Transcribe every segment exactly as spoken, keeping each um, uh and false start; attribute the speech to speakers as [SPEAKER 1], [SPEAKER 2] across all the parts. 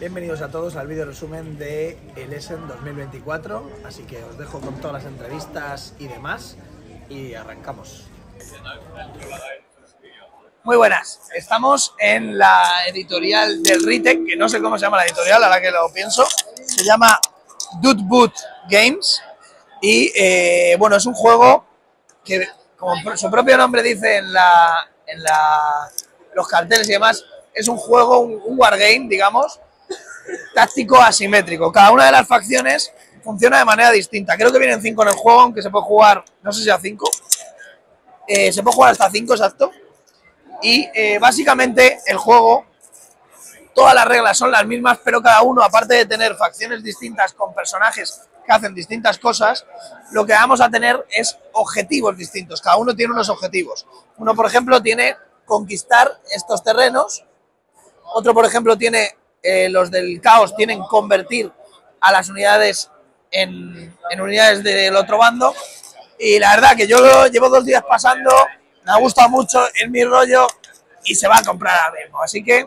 [SPEAKER 1] Bienvenidos a todos al vídeo resumen de el Essen dos mil veinticuatro, así que os dejo con todas las entrevistas y demás y arrancamos. Muy buenas, estamos en la editorial del Ritec, que no sé cómo se llama la editorial, ahora que lo pienso, se llama Dude Boot Games y eh, bueno, es un juego que, como su propio nombre dice en, la, en la, los carteles y demás, es un juego, un, un wargame, digamos, táctico asimétrico. Cada una de las facciones funciona de manera distinta. Creo que vienen cinco en el juego, aunque se puede jugar, no sé si a cinco. Eh, se puede jugar hasta cinco, exacto. Y eh, básicamente el juego, todas las reglas son las mismas, pero cada uno, aparte de tener facciones distintas con personajes que hacen distintas cosas, lo que vamos a tener es objetivos distintos. Cada uno tiene unos objetivos. Uno, por ejemplo, tiene conquistar estos terrenos. Otro, por ejemplo, tiene... Eh, los del caos tienen convertir a las unidades en, en unidades del otro bando, y la verdad que yo lo llevo dos días pasando, me ha gustado mucho, es mi rollo y se va a comprar ahora mismo, así que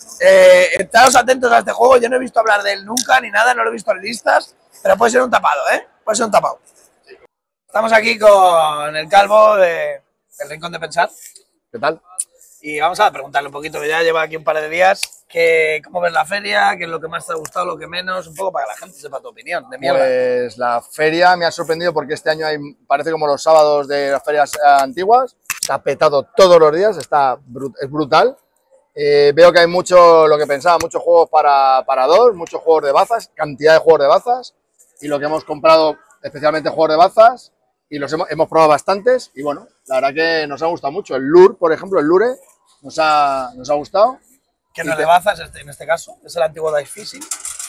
[SPEAKER 1] eh, estaros atentos a este juego. Yo no he visto hablar de él nunca ni nada, no lo he visto en listas, pero puede ser un tapado, ¿eh? Puede ser un tapado. Estamos aquí con el calvo de, del Rincón de Pensar.
[SPEAKER 2] ¿Qué tal?
[SPEAKER 1] Y vamos a preguntarle un poquito, que ya lleva aquí un par de días, que cómo ves la feria, qué es lo que más te ha gustado, lo que menos, un poco para que la gente sepa tu opinión, de mierda.
[SPEAKER 2] Pues la feria me ha sorprendido porque este año hay, parece como los sábados de las ferias antiguas, está petado todos los días, está es brutal. Eh, veo que hay mucho, lo que pensaba, muchos juegos para, para dos, muchos juegos de bazas, cantidad de juegos de bazas, y lo que hemos comprado, especialmente juegos de bazas, y los hemos, hemos probado bastantes, y bueno, la verdad que nos ha gustado mucho. El Lure, por ejemplo, el Lure, nos ha, nos ha gustado.
[SPEAKER 1] Que no es de bazas en este caso, es el antiguo Dice Fishing.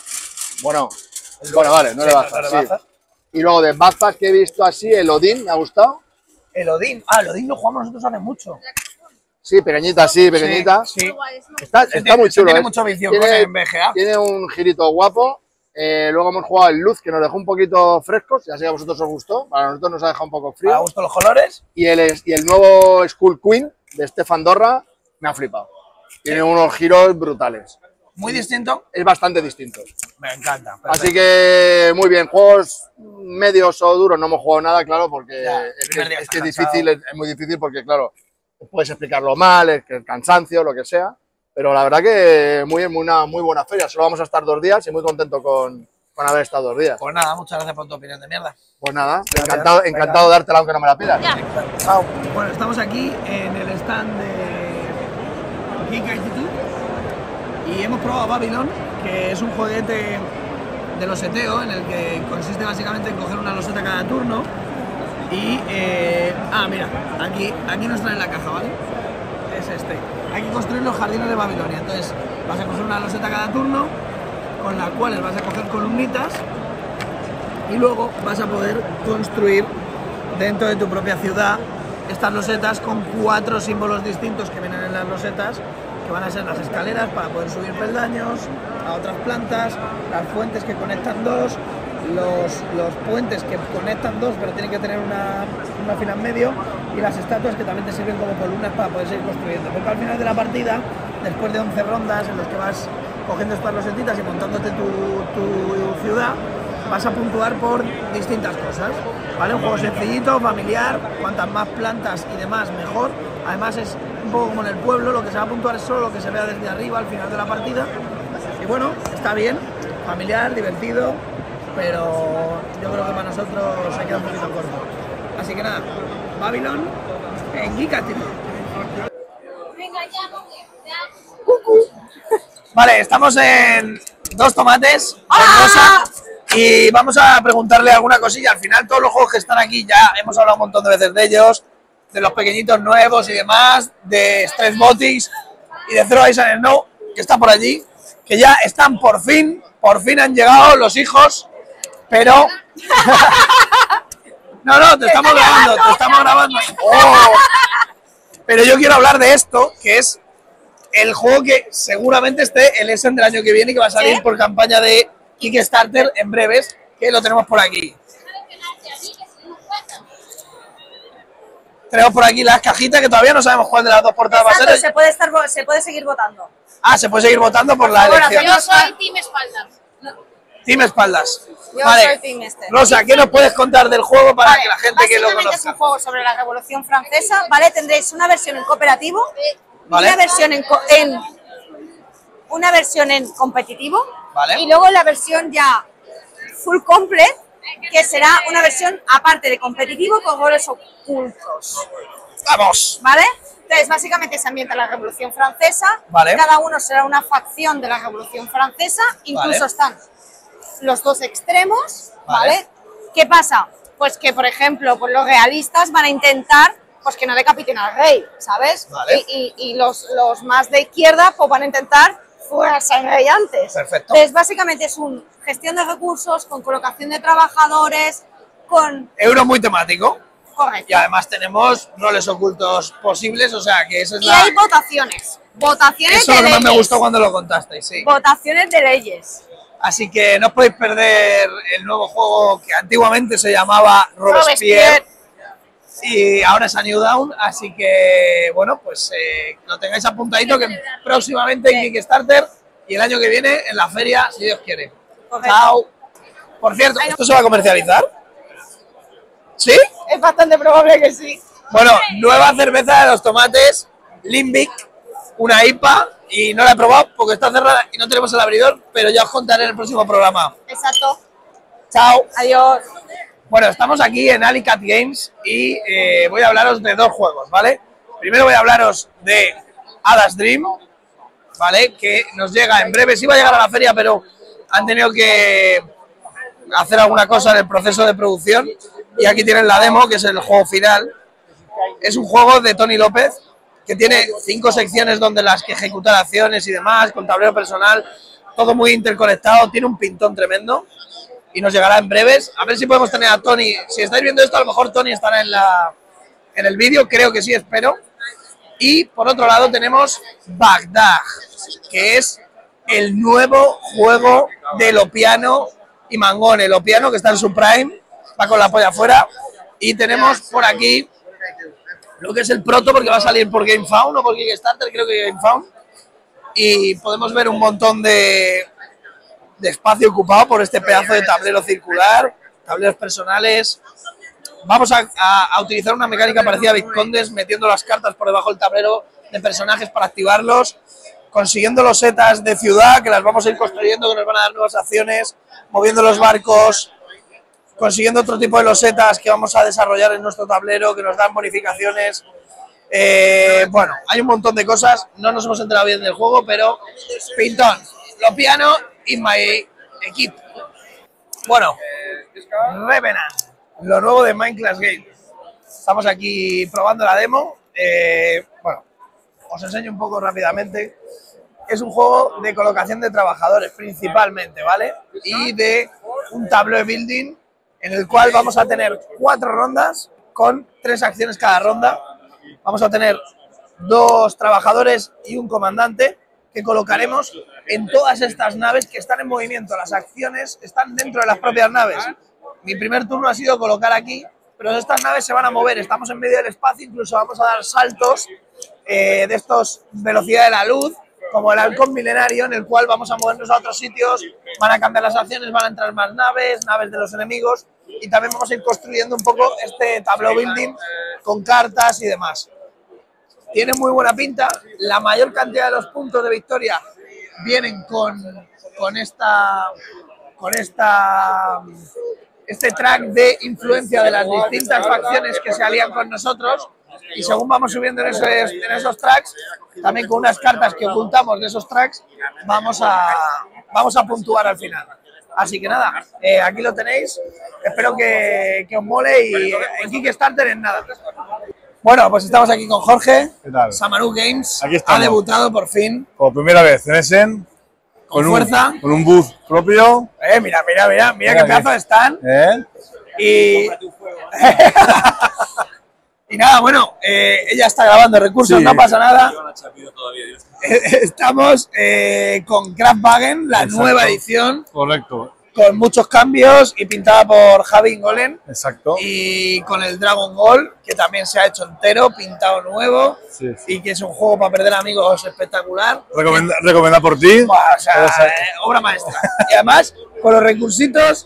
[SPEAKER 2] Bueno, bueno, vale, no
[SPEAKER 1] sí,
[SPEAKER 2] de bazas,
[SPEAKER 1] no de
[SPEAKER 2] sí.
[SPEAKER 1] bazas.
[SPEAKER 2] Y luego de bazas que he visto así, el Odín, me ha gustado.
[SPEAKER 1] El Odín, ah, el Odín lo jugamos nosotros hace mucho.
[SPEAKER 2] Sí, pequeñita, sí, pequeñita.
[SPEAKER 1] Sí, sí.
[SPEAKER 2] Está, está
[SPEAKER 1] tiene,
[SPEAKER 2] muy chulo.
[SPEAKER 1] Tiene
[SPEAKER 2] ¿eh?
[SPEAKER 1] mucho vicio
[SPEAKER 2] tiene,
[SPEAKER 1] con el B G A.
[SPEAKER 2] Tiene un girito guapo. Eh, luego hemos jugado el Luz, que nos dejó un poquito frescos, ya sé que a vosotros os gustó, para nosotros nos ha dejado un poco frío.
[SPEAKER 1] ¿Me ha gustado los colores?
[SPEAKER 2] Y el, y el nuevo Skull Queen de Stefan Dorra me ha flipado. Tiene sí. unos giros brutales.
[SPEAKER 1] ¿Muy distinto?
[SPEAKER 2] Es bastante distinto.
[SPEAKER 1] Me encanta. Perfecto.
[SPEAKER 2] Así que muy bien, juegos medios o duros no hemos jugado nada, claro, porque ya, es, que, es que es difícil, es, es muy difícil porque, claro, puedes explicarlo mal, es que el cansancio, lo que sea. Pero la verdad que muy, muy, una muy buena feria. Solo vamos a estar dos días y muy contento con, con haber estado dos días.
[SPEAKER 1] Pues nada, muchas gracias por tu opinión de mierda.
[SPEAKER 2] Pues nada, encantado, encantado de dártela aunque no me la pidas.
[SPEAKER 1] Chao. Bueno, estamos aquí en el stand de Geek I T T y hemos probado Babylon, que es un juguete de loseteo en el que consiste básicamente en coger una loseta cada turno y... Eh, ah, mira, aquí, aquí nos traen la caja, ¿vale? Es este. Hay que construir los jardines de Babilonia. Entonces vas a coger una loseta cada turno, con la cual vas a coger columnitas y luego vas a poder construir dentro de tu propia ciudad estas losetas con cuatro símbolos distintos que vienen en las losetas, que van a ser las escaleras para poder subir peldaños a otras plantas, las fuentes que conectan dos, los, los puentes que conectan dos pero tienen que tener una, una fila en medio, y las estatuas que también te sirven como columnas para poder seguir construyendo. Porque al final de la partida, después de once rondas en los que vas cogiendo estas losetitas y montándote tu, tu ciudad, vas a puntuar por distintas cosas, ¿vale? Un juego sencillito, familiar, cuantas más plantas y demás mejor. Además es un poco como en el pueblo, lo que se va a puntuar es solo lo que se vea desde arriba al final de la partida. Y bueno, está bien, familiar, divertido, pero yo creo que para nosotros se queda un poquito corto. Así que nada, Babylon en Geek I T T. Vale, estamos en Dos Tomates, en Rosa, y vamos a preguntarle alguna cosilla. Al final todos los juegos que están aquí ya hemos hablado un montón de veces de ellos, de los pequeñitos nuevos y demás, de Stress Botics y de Zero Ice and Snow, que está por allí, que ya están por fin, por fin han llegado los hijos, pero... No, no, te estamos grabando, te estamos grabando. Oh. Pero yo quiero hablar de esto, que es el juego que seguramente esté el Essen del año que viene, que va a salir ¿Sí? por campaña de Kickstarter en breves, que lo tenemos por aquí. Tenemos por aquí las cajitas, que todavía no sabemos cuál de las dos portadas
[SPEAKER 3] Exacto,
[SPEAKER 1] va a ser.
[SPEAKER 3] Se puede, estar, se puede seguir votando.
[SPEAKER 1] Ah, se puede seguir votando por la
[SPEAKER 3] Ahora,
[SPEAKER 1] elección.
[SPEAKER 3] yo soy Team Espaldas.
[SPEAKER 1] Team Espaldas.
[SPEAKER 3] Yo
[SPEAKER 1] Vale.
[SPEAKER 3] soy Team este.
[SPEAKER 1] Rosa, ¿qué nos puedes contar del juego para
[SPEAKER 3] Vale,
[SPEAKER 1] que la gente que lo
[SPEAKER 3] básicamente es un
[SPEAKER 1] conozca?
[SPEAKER 3] juego sobre la Revolución Francesa, ¿vale? Tendréis una versión en cooperativo,
[SPEAKER 1] Vale.
[SPEAKER 3] una versión en, co- en una versión en competitivo,
[SPEAKER 1] Vale.
[SPEAKER 3] y luego la versión ya full complete, que será una versión aparte de competitivo con goles ocultos,
[SPEAKER 1] ¡Vamos!
[SPEAKER 3] ¿vale? Entonces, básicamente se ambienta la Revolución Francesa,
[SPEAKER 1] Vale.
[SPEAKER 3] cada uno será una facción de la Revolución Francesa, incluso
[SPEAKER 1] Vale.
[SPEAKER 3] están los dos extremos,
[SPEAKER 1] Vale.
[SPEAKER 3] ¿vale? ¿Qué pasa? Pues que, por ejemplo, pues los realistas van a intentar pues que no decapiten al rey, ¿sabes?
[SPEAKER 1] Vale.
[SPEAKER 3] Y, y- y los, los más de izquierda pues van a intentar fugarse al rey antes.
[SPEAKER 1] Perfecto.
[SPEAKER 3] Entonces, básicamente es un gestión de recursos, con colocación de trabajadores, con...
[SPEAKER 1] Euro muy temático.
[SPEAKER 3] Correcto.
[SPEAKER 1] Y además tenemos roles ocultos posibles, o sea que esa es
[SPEAKER 3] Y
[SPEAKER 1] la...
[SPEAKER 3] hay votaciones. Votaciones
[SPEAKER 1] Eso es
[SPEAKER 3] de
[SPEAKER 1] lo que más me
[SPEAKER 3] leyes.
[SPEAKER 1] gustó cuando lo contasteis, sí.
[SPEAKER 3] Votaciones de leyes.
[SPEAKER 1] Así que no os podéis perder el nuevo juego que antiguamente se llamaba Robespierre,
[SPEAKER 3] Robespierre.
[SPEAKER 1] y ahora es a New Dawn, así que bueno, pues eh, lo tengáis apuntadito que próximamente en Kickstarter y el año que viene en la feria, si Dios quiere.
[SPEAKER 3] Correcto.
[SPEAKER 1] Chao. Por cierto, ¿esto se va a comercializar? ¿Sí?
[SPEAKER 3] Es bastante probable que sí.
[SPEAKER 1] Bueno, nueva cerveza de los tomates, Limbic, una I P A, y no la he probado porque está cerrada y no tenemos el abridor, pero ya os contaré en el próximo programa.
[SPEAKER 3] Exacto.
[SPEAKER 1] Chao.
[SPEAKER 3] Adiós.
[SPEAKER 1] Bueno, estamos aquí en Alicat Games y eh, voy a hablaros de dos juegos, ¿vale? Primero voy a hablaros de Ada's Dream, ¿vale? Que nos llega en breve, sí va a llegar a la feria, pero han tenido que hacer alguna cosa en el proceso de producción y aquí tienen la demo, que es el juego final. Es un juego de Tony López que tiene cinco secciones donde las que ejecutar acciones y demás, con tablero personal, todo muy interconectado, tiene un pintón tremendo y nos llegará en breves. A ver si podemos tener a Tony. Si estáis viendo esto, a lo mejor Tony estará en, la, en el vídeo, creo que sí, espero. Y por otro lado tenemos Bagdad, que es el nuevo juego de Lopiano y Mangone. Lopiano, que está en su prime, va con la polla afuera. Y tenemos por aquí lo que es el proto, porque va a salir por GameFound o por Kickstarter, creo que GameFound. Y podemos ver un montón de, de espacio ocupado por este pedazo de tablero circular, tableros personales. Vamos a, a, a utilizar una mecánica parecida a Vizcondes, metiendo las cartas por debajo del tablero de personajes para activarlos, consiguiendo los setas de ciudad, que las vamos a ir construyendo, que nos van a dar nuevas acciones, moviendo los barcos, consiguiendo otro tipo de losetas que vamos a desarrollar en nuestro tablero, que nos dan bonificaciones. Eh, bueno, hay un montón de cosas, no nos hemos enterado bien del juego, pero pintón, Lopiano y my equipo. Bueno, Revenant, lo nuevo de Minecraft Games. Estamos aquí probando la demo. Eh, bueno, os enseño un poco rápidamente. Es un juego de colocación de trabajadores principalmente, ¿vale? Y de un tablero de building en el cual vamos a tener cuatro rondas con tres acciones cada ronda. Vamos a tener dos trabajadores y un comandante que colocaremos en todas estas naves que están en movimiento. Las acciones están dentro de las propias naves. Mi primer turno ha sido colocar aquí, pero estas naves se van a mover. Estamos en medio del espacio, incluso vamos a dar saltos eh, de estos velocidad de la luz, como el halcón milenario, en el cual vamos a movernos a otros sitios, van a cambiar las acciones, van a entrar más naves, naves de los enemigos, y también vamos a ir construyendo un poco este tableau building con cartas y demás. Tiene muy buena pinta, la mayor cantidad de los puntos de victoria vienen con, con esta, con esta, este track de influencia de las distintas facciones que se alían con nosotros, y según vamos subiendo en esos, en esos tracks, también con unas cartas que ocultamos de esos tracks, vamos a, vamos a puntuar al final. Así que nada, eh, aquí lo tenéis, espero que, que os mole y en Kickstarter en nada. Bueno, pues estamos aquí con Jorge.
[SPEAKER 4] ¿Qué tal?
[SPEAKER 1] Samaru Games
[SPEAKER 4] Aquí estamos.
[SPEAKER 1] ha debutado por fin.
[SPEAKER 4] Por primera vez en Essen.
[SPEAKER 1] Con
[SPEAKER 4] un,
[SPEAKER 1] fuerza.
[SPEAKER 4] Con un booth propio.
[SPEAKER 1] Eh, mira, mira, mira, mira,
[SPEAKER 4] Mira
[SPEAKER 1] qué
[SPEAKER 4] aquí.
[SPEAKER 1] pedazo están.
[SPEAKER 4] ¿Eh?
[SPEAKER 1] Y... y nada, bueno, eh, ella está grabando recursos,
[SPEAKER 4] Sí.
[SPEAKER 1] no pasa nada. Estamos eh, con Kraftwagen, la
[SPEAKER 4] Exacto.
[SPEAKER 1] nueva edición.
[SPEAKER 4] Correcto.
[SPEAKER 1] con muchos cambios y pintada por Javi Golem.
[SPEAKER 4] Exacto.
[SPEAKER 1] Y con el Dragon Ball, que también se ha hecho entero, pintado nuevo,
[SPEAKER 4] Sí, sí.
[SPEAKER 1] y que es un juego para perder amigos espectacular.
[SPEAKER 4] Recomenda, recomendado por ti.
[SPEAKER 1] Buah, o sea, eh, obra maestra. Y además, con los recursitos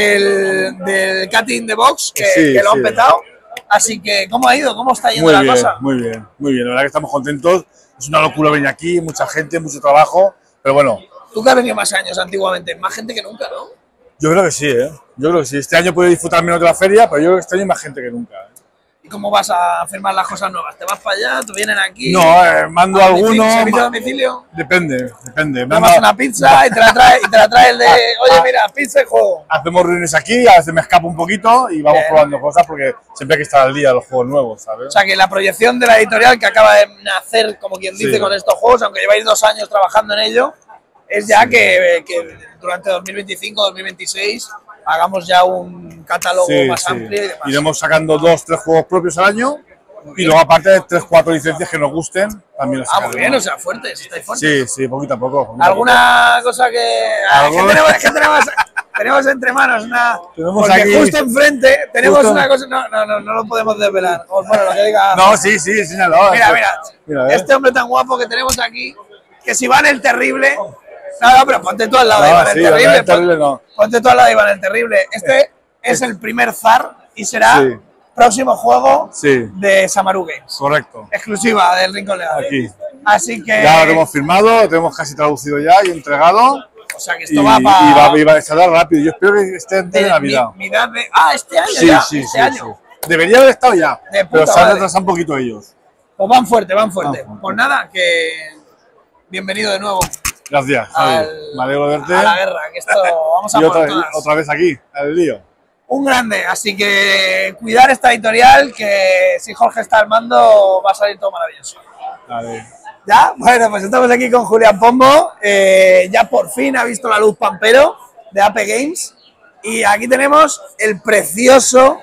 [SPEAKER 1] del, del Cat in the Box, que,
[SPEAKER 4] Sí,
[SPEAKER 1] que lo han
[SPEAKER 4] sí.
[SPEAKER 1] petado. Así que, ¿cómo ha ido? ¿Cómo está yendo
[SPEAKER 4] Muy
[SPEAKER 1] la
[SPEAKER 4] bien,
[SPEAKER 1] cosa?
[SPEAKER 4] muy bien, muy bien. La verdad que estamos contentos. Es una locura venir aquí, mucha gente, mucho trabajo. Pero bueno,
[SPEAKER 1] Tú que has venido más años antiguamente, más gente que nunca, ¿no?
[SPEAKER 4] yo creo que sí, ¿eh? Yo creo que sí. Este año puedo disfrutar menos de la feria, pero yo creo que este año hay más gente que nunca. ¿eh?
[SPEAKER 1] ¿Y cómo vas a firmar las cosas nuevas? ¿Te vas para allá? ¿Te vienen aquí?
[SPEAKER 4] No, eh, mando
[SPEAKER 1] ¿A
[SPEAKER 4] alguno.
[SPEAKER 1] domicilio? ¿Servicio a
[SPEAKER 4] ma-
[SPEAKER 1] domicilio?
[SPEAKER 4] Depende, depende.
[SPEAKER 1] Te
[SPEAKER 4] Manda-
[SPEAKER 1] vas una pizza y te la trae, y te la trae el de, oye, mira, pizza y juego.
[SPEAKER 4] Hacemos reuniones aquí, a veces me escapo un poquito y vamos
[SPEAKER 1] Bien.
[SPEAKER 4] probando cosas porque siempre hay que estar al día de los juegos nuevos, ¿sabes?
[SPEAKER 1] O sea, que la proyección de la editorial que acaba de nacer, como quien dice,
[SPEAKER 4] Sí.
[SPEAKER 1] con estos juegos, aunque lleváis dos años trabajando en ello, es ya que, que durante dos mil veinticinco dos mil veintiséis hagamos ya un catálogo
[SPEAKER 4] Sí,
[SPEAKER 1] más
[SPEAKER 4] sí.
[SPEAKER 1] amplio y demás.
[SPEAKER 4] Iremos sacando dos, tres juegos propios al año y luego aparte de tres, cuatro licencias que nos gusten, también los
[SPEAKER 1] Ah, muy
[SPEAKER 4] sacaremos.
[SPEAKER 1] bien, o sea, fuertes, estáis fuertes.
[SPEAKER 4] Sí, sí, poquito a poco. poquito a
[SPEAKER 1] ¿Alguna cosa que, ah, es que
[SPEAKER 4] ¿Alguna?
[SPEAKER 1] tenemos, es que tenemos, tenemos entre manos una...
[SPEAKER 4] Tenemos
[SPEAKER 1] porque
[SPEAKER 4] aquí-
[SPEAKER 1] justo enfrente tenemos
[SPEAKER 4] justo-
[SPEAKER 1] una cosa... No, no, no, no lo podemos desvelar. O, bueno, lo que diga...
[SPEAKER 4] poco. No, sí, sí, enséñalo.
[SPEAKER 1] Mira, mira,
[SPEAKER 4] Mira, ¿eh?
[SPEAKER 1] este hombre tan guapo que tenemos aquí, que si va en el terrible... No, no, pero ponte tú al lado de
[SPEAKER 4] No,
[SPEAKER 1] Iván el
[SPEAKER 4] sí,
[SPEAKER 1] Terrible.
[SPEAKER 4] Iván el
[SPEAKER 1] pon-
[SPEAKER 4] Terrible no.
[SPEAKER 1] Ponte tú al lado de Iván el Terrible. Este es el primer zar y será
[SPEAKER 4] Sí.
[SPEAKER 1] próximo juego
[SPEAKER 4] Sí.
[SPEAKER 1] de Samaru Games.
[SPEAKER 4] Correcto.
[SPEAKER 1] Exclusiva del Rincón Legal.
[SPEAKER 4] Aquí.
[SPEAKER 1] Así que...
[SPEAKER 4] Ya lo hemos firmado, lo tenemos casi traducido ya y entregado.
[SPEAKER 1] O sea que
[SPEAKER 4] Y,
[SPEAKER 1] esto va
[SPEAKER 4] y
[SPEAKER 1] para...
[SPEAKER 4] va, y va a estar rápido. Yo espero que esté antes de Navidad.
[SPEAKER 1] Mi, mi edad de... Ah, este año
[SPEAKER 4] Sí,
[SPEAKER 1] ya.
[SPEAKER 4] sí,
[SPEAKER 1] este
[SPEAKER 4] sí,
[SPEAKER 1] año.
[SPEAKER 4] sí. Debería haber estado ya,
[SPEAKER 1] De puta
[SPEAKER 4] pero se han
[SPEAKER 1] madre.
[SPEAKER 4] retrasado un poquito ellos.
[SPEAKER 1] Pues van fuerte, van fuerte.
[SPEAKER 4] Van fuerte.
[SPEAKER 1] Pues nada, que... Bienvenido de nuevo
[SPEAKER 4] Gracias, Javi.
[SPEAKER 1] al-
[SPEAKER 4] Me alegro de verte.
[SPEAKER 1] a la guerra, que esto vamos a
[SPEAKER 4] Y
[SPEAKER 1] por
[SPEAKER 4] otra,
[SPEAKER 1] todas.
[SPEAKER 4] otra vez aquí, al lío.
[SPEAKER 1] Un grande, así que cuidar esta editorial, que si Jorge está al mando va a salir todo maravilloso.
[SPEAKER 4] Vale.
[SPEAKER 1] Ya, bueno, pues estamos aquí con Julián Pombo, eh, ya por fin ha visto la luz Pampero de Ape Games y aquí tenemos el precioso,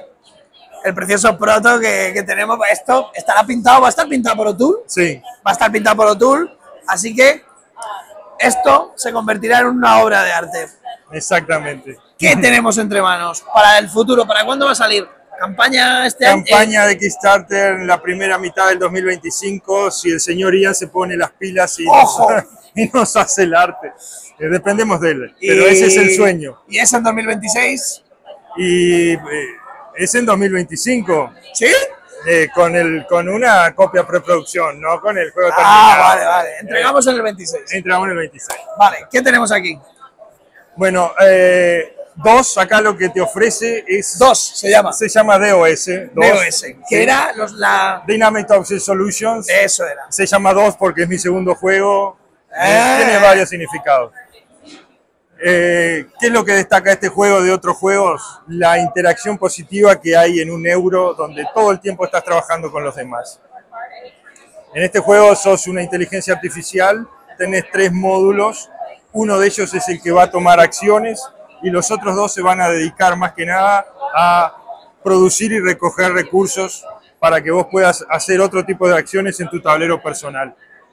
[SPEAKER 1] el precioso proto que, que tenemos. Esto estará pintado, va a estar pintado por O'Toole,
[SPEAKER 4] Sí,
[SPEAKER 1] va a estar pintado por O'Toole, así que esto se convertirá en una obra de arte.
[SPEAKER 5] Exactamente.
[SPEAKER 1] ¿Qué tenemos entre manos para el futuro? ¿Para cuándo va a salir? ¿Campaña este año?
[SPEAKER 5] Campaña de Kickstarter en la primera mitad del dos mil veinticinco, si el señor Ian se pone las pilas y,
[SPEAKER 1] ¡Ojo!
[SPEAKER 5] Nos, y nos hace el arte. Eh, Dependemos de él, pero ese es el sueño.
[SPEAKER 1] ¿Y es en dos mil veintiséis?
[SPEAKER 5] Y eh, es en dos mil veinticinco,
[SPEAKER 1] ¿Sí?
[SPEAKER 5] eh, con, el, con una copia preproducción, no con el juego
[SPEAKER 1] Ah,
[SPEAKER 5] terminado.
[SPEAKER 1] vale, vale. Entregamos en el veintiséis.
[SPEAKER 5] Entramos en el veintiséis.
[SPEAKER 1] Vale, ¿qué tenemos aquí?
[SPEAKER 5] Bueno, eh, dos, acá lo que te ofrece es...
[SPEAKER 1] Dos, se llama.
[SPEAKER 5] Se llama D O S. dos.
[SPEAKER 1] D O S. Que era los, la...
[SPEAKER 5] Dynamic Object Solutions.
[SPEAKER 1] Eso era.
[SPEAKER 5] Se llama dos porque es mi segundo juego.
[SPEAKER 1] Eh.
[SPEAKER 5] Tiene varios significados. Eh, ¿Qué es lo que destaca este juego de otros juegos? La interacción positiva que hay en un euro donde todo el tiempo estás trabajando con los demás. En este juego sos una inteligencia artificial, tenés tres módulos. Uno de ellos es el que va a tomar acciones y los otros dos se van a dedicar más que nada a producir y recoger recursos para que vos puedas hacer otro tipo de acciones en tu tablero personal.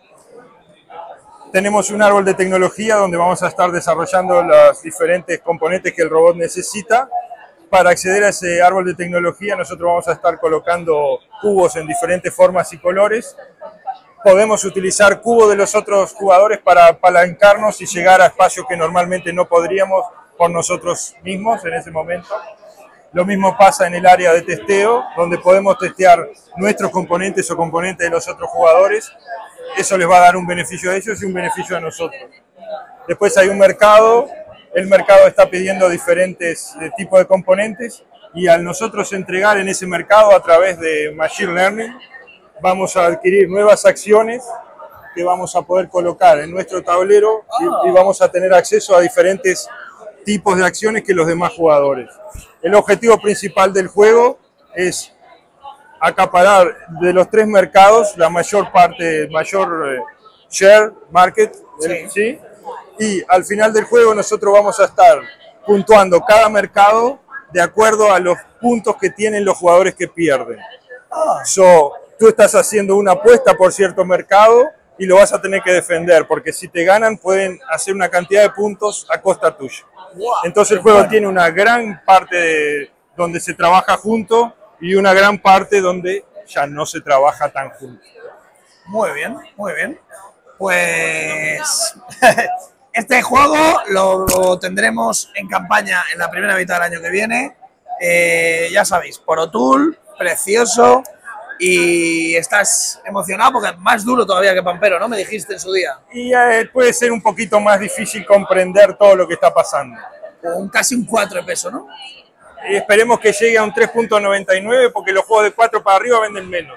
[SPEAKER 5] Tenemos un árbol de tecnología donde vamos a estar desarrollando los diferentes componentes que el robot necesita. Para acceder a ese árbol de tecnología nosotros vamos a estar colocando cubos en diferentes formas y colores. Podemos utilizar cubos de los otros jugadores para apalancarnos y llegar a espacios que normalmente no podríamos por nosotros mismos en ese momento. Lo mismo pasa en el área de testeo, donde podemos testear nuestros componentes o componentes de los otros jugadores. Eso les va a dar un beneficio a ellos y un beneficio a nosotros. Después hay un mercado, el mercado está pidiendo diferentes eh, tipos de componentes y al nosotros entregar en ese mercado a través de Machine Learning, vamos a adquirir nuevas acciones que vamos a poder colocar en nuestro tablero y, y vamos a tener acceso a diferentes tipos de acciones que los demás jugadores. El objetivo principal del juego es acaparar de los tres mercados la mayor parte, mayor eh, share market,
[SPEAKER 1] Sí.
[SPEAKER 5] ¿sí? Y al final del juego nosotros vamos a estar puntuando cada mercado de acuerdo a los puntos que tienen los jugadores que pierden. So, tú estás haciendo una apuesta por cierto mercado y lo vas a tener que defender, porque si te ganan pueden hacer una cantidad de puntos a costa tuya. Entonces el juego tiene una gran parte de, donde se trabaja junto y una gran parte donde ya no se trabaja tan junto.
[SPEAKER 1] Muy bien, muy bien. Pues este juego lo, lo tendremos en campaña en la primera mitad del año que viene. Eh, ya sabéis, Pro Tool, precioso. Y estás emocionado porque es más duro todavía que Pampero, ¿no? Me dijiste en su día.
[SPEAKER 5] Y eh, puede ser un poquito más difícil comprender todo lo que está pasando.
[SPEAKER 1] Un, casi un cuatro de peso, ¿no?
[SPEAKER 5] Y esperemos que llegue a un tres punto noventa y nueve porque los juegos de cuatro para arriba venden menos.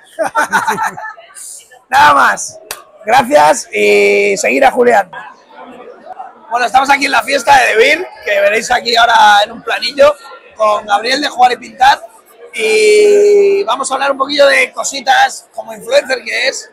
[SPEAKER 1] Nada más. Gracias y seguir a Julián. Bueno, estamos aquí en la fiesta de Devir, que veréis aquí ahora en un planillo, con Gabriel de Jugar y Pintar. Y vamos a hablar un poquillo de cositas como influencer que es,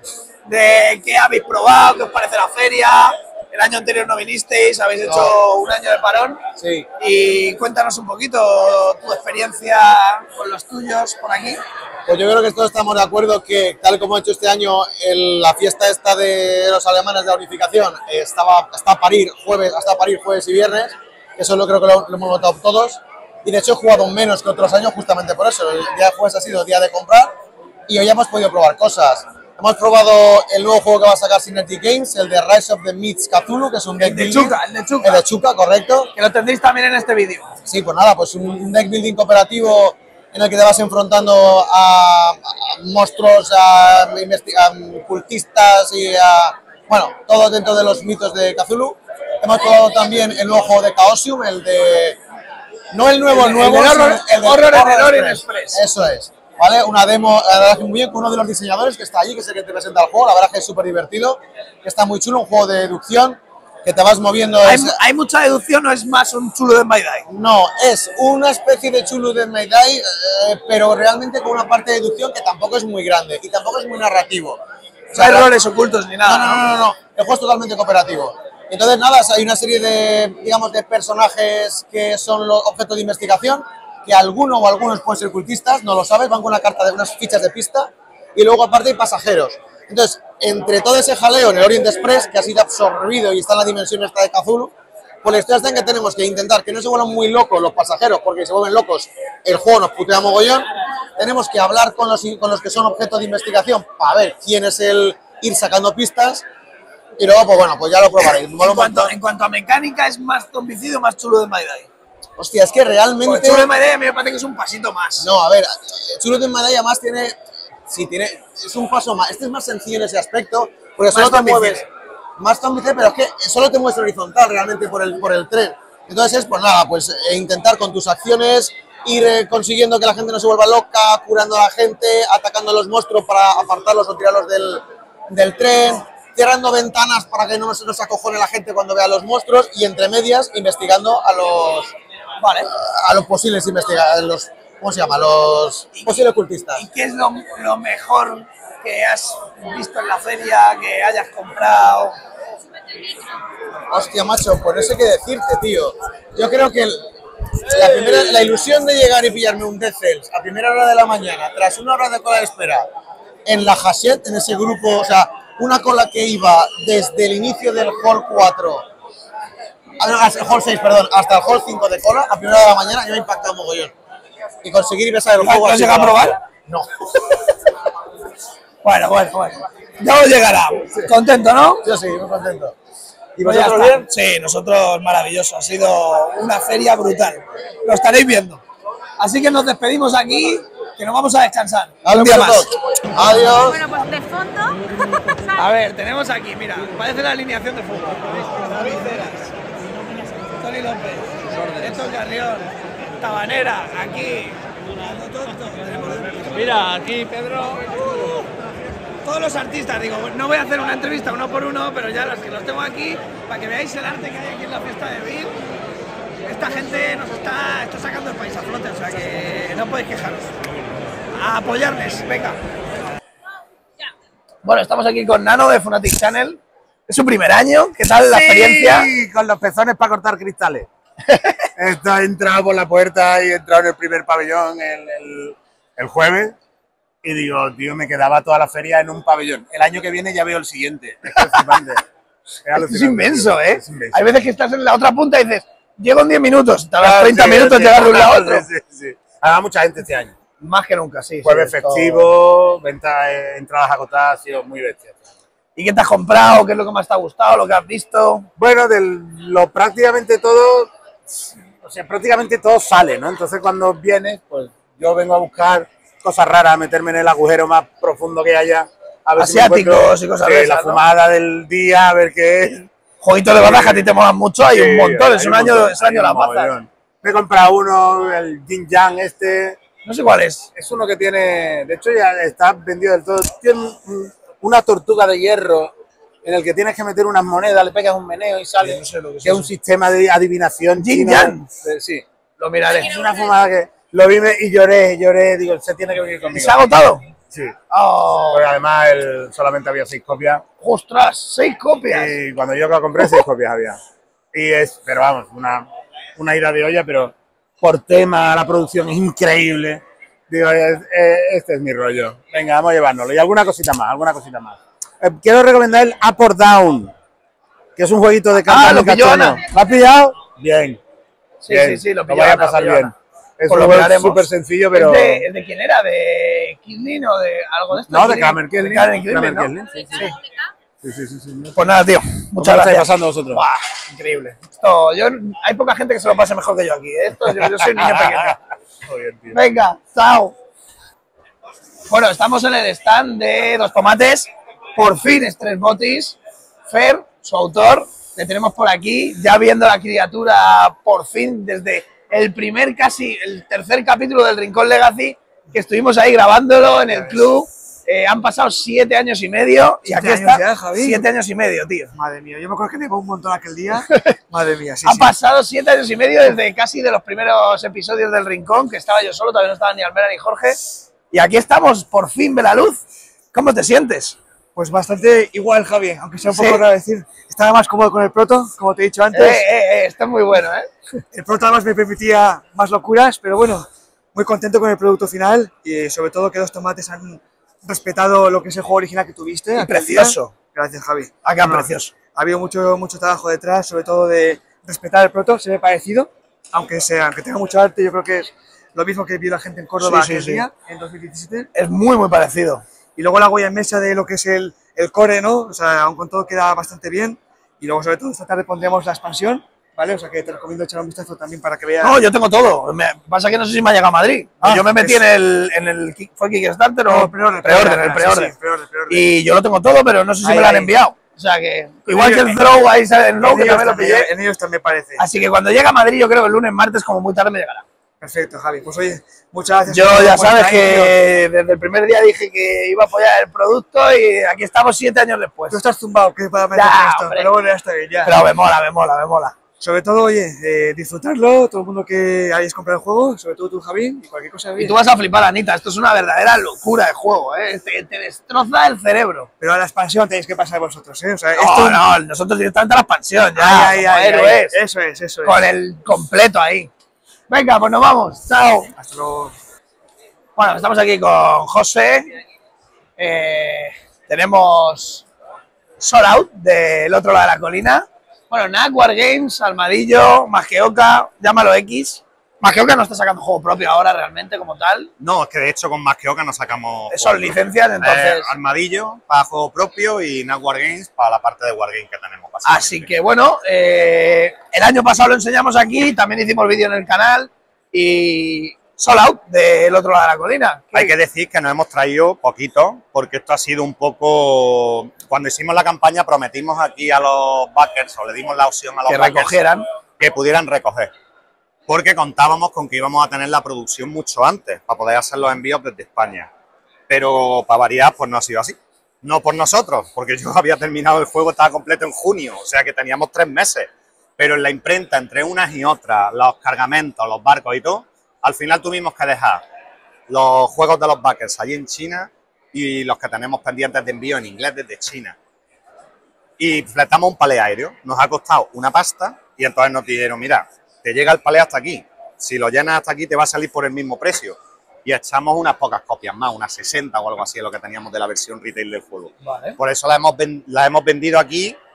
[SPEAKER 1] de qué habéis probado, qué os parece la feria. El año anterior no vinisteis, habéis hecho no. un año de parón.
[SPEAKER 2] Sí.
[SPEAKER 1] Y cuéntanos un poquito tu experiencia con los tuyos por aquí.
[SPEAKER 2] Pues yo creo que todos estamos de acuerdo que, tal como ha hecho este año el, la fiesta esta de los alemanes de la unificación, eh, estaba hasta parir jueves, hasta parir jueves y viernes, eso lo creo que lo, lo hemos notado todos. Y de hecho he jugado menos que otros años justamente por eso. El día de jueves ha sido el día de comprar y hoy hemos podido probar cosas. Hemos probado el nuevo juego que va a sacar Synergy Games, el de Rise of the Myths Cthulhu, que es un deck
[SPEAKER 1] el de
[SPEAKER 2] building.
[SPEAKER 1] Chuka, el de Chuka.
[SPEAKER 2] El de Chuka, correcto.
[SPEAKER 1] Que lo tendréis también en este vídeo.
[SPEAKER 2] Sí, pues nada, pues un deck building cooperativo en el que te vas enfrentando a, a monstruos, a, a cultistas y a... Bueno, todo dentro de los mitos de Cthulhu. Hemos probado también el nuevo juego de Chaosium, el de... No el nuevo, el, nuevo,
[SPEAKER 1] el, el, horror, el, el horror en el Orient Express.
[SPEAKER 2] Eso es, ¿vale? Una demo, la verdad que muy bien, con uno de los diseñadores que está allí, que es el que te presenta el juego, la verdad que es súper divertido, que está muy chulo, un juego de deducción, que te vas moviendo...
[SPEAKER 1] ¿Hay,
[SPEAKER 2] es,
[SPEAKER 1] ¿hay mucha deducción o es más un chulo de Maidai?
[SPEAKER 2] No, es una especie de chulo de Maidai, eh, pero realmente con una parte de deducción que tampoco es muy grande y tampoco es muy narrativo.
[SPEAKER 1] O sea, no hay roles ocultos ni nada.
[SPEAKER 2] No, no, no, no, no, el juego es totalmente cooperativo. Entonces, nada, hay una serie de, digamos, de personajes que son los objetos de investigación, que alguno o algunos pueden ser cultistas, no lo sabes, van con una carta de unas fichas de pista, y luego aparte hay pasajeros. Entonces, entre todo ese jaleo en el Orient Express, que ha sido absorbido y está en la dimensión esta de Cthulhu, pues la historia está en que tenemos que intentar que no se vuelvan muy locos los pasajeros, porque si se vuelven locos, el juego nos putea mogollón. Tenemos que hablar con los, con los que son objetos de investigación para ver quién es el ir sacando pistas. Y luego, pues bueno, pues ya lo probaréis.
[SPEAKER 1] En cuanto, en cuanto a mecánica, ¿es más zombicida o más chulo de Maidai?
[SPEAKER 2] Hostia, es que realmente...
[SPEAKER 1] Pues chulo de Maidai a mí me parece que es un pasito más.
[SPEAKER 2] No, a ver, chulo de Maidai además tiene... Sí, tiene... Es un paso más. Este es más sencillo en ese aspecto, porque solo te mueves... Más zombicide, pero es que solo te mueves horizontal realmente por el, por el tren. Entonces es, pues nada, pues eh, intentar con tus acciones ir eh, consiguiendo que la gente no se vuelva loca, curando a la gente, atacando a los monstruos para apartarlos o tirarlos del, del tren, cerrando ventanas para que no se nos acojone la gente cuando vea a los monstruos y entre medias investigando a los, vale, a los posibles investigadores, los, ¿cómo se llama? Los posibles cultistas.
[SPEAKER 1] ¿Y qué es lo, lo mejor que has visto en la feria, que hayas comprado?
[SPEAKER 2] Hostia, macho, pues no sé qué decirte, tío. Yo creo que el, la, primera, la ilusión de llegar y pillarme un Death Cells a primera hora de la mañana, tras una hora de cola de espera, en la Hachette, en ese grupo, o sea, una cola que iba desde el inicio del Hall cuatro, hasta el Hall seis, perdón, hasta el Hall cinco de cola, a primera hora de la mañana, yo me he impactado mogollón. Y conseguir ir a besar el juego...
[SPEAKER 1] ¿Lo has llegado a probar?
[SPEAKER 2] No.
[SPEAKER 1] Bueno, bueno, bueno. Ya os llegará. ¿Contento, no?
[SPEAKER 2] Yo sí, muy contento.
[SPEAKER 1] ¿Y vosotros bien? Sí, nosotros maravilloso. Ha sido una feria brutal. Lo estaréis viendo. Así que nos despedimos aquí, que nos vamos a descansar. Un día más.
[SPEAKER 2] Adiós.
[SPEAKER 3] Bueno, pues de fondo...
[SPEAKER 1] A ver, tenemos aquí, mira, parece la alineación de fútbol. David Ceras, Tony López, Héctor Carrión, Tabanera, aquí.
[SPEAKER 6] Mira, aquí Pedro.
[SPEAKER 1] Todos los artistas, digo, no voy a hacer una entrevista uno por uno, pero ya los que los tengo aquí, para que veáis el arte que hay aquí en la fiesta de Devir. Esta gente nos está, está sacando el país a flote, o sea que no podéis quejaros. A apoyarles, venga. Bueno, estamos aquí con Nano de Funatic Channel. Es su primer año, ¿qué tal la
[SPEAKER 7] sí,
[SPEAKER 1] experiencia?
[SPEAKER 7] Con los pezones para cortar cristales. Esto he entrado por la puerta y he entrado en el primer pabellón el, el, el jueves y digo, tío, me quedaba toda la feria en un pabellón. El año que viene ya veo el siguiente. Es,
[SPEAKER 1] es, es inmenso, ¿eh? Es inmenso. Hay veces que estás en la otra punta y dices, llego en diez minutos, tardas
[SPEAKER 7] Ah,
[SPEAKER 1] treinta
[SPEAKER 7] sí,
[SPEAKER 1] minutos
[SPEAKER 7] sí,
[SPEAKER 1] llegar de un lado a
[SPEAKER 7] sí,
[SPEAKER 1] otro.
[SPEAKER 7] Sí, sí. Además, mucha gente este año.
[SPEAKER 1] Más que nunca, sí.
[SPEAKER 7] Jueves
[SPEAKER 1] sí, esto-
[SPEAKER 7] festivo, venta, eh, entradas agotadas, ha sido muy bestia.
[SPEAKER 1] ¿Y qué te has comprado? ¿Qué es lo que más te ha gustado? ¿Lo que has visto?
[SPEAKER 7] Bueno, de lo prácticamente todo, o sea, prácticamente todo sale, ¿no? Entonces cuando vienes, pues yo vengo a buscar cosas raras, a meterme en el agujero más profundo que haya, a ver si me
[SPEAKER 1] Asiáticos
[SPEAKER 7] encuentro,
[SPEAKER 1] y cosas
[SPEAKER 7] sí,
[SPEAKER 1] de esas,
[SPEAKER 7] la
[SPEAKER 1] ¿no?
[SPEAKER 7] fumada del día, a ver qué es.
[SPEAKER 1] Jueguitos de bazas que a ti te molan mucho, hay
[SPEAKER 7] Sí,
[SPEAKER 1] un montón, es
[SPEAKER 7] hay
[SPEAKER 1] un año,
[SPEAKER 7] montón,
[SPEAKER 1] es un año
[SPEAKER 7] hay
[SPEAKER 1] las
[SPEAKER 7] un
[SPEAKER 1] bazas.
[SPEAKER 7] mogollón. Me he comprado uno, el Jin Yang este,
[SPEAKER 1] No sé cuál es.
[SPEAKER 7] es uno que tiene, de hecho ya está vendido del todo, tiene un- una tortuga de hierro en el que tienes que meter unas monedas, le pegas un meneo y sale,
[SPEAKER 1] No sé lo que es
[SPEAKER 7] que es
[SPEAKER 1] eso.
[SPEAKER 7] un sistema de adivinación
[SPEAKER 1] Jin
[SPEAKER 7] chino.
[SPEAKER 1] Yang.
[SPEAKER 7] Eh, Sí,
[SPEAKER 1] Lo miraré.
[SPEAKER 7] es una fumada que lo vi me- y lloré, lloré, digo, se tiene que venir
[SPEAKER 1] ¿Y
[SPEAKER 7] conmigo.
[SPEAKER 1] se ha agotado?
[SPEAKER 7] Sí,
[SPEAKER 1] Oh,
[SPEAKER 7] porque además el, solamente había seis copias
[SPEAKER 1] ¡ostras! ¡Seis copias!
[SPEAKER 7] y cuando yo lo compré seis copias había. Y es, pero vamos, una, una ida de olla, pero por tema, la producción es increíble. Digo, es- es- este es mi rollo. Venga, vamos a llevárnoslo. Y alguna cosita más, alguna cosita más. Eh, quiero recomendar el Up or Down, que es un jueguito de cartas
[SPEAKER 1] Ah, lo
[SPEAKER 7] muy
[SPEAKER 1] pilló
[SPEAKER 7] cachondo.
[SPEAKER 1] Ana.
[SPEAKER 7] ¿Lo has pillado? Bien.
[SPEAKER 1] Sí,
[SPEAKER 7] bien.
[SPEAKER 1] sí, sí, lo
[SPEAKER 7] Lo
[SPEAKER 1] pilló
[SPEAKER 7] voy a
[SPEAKER 1] Ana,
[SPEAKER 7] pasar
[SPEAKER 1] lo pilló
[SPEAKER 7] bien.
[SPEAKER 1] Ana.
[SPEAKER 7] Es
[SPEAKER 1] Pues
[SPEAKER 7] un
[SPEAKER 1] lo
[SPEAKER 7] juego
[SPEAKER 1] miraremos.
[SPEAKER 7] súper sencillo, pero...
[SPEAKER 1] ¿Es de, ¿Es de quién era? ¿De Kirlin o de algo de esto?
[SPEAKER 7] No, de
[SPEAKER 1] Kirlin?
[SPEAKER 7] Kramer Kelly.
[SPEAKER 1] De Kramer Kelly,
[SPEAKER 7] Kramer
[SPEAKER 1] ¿no?
[SPEAKER 7] Kelly, sí,
[SPEAKER 1] Sí.
[SPEAKER 7] Sí, sí, sí, sí.
[SPEAKER 1] Pues nada, tío.
[SPEAKER 7] ¿Cómo
[SPEAKER 1] Muchas
[SPEAKER 7] lo
[SPEAKER 1] gracias.
[SPEAKER 7] estáis pasando vosotros?
[SPEAKER 1] Buah, increíble. Esto, yo, hay poca gente que se lo pase mejor que yo aquí. ¿eh? Esto, yo, yo soy un niño pequeño.
[SPEAKER 7] Joder, tío.
[SPEAKER 1] Venga, chao. Bueno, estamos en el stand de Dos Tomates. Por fin, Stress Botis. Fer, su autor, le tenemos por aquí, ya viendo la criatura por fin desde el primer, casi el tercer capítulo del Rincón Legacy, que estuvimos ahí grabándolo en el club. Eh, han pasado siete años y medio y aquí
[SPEAKER 6] ¿Siete
[SPEAKER 1] está.
[SPEAKER 6] años ya, Javi?
[SPEAKER 1] Siete años y medio, tío.
[SPEAKER 6] Madre mía, yo me acuerdo que nevó un montón aquel día. Madre mía, sí,
[SPEAKER 1] Han
[SPEAKER 6] sí.
[SPEAKER 1] pasado siete años y medio desde casi de los primeros episodios del Rincón, que estaba yo solo, todavía no estaban ni Almera ni Jorge. Y aquí estamos, por fin ve la luz. ¿Cómo te sientes?
[SPEAKER 6] Pues bastante igual, Javi, aunque sea un poco
[SPEAKER 1] Sí.
[SPEAKER 6] raro decir. Estaba más cómodo con el proto, como te he dicho
[SPEAKER 1] Eh,
[SPEAKER 6] antes.
[SPEAKER 1] eh, eh, está muy bueno, ¿eh?
[SPEAKER 6] El proto además me permitía más locuras, pero bueno, muy contento con el producto final y sobre todo que Dos Tomates han respetado lo que es el juego original que tuviste.
[SPEAKER 1] Y
[SPEAKER 6] aquel
[SPEAKER 1] precioso.
[SPEAKER 6] día. Gracias, Javi.
[SPEAKER 1] Ah, qué
[SPEAKER 6] No,
[SPEAKER 1] precioso.
[SPEAKER 6] Ha habido mucho, mucho trabajo detrás, sobre todo de respetar el proto, se me ha parecido, aunque, sea, aunque tenga mucho arte, yo creo que es lo mismo que vio la gente en Córdoba
[SPEAKER 1] Sí, sí,
[SPEAKER 6] aquel
[SPEAKER 1] sí.
[SPEAKER 6] día, en dos mil diecisiete.
[SPEAKER 1] Es muy, muy parecido.
[SPEAKER 6] Y luego la huella en mesa de lo que es el, el core, ¿no? O sea, aún con todo queda bastante bien. Y luego, sobre todo, esta tarde pondremos la expansión, ¿vale? O sea, que te recomiendo echar un vistazo también para que veas.
[SPEAKER 1] No, yo tengo todo. Me, pasa que no sé si me ha llegado a Madrid.
[SPEAKER 6] Ah,
[SPEAKER 1] yo me metí
[SPEAKER 6] es-
[SPEAKER 1] en el, en el. Kick- ¿Fue Kickstarter o?
[SPEAKER 6] No, preorden,
[SPEAKER 1] preorden, el
[SPEAKER 6] sí,
[SPEAKER 1] preorden.
[SPEAKER 6] sí, preorden, preorden.
[SPEAKER 1] Y yo lo tengo todo, pero no sé si
[SPEAKER 6] Ahí,
[SPEAKER 1] me lo han
[SPEAKER 6] ahí.
[SPEAKER 1] enviado. O sea que. Igual
[SPEAKER 6] En
[SPEAKER 1] que el
[SPEAKER 6] ellos-
[SPEAKER 1] throw ahí sale en low,
[SPEAKER 6] En
[SPEAKER 1] que
[SPEAKER 6] ellos
[SPEAKER 1] también lo
[SPEAKER 6] también,
[SPEAKER 1] pillé.
[SPEAKER 6] en ellos también parece.
[SPEAKER 1] Así que cuando llegue a Madrid, yo creo que el lunes, martes, como muy tarde me llegará.
[SPEAKER 6] Perfecto, Javi. Pues oye, muchas gracias.
[SPEAKER 1] Yo
[SPEAKER 6] por-
[SPEAKER 1] ya
[SPEAKER 6] por
[SPEAKER 1] sabes
[SPEAKER 6] estar ahí, tío.
[SPEAKER 1] que desde el primer día dije que iba a apoyar el producto y aquí estamos siete años después.
[SPEAKER 6] Tú estás zumbado, que para meterte
[SPEAKER 1] Ya,
[SPEAKER 6] en esto.
[SPEAKER 1] hombre.
[SPEAKER 6] Pero bueno, ya está bien, ya.
[SPEAKER 1] Pero me mola, me mola, me mola.
[SPEAKER 6] Sobre todo, oye, eh, disfrutarlo, todo el mundo que hayáis comprado el juego, sobre todo tú, Javi, y cualquier cosa.
[SPEAKER 1] Y
[SPEAKER 6] oye.
[SPEAKER 1] tú vas a flipar, Anita. Esto es una verdadera locura de juego, ¿eh? Te, te destroza el cerebro.
[SPEAKER 6] Pero a la expansión tenéis que pasar vosotros, ¿eh? O sea,
[SPEAKER 1] No,
[SPEAKER 6] esto.
[SPEAKER 1] no, nosotros directamente a la expansión, ya,
[SPEAKER 6] Ay, ay,
[SPEAKER 1] como
[SPEAKER 6] ay, ay.
[SPEAKER 1] héroes,
[SPEAKER 6] Eso es, eso es.
[SPEAKER 1] con el completo ahí. Venga, pues nos vamos. Chao.
[SPEAKER 6] Hasta luego.
[SPEAKER 1] Bueno, estamos aquí con José. Eh, tenemos Soul Out del otro lado de la colina. Bueno, N A C, Wargames, Armadillo, Magioka, llámalo X. Magioka no está sacando juego propio ahora realmente como tal.
[SPEAKER 8] No, es que de hecho con Magioka nos sacamos
[SPEAKER 1] Son
[SPEAKER 8] juegos
[SPEAKER 1] licencias,
[SPEAKER 8] propios.
[SPEAKER 1] entonces.
[SPEAKER 8] Eh, Armadillo para juego propio y N A C Wargames para la parte de Wargames que tenemos. básicamente.
[SPEAKER 1] Así que bueno, eh, el año pasado lo enseñamos aquí, también hicimos vídeo en el canal y Soul Out del otro lado de la colina.
[SPEAKER 8] Hay que decir que nos hemos traído poquito, porque esto ha sido un poco... Cuando hicimos la campaña prometimos aquí a los backers, o le dimos la opción a los
[SPEAKER 1] que
[SPEAKER 8] backers
[SPEAKER 1] recogieran.
[SPEAKER 8] que pudieran recoger. Porque contábamos con que íbamos a tener la producción mucho antes, para poder hacer los envíos desde España. Pero para variar, pues no ha sido así. No por nosotros, porque yo había terminado el juego, estaba completo en junio, o sea que teníamos tres meses. Pero en la imprenta, entre unas y otras, los cargamentos, los barcos y todo, al final tuvimos que dejar los juegos de los backers allí en China y los que tenemos pendientes de envío en inglés desde China. Y fletamos un palé aéreo, nos ha costado una pasta y entonces nos dijeron, mira, te llega el palé hasta aquí, si lo llenas hasta aquí te va a salir por el mismo precio. Y echamos unas pocas copias más, unas sesenta o algo así, es lo que teníamos de la versión retail del juego.
[SPEAKER 1] Vale.
[SPEAKER 8] Por eso la hemos, ven- la hemos vendido aquí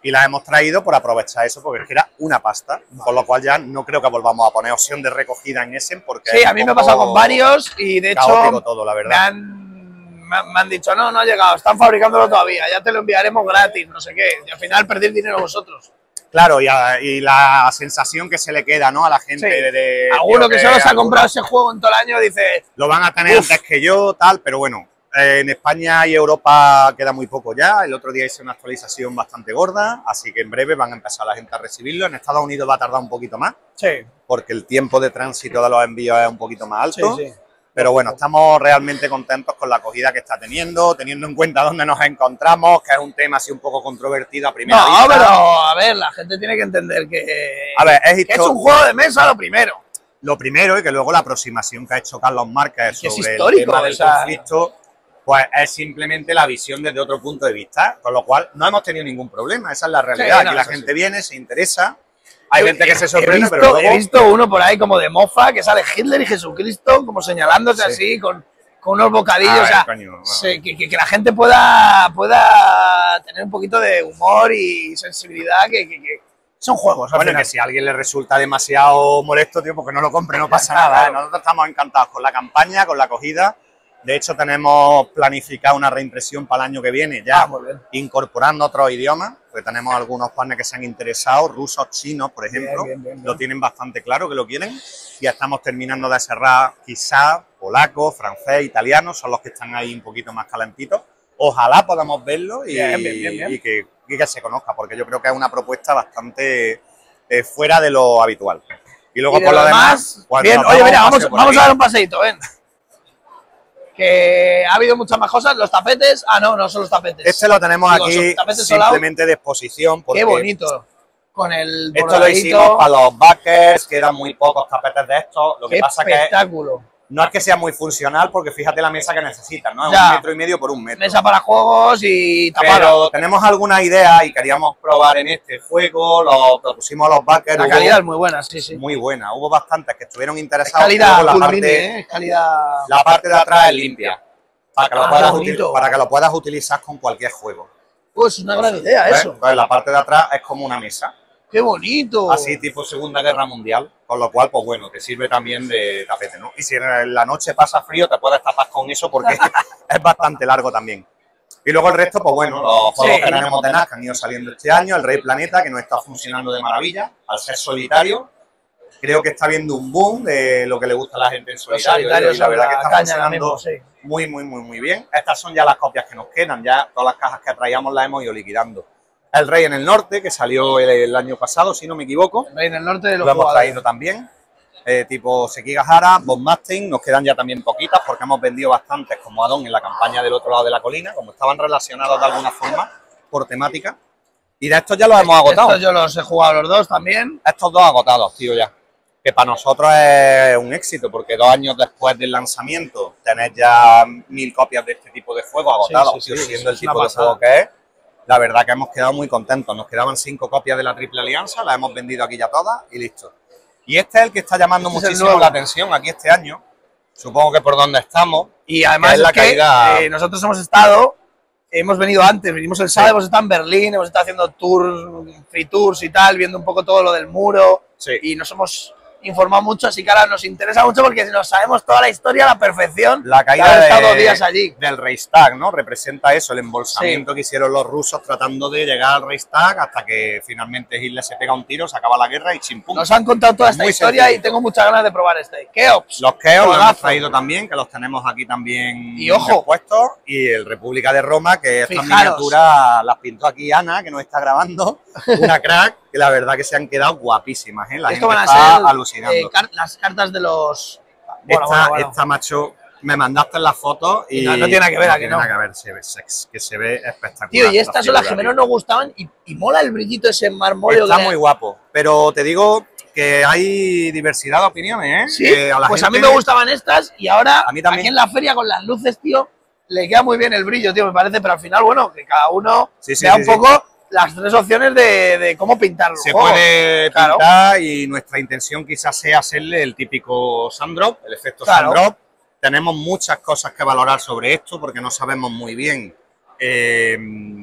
[SPEAKER 8] Y las hemos traído por aprovechar eso, porque es que era una pasta, con lo cual ya no creo que volvamos a poner opción de recogida en Essen, porque
[SPEAKER 1] sí, a mí me ha pasado con varios y de hecho
[SPEAKER 8] todo, la verdad.
[SPEAKER 1] Me, han, me, me han dicho, no, no ha llegado, están fabricándolo todavía, ya te lo enviaremos gratis, no sé qué, y al final perdéis dinero vosotros.
[SPEAKER 8] Claro, y, a, y la sensación que se le queda, ¿no?, a la gente.
[SPEAKER 1] Sí.
[SPEAKER 8] de, de
[SPEAKER 1] Alguno que, que solo se ha comprado
[SPEAKER 8] alguno,
[SPEAKER 1] ese juego en todo el año dice...
[SPEAKER 8] Lo van a tener Uf. antes que yo, tal, pero bueno. En España y Europa queda muy poco ya. El otro día hice una actualización bastante gorda, así que en breve van a empezar la gente a recibirlo. En Estados Unidos va a tardar un poquito más,
[SPEAKER 1] sí,
[SPEAKER 8] porque el tiempo de tránsito de los envíos es un poquito más alto.
[SPEAKER 1] Sí, sí.
[SPEAKER 8] Pero bueno, estamos realmente contentos con la acogida que está teniendo, teniendo en cuenta dónde nos encontramos, que es un tema así un poco controvertido a primera
[SPEAKER 1] no,
[SPEAKER 8] vista.
[SPEAKER 1] No, pero a ver, la gente tiene que entender que,
[SPEAKER 8] a ver, es,
[SPEAKER 1] que es un juego de mesa lo primero.
[SPEAKER 8] Lo primero, y que luego la aproximación que ha hecho Carlos Márquez sobre
[SPEAKER 1] es histórico,
[SPEAKER 8] el tema del
[SPEAKER 1] o sea,
[SPEAKER 8] conflicto, pues es simplemente la visión desde otro punto de vista, con lo cual no hemos tenido ningún problema, esa es la realidad. Sí, no, Aquí la gente sí. viene, se interesa, hay
[SPEAKER 1] Yo,
[SPEAKER 8] gente que se sorprende,
[SPEAKER 1] he visto,
[SPEAKER 8] pero luego...
[SPEAKER 1] He visto uno por ahí como de mofa, que sale Hitler y Jesucristo, como señalándose sí. así, con, con unos bocadillos, ver, o sea, coño, bueno. se, que, que, que la gente pueda, pueda tener un poquito de humor y sensibilidad, que, que, que son juegos.
[SPEAKER 8] Bueno, que si a alguien le resulta demasiado molesto, tío, porque no lo compre, no pasa nada, ¿eh? Nosotros estamos encantados con la campaña, con la acogida. De hecho, tenemos planificado una reimpresión para el año que viene, ya ah, incorporando otros idiomas, porque tenemos algunos partners que se han interesado, rusos, chinos, por ejemplo, bien, bien, bien, bien. Lo tienen bastante claro que lo quieren. Ya estamos terminando de cerrar quizás polaco, francés, italiano, son los que están ahí un poquito más calentitos. Ojalá podamos verlo y, bien, bien, bien, bien. y, que, y que se conozca, porque yo creo que es una propuesta bastante eh, fuera de lo habitual. Y luego
[SPEAKER 1] y
[SPEAKER 8] por lo
[SPEAKER 1] demás,
[SPEAKER 8] demás...
[SPEAKER 1] Bien, oye, mira, vamos, vamos a dar un paseíto, ven. Que ha habido muchas más cosas, los tapetes, ah no, no son los tapetes.
[SPEAKER 8] Este lo tenemos Digo, aquí simplemente de exposición.
[SPEAKER 1] Qué bonito, con el
[SPEAKER 8] Esto lo hicimos para los backers, que eran muy pocos tapetes de estos. Lo que
[SPEAKER 1] Qué
[SPEAKER 8] pasa
[SPEAKER 1] espectáculo.
[SPEAKER 8] que no es que sea muy funcional, porque fíjate la mesa que necesitan, ¿no? Es
[SPEAKER 1] ya.
[SPEAKER 8] un metro y medio por un metro.
[SPEAKER 1] Mesa para juegos y tapada.
[SPEAKER 8] Pero tenemos alguna idea y queríamos probar en este juego, lo propusimos a los backers.
[SPEAKER 1] La calidad hubo, es muy buena, sí, sí.
[SPEAKER 8] Muy buena, hubo bastantes que estuvieron interesados.
[SPEAKER 1] Es calidad,
[SPEAKER 8] la,
[SPEAKER 1] parte,
[SPEAKER 8] ¿eh?
[SPEAKER 1] Es calidad...
[SPEAKER 8] la parte de atrás es limpia. Para que, lo
[SPEAKER 1] ah,
[SPEAKER 8] puedas util, para que lo puedas utilizar con cualquier juego.
[SPEAKER 1] Pues una gran idea
[SPEAKER 8] ¿ves?
[SPEAKER 1] eso.
[SPEAKER 8] Entonces la parte de atrás es como una mesa.
[SPEAKER 1] ¡Qué bonito!
[SPEAKER 8] Así tipo Segunda Guerra Mundial, con lo cual, pues bueno, te sirve también de tapete, ¿no? Y si en la noche pasa frío, te puedes tapar con eso porque es bastante largo también. Y luego el resto, pues bueno, los juegos sí. que tenemos de N A S que han ido saliendo este año, el Rey Planeta, que nos está funcionando de maravilla, al ser solitario. Creo que está viendo un boom de lo que le gusta a la gente en solitario.
[SPEAKER 1] Y
[SPEAKER 8] la verdad que está funcionando
[SPEAKER 1] mismo, sí.
[SPEAKER 8] muy, muy, muy, muy bien. Estas son ya las copias que nos quedan, ya todas las cajas que traíamos las hemos ido liquidando. El Rey en el Norte, que salió el, el año pasado, si no me equivoco.
[SPEAKER 1] El Rey en el Norte de los
[SPEAKER 8] Lo hemos traído también. Eh, tipo Sekigahara, Bob Mustang, nos quedan ya también poquitas porque hemos vendido bastantes como addon en la campaña del otro lado de la colina, como estaban relacionados de alguna forma por temática. Y de estos ya los hemos agotado.
[SPEAKER 1] Estos yo los he jugado los dos también.
[SPEAKER 8] Estos dos agotados, tío, ya. Que para nosotros es un éxito, porque dos años después del lanzamiento tenés ya mil copias de este tipo de juego agotados, sí, sí, tío, sí, siendo el tipo de juego que es. La verdad que hemos quedado muy contentos. Nos quedaban cinco copias de la Triple Alianza, las hemos vendido aquí ya todas y listo. Y este es el que está llamando este muchísimo la atención aquí este año. Supongo que por donde estamos.
[SPEAKER 1] Y además es la que, caída... eh, nosotros hemos estado, hemos venido antes, venimos el sábado, sí. hemos estado en Berlín, hemos estado haciendo tours, free tours y tal, viendo un poco todo lo del muro.
[SPEAKER 8] Sí.
[SPEAKER 1] Y nos hemos informado mucho, así que ahora nos interesa mucho porque nos sabemos toda la historia a la perfección.
[SPEAKER 8] La caída
[SPEAKER 1] de,
[SPEAKER 8] de,
[SPEAKER 1] estado dos días allí.
[SPEAKER 8] del Reichstag, ¿no? Representa eso, el embolsamiento sí. que hicieron los rusos tratando de llegar al Reichstag hasta que finalmente Hitler se pega un tiro, se acaba la guerra y chimpum.
[SPEAKER 1] Nos han contado toda esta Muy historia sencillo. Y tengo muchas ganas de probar este. Keops.
[SPEAKER 8] Los Keops los hemos traído también, que los tenemos aquí también
[SPEAKER 1] y ojo
[SPEAKER 8] puestos. Y el República de Roma, que estas miniaturas las pintó aquí Ana, que nos está grabando, una crack, que la verdad que se han quedado guapísimas, ¿eh? La
[SPEAKER 1] Esto
[SPEAKER 8] gente
[SPEAKER 1] van a
[SPEAKER 8] está
[SPEAKER 1] ser,
[SPEAKER 8] alucinando.
[SPEAKER 1] Eh, car las cartas de los...
[SPEAKER 8] Bueno, esta, bueno, bueno. esta, macho, me mandaste las fotos y...
[SPEAKER 1] No, no tiene nada que ver,
[SPEAKER 8] no
[SPEAKER 1] aquí
[SPEAKER 8] tiene
[SPEAKER 1] no.
[SPEAKER 8] nada que ver, se ve, se, que se ve espectacular.
[SPEAKER 1] Tío, y estas son las que menos nos gustaban y, y mola el brillito ese marmoleo.
[SPEAKER 8] Está muy guapo, pero te digo que hay diversidad de opiniones, ¿eh?
[SPEAKER 1] Sí,
[SPEAKER 8] que a la
[SPEAKER 1] pues
[SPEAKER 8] gente...
[SPEAKER 1] a mí me gustaban estas y ahora
[SPEAKER 8] a mí también.
[SPEAKER 1] Aquí en la feria con las luces, tío, le queda muy bien el brillo, tío, me parece, pero al final, bueno, que cada uno
[SPEAKER 8] sí, sí,
[SPEAKER 1] vea
[SPEAKER 8] sí,
[SPEAKER 1] un
[SPEAKER 8] sí.
[SPEAKER 1] poco las tres opciones de, de cómo pintar el
[SPEAKER 8] Se
[SPEAKER 1] juego.
[SPEAKER 8] puede
[SPEAKER 1] claro.
[SPEAKER 8] pintar y nuestra intención quizás sea hacerle el típico sand-drop, el efecto
[SPEAKER 1] claro.
[SPEAKER 8] sand-drop. Tenemos muchas cosas que valorar sobre esto porque no sabemos muy bien. Eh,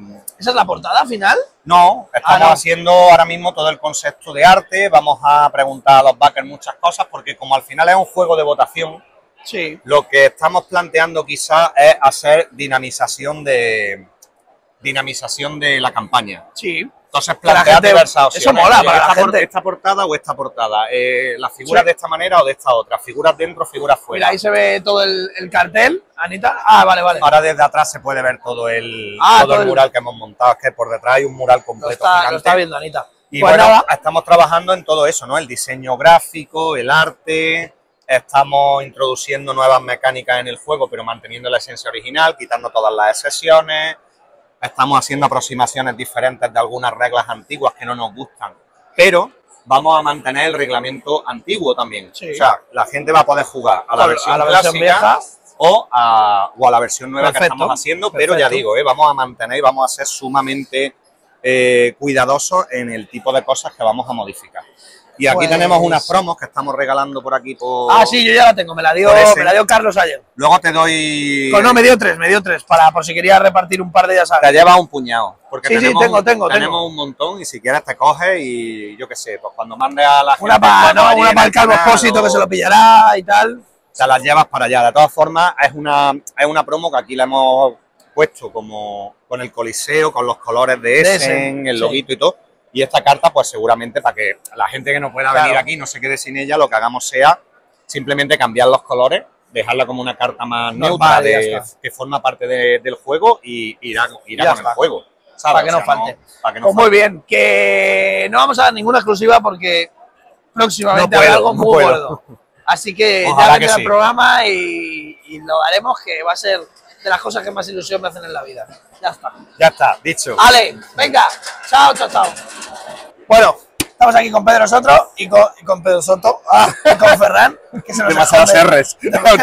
[SPEAKER 1] ¿Esa es la portada final?
[SPEAKER 8] No, estamos
[SPEAKER 1] Ah, no.
[SPEAKER 8] haciendo ahora mismo todo el concepto de arte, vamos a preguntar a los backers muchas cosas, porque como al final es un juego de votación,
[SPEAKER 1] Sí.
[SPEAKER 8] lo que estamos planteando quizás es hacer dinamización de dinamización de la campaña.
[SPEAKER 1] Sí.
[SPEAKER 8] Entonces
[SPEAKER 1] Que la
[SPEAKER 8] plantear
[SPEAKER 1] gente-
[SPEAKER 8] diversas opciones.
[SPEAKER 1] eso mola
[SPEAKER 8] Oye,
[SPEAKER 1] para la
[SPEAKER 8] esta, por-
[SPEAKER 1] gente.
[SPEAKER 8] esta portada o esta portada, eh, las figuras
[SPEAKER 1] Sí.
[SPEAKER 8] de esta manera o de esta otra, figuras dentro, figuras fuera.
[SPEAKER 1] Mira, ahí se ve todo el, el cartel, Anita. Ah, vale, vale.
[SPEAKER 8] Ahora desde atrás se puede ver todo el,
[SPEAKER 1] Ah,
[SPEAKER 8] todo
[SPEAKER 1] todo
[SPEAKER 8] el
[SPEAKER 1] el-
[SPEAKER 8] mural que hemos montado, es que por detrás hay un mural
[SPEAKER 1] Lo
[SPEAKER 8] completo
[SPEAKER 1] está,
[SPEAKER 8] gigante.
[SPEAKER 1] lo está viendo Anita.
[SPEAKER 8] Y
[SPEAKER 1] Pues
[SPEAKER 8] bueno,
[SPEAKER 1] nada,
[SPEAKER 8] estamos trabajando en todo eso, ¿no? El diseño gráfico, el arte, estamos introduciendo nuevas mecánicas en el juego, pero manteniendo la esencia original, quitando todas las excepciones. Estamos haciendo aproximaciones diferentes de algunas reglas antiguas que no nos gustan, pero vamos a mantener el reglamento antiguo también.
[SPEAKER 1] Sí.
[SPEAKER 8] O sea, la gente va a poder jugar a la
[SPEAKER 1] A
[SPEAKER 8] versión
[SPEAKER 1] la versión
[SPEAKER 8] clásica
[SPEAKER 1] vieja.
[SPEAKER 8] o a, o a la versión nueva que
[SPEAKER 1] Perfecto,
[SPEAKER 8] estamos haciendo, pero ya
[SPEAKER 1] perfecto.
[SPEAKER 8] digo, ¿eh? vamos a mantener y vamos a ser sumamente eh, cuidadosos en el tipo de cosas que vamos a modificar. Y aquí
[SPEAKER 1] Pues-
[SPEAKER 8] tenemos unas promos que estamos regalando por aquí por...
[SPEAKER 1] ah, sí, yo ya la tengo. Me la dio,
[SPEAKER 8] por ese.
[SPEAKER 1] me la dio Carlos ayer.
[SPEAKER 8] Luego te doy...
[SPEAKER 1] Pues no, me dio tres, me dio tres, para por si quería repartir un par de ellas.
[SPEAKER 8] Te llevas un puñado. Porque
[SPEAKER 1] Sí, sí,
[SPEAKER 8] tenemos,
[SPEAKER 1] tengo,
[SPEAKER 8] un-
[SPEAKER 1] tengo,
[SPEAKER 8] tenemos
[SPEAKER 1] tengo.
[SPEAKER 8] un montón y si quieres te coges y yo qué sé, pues cuando mandes a la gente...
[SPEAKER 1] Una para
[SPEAKER 8] cuando
[SPEAKER 1] no,
[SPEAKER 8] allí
[SPEAKER 1] una
[SPEAKER 8] en
[SPEAKER 1] pa el Calvo
[SPEAKER 8] canal
[SPEAKER 1] Expósito
[SPEAKER 8] o-
[SPEAKER 1] que se lo pillará y tal.
[SPEAKER 8] te las llevas para allá. De todas formas, es una, es una promo que aquí la hemos puesto como con el Coliseo, con los colores de
[SPEAKER 1] De
[SPEAKER 8] Essen,
[SPEAKER 1] Essen,
[SPEAKER 8] el
[SPEAKER 1] sí.
[SPEAKER 8] loguito y todo. Y esta carta, pues seguramente para que la gente que no pueda
[SPEAKER 1] Claro.
[SPEAKER 8] venir aquí no se quede sin ella, lo que hagamos sea simplemente cambiar los colores, dejarla como una carta más
[SPEAKER 1] Normal,
[SPEAKER 8] neutra
[SPEAKER 1] y ya
[SPEAKER 8] de-
[SPEAKER 1] está.
[SPEAKER 8] que forma parte de- del juego y irá, irá
[SPEAKER 1] Ya
[SPEAKER 8] con
[SPEAKER 1] está.
[SPEAKER 8] el juego. ¿sabes?
[SPEAKER 1] Para que
[SPEAKER 8] O
[SPEAKER 1] no
[SPEAKER 8] sea,
[SPEAKER 1] falte.
[SPEAKER 8] para que no
[SPEAKER 1] Pues muy
[SPEAKER 8] falte.
[SPEAKER 1] bien, que no vamos a dar ninguna exclusiva porque próximamente
[SPEAKER 8] No
[SPEAKER 1] habrá
[SPEAKER 8] puedo,
[SPEAKER 1] algo
[SPEAKER 8] no
[SPEAKER 1] muy
[SPEAKER 8] puedo.
[SPEAKER 1] gordo. Así que
[SPEAKER 8] Ojalá
[SPEAKER 1] ya
[SPEAKER 8] que
[SPEAKER 1] vendrá
[SPEAKER 8] sí.
[SPEAKER 1] el programa y, y lo haremos, que va a ser de las cosas que más ilusión me hacen en la vida. Ya está.
[SPEAKER 8] Ya está, dicho.
[SPEAKER 1] Ale, venga, chao, chao, chao. Bueno, estamos aquí con Pedro Soto y con, y con Pedro Soto ah, y con Ferran, que se nos
[SPEAKER 4] Demasiados
[SPEAKER 1] esconde.
[SPEAKER 4] R's.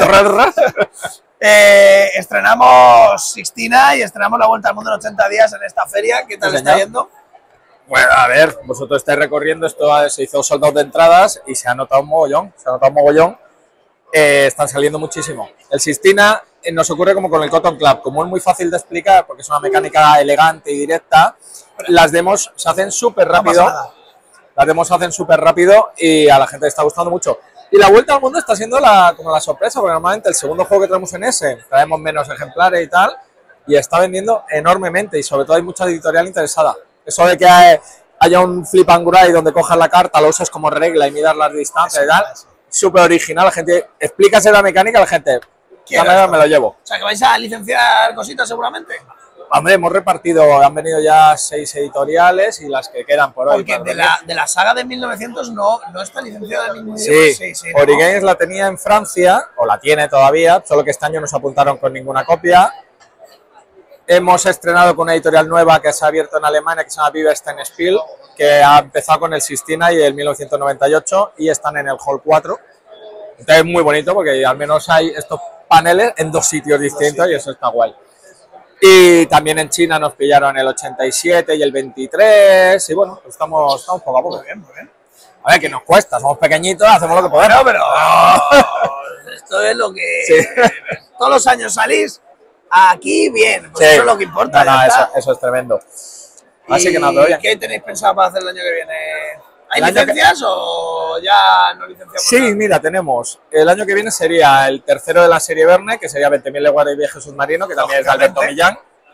[SPEAKER 1] Eh, estrenamos Sixtina y estrenamos la Vuelta al Mundo en ochenta días en esta feria. ¿Qué tal
[SPEAKER 4] Sí,
[SPEAKER 1] está
[SPEAKER 4] señor.
[SPEAKER 1] yendo?
[SPEAKER 4] Bueno, a ver, vosotros estáis recorriendo, esto se hizo sold de entradas y se ha notado un mogollón, se ha notado un mogollón. Eh, están saliendo muchísimo. El Sistina eh, nos ocurre como con el Cotton Club, como es muy fácil de explicar porque es una mecánica elegante y directa, las demos se hacen súper
[SPEAKER 1] No pasa
[SPEAKER 4] rápido,
[SPEAKER 1] nada.
[SPEAKER 4] las demos se hacen súper rápido y a la gente le está gustando mucho. Y la Vuelta al Mundo está siendo la, como la sorpresa, porque normalmente el segundo juego que traemos en ese, traemos menos ejemplares y tal, y está vendiendo enormemente y sobre todo hay mucha editorial interesada. Eso de que hay- haya un flip and grind donde cojas la carta, lo usas como regla y midas las distancias y tal, súper original, la gente, explícase la mecánica a la gente,
[SPEAKER 1] Quiero
[SPEAKER 4] "Dame,
[SPEAKER 1] esto".
[SPEAKER 4] me lo llevo.
[SPEAKER 1] O sea, que vais a licenciar cositas seguramente.
[SPEAKER 4] Hombre, hemos repartido, han venido ya seis editoriales y las que quedan por hoy.
[SPEAKER 1] Porque
[SPEAKER 4] para
[SPEAKER 1] de
[SPEAKER 4] vender.
[SPEAKER 1] la, de la saga de mil novecientos no, no está licenciada en ningún
[SPEAKER 4] Sí,
[SPEAKER 1] idioma. Sí, sí, ¿no?
[SPEAKER 4] Origames la tenía en Francia, o la tiene todavía, solo que este año no se apuntaron con ninguna copia. Hemos estrenado con una editorial nueva que se ha abierto en Alemania, que se llama Viverstein Spiel, que ha empezado con el Sistina y el mil novecientos noventa y ocho y están en el Hall cuatro. Entonces es muy bonito porque al menos hay estos paneles en dos sitios distintos y eso está guay. Y también en China nos pillaron el ochenta y siete y el veintitrés y bueno, pues estamos, estamos poco a poco.
[SPEAKER 1] Muy bien, muy bien.
[SPEAKER 4] A ver, que nos cuesta, somos pequeñitos, hacemos lo que podemos.
[SPEAKER 1] Bueno, pero esto es lo que...
[SPEAKER 4] Sí.
[SPEAKER 1] Todos los años salís aquí bien, pues
[SPEAKER 4] Sí.
[SPEAKER 1] eso es lo que importa.
[SPEAKER 4] No, no,
[SPEAKER 1] ya
[SPEAKER 4] eso,
[SPEAKER 1] está.
[SPEAKER 4] eso es tremendo. Así
[SPEAKER 1] ¿Y
[SPEAKER 4] que nada, pero oye.
[SPEAKER 1] ¿qué tenéis pensado para hacer el año que viene? ¿Hay
[SPEAKER 4] El año que-
[SPEAKER 1] licencias o ya no licenciamos
[SPEAKER 4] Sí,
[SPEAKER 1] nada?
[SPEAKER 4] mira, tenemos. El año que viene sería el tercero de la serie Verne, que sería veinte mil leguas de viaje submarino, que también es de Alberto Millán.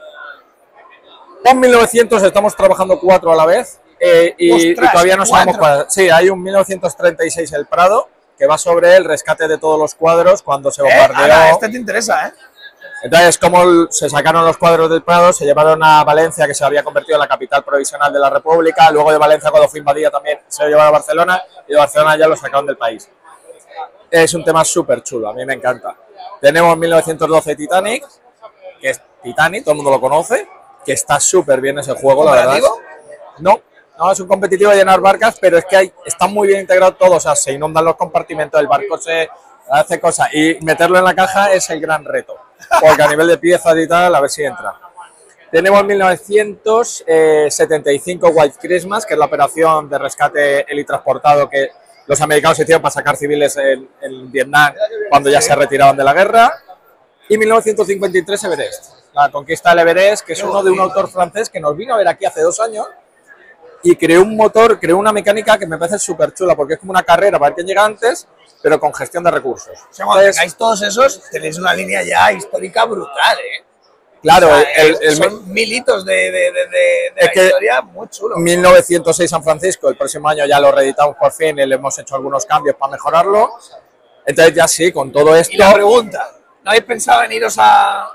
[SPEAKER 4] Con mil novecientos estamos trabajando cuatro a la vez eh, y, y
[SPEAKER 1] Ostras,
[SPEAKER 4] todavía no sabemos
[SPEAKER 1] cuatro.
[SPEAKER 4] cuál. Sí, hay un mil novecientos treinta y seis El Prado, que va sobre el rescate de todos los cuadros cuando se
[SPEAKER 1] ¿Eh?
[SPEAKER 4] bombardeó.
[SPEAKER 1] Ana, este te interesa, ¿eh?
[SPEAKER 4] Entonces, como el- se sacaron los cuadros del Prado, se llevaron a Valencia, que se había convertido en la capital provisional de la República. Luego de Valencia, cuando fue invadida, también se lo llevaron a Barcelona. Y de Barcelona ya lo sacaron del país. Es un tema súper chulo, a mí me encanta. Tenemos mil novecientos doce Titanic, que es Titanic, todo el mundo lo conoce, que está súper bien ese juego, la verdad.
[SPEAKER 1] ¿Cooperativo?
[SPEAKER 4] No, no, es un competitivo de llenar barcas, pero es que hay, está muy bien integrado todo. O sea, se inundan los compartimentos, el barco se hace cosas. Y meterlo en la caja es el gran reto. Porque a nivel de piezas y tal, a ver si entra. Tenemos mil novecientos setenta y cinco White Christmas, que es la operación de rescate helitransportado que los americanos hicieron para sacar civiles en, en Vietnam cuando ya se retiraban de la guerra. Y mil novecientos cincuenta y tres Everest. la conquista del Everest, que es
[SPEAKER 1] Qué
[SPEAKER 4] uno de un
[SPEAKER 1] bonito.
[SPEAKER 4] autor francés que nos vino a ver aquí hace dos años y creó un motor, creó una mecánica que me parece súper chula, porque es como una carrera para ver quién llega antes, pero con gestión de recursos.
[SPEAKER 1] O sea, cuando
[SPEAKER 4] Entonces,
[SPEAKER 1] tengáis todos esos, tenéis una línea ya histórica brutal, ¿eh?
[SPEAKER 4] claro,
[SPEAKER 1] O sea,
[SPEAKER 4] el, el-
[SPEAKER 1] son mil hitos de, de, de, de, de
[SPEAKER 4] Es
[SPEAKER 1] la
[SPEAKER 4] que
[SPEAKER 1] historia muy chulo.
[SPEAKER 4] mil novecientos seis San Francisco, el próximo año ya lo reeditamos por fin y le hemos hecho algunos cambios para mejorarlo. Entonces ya sí, con todo esto...
[SPEAKER 1] Y la pregunta, ¿no habéis pensado en iros a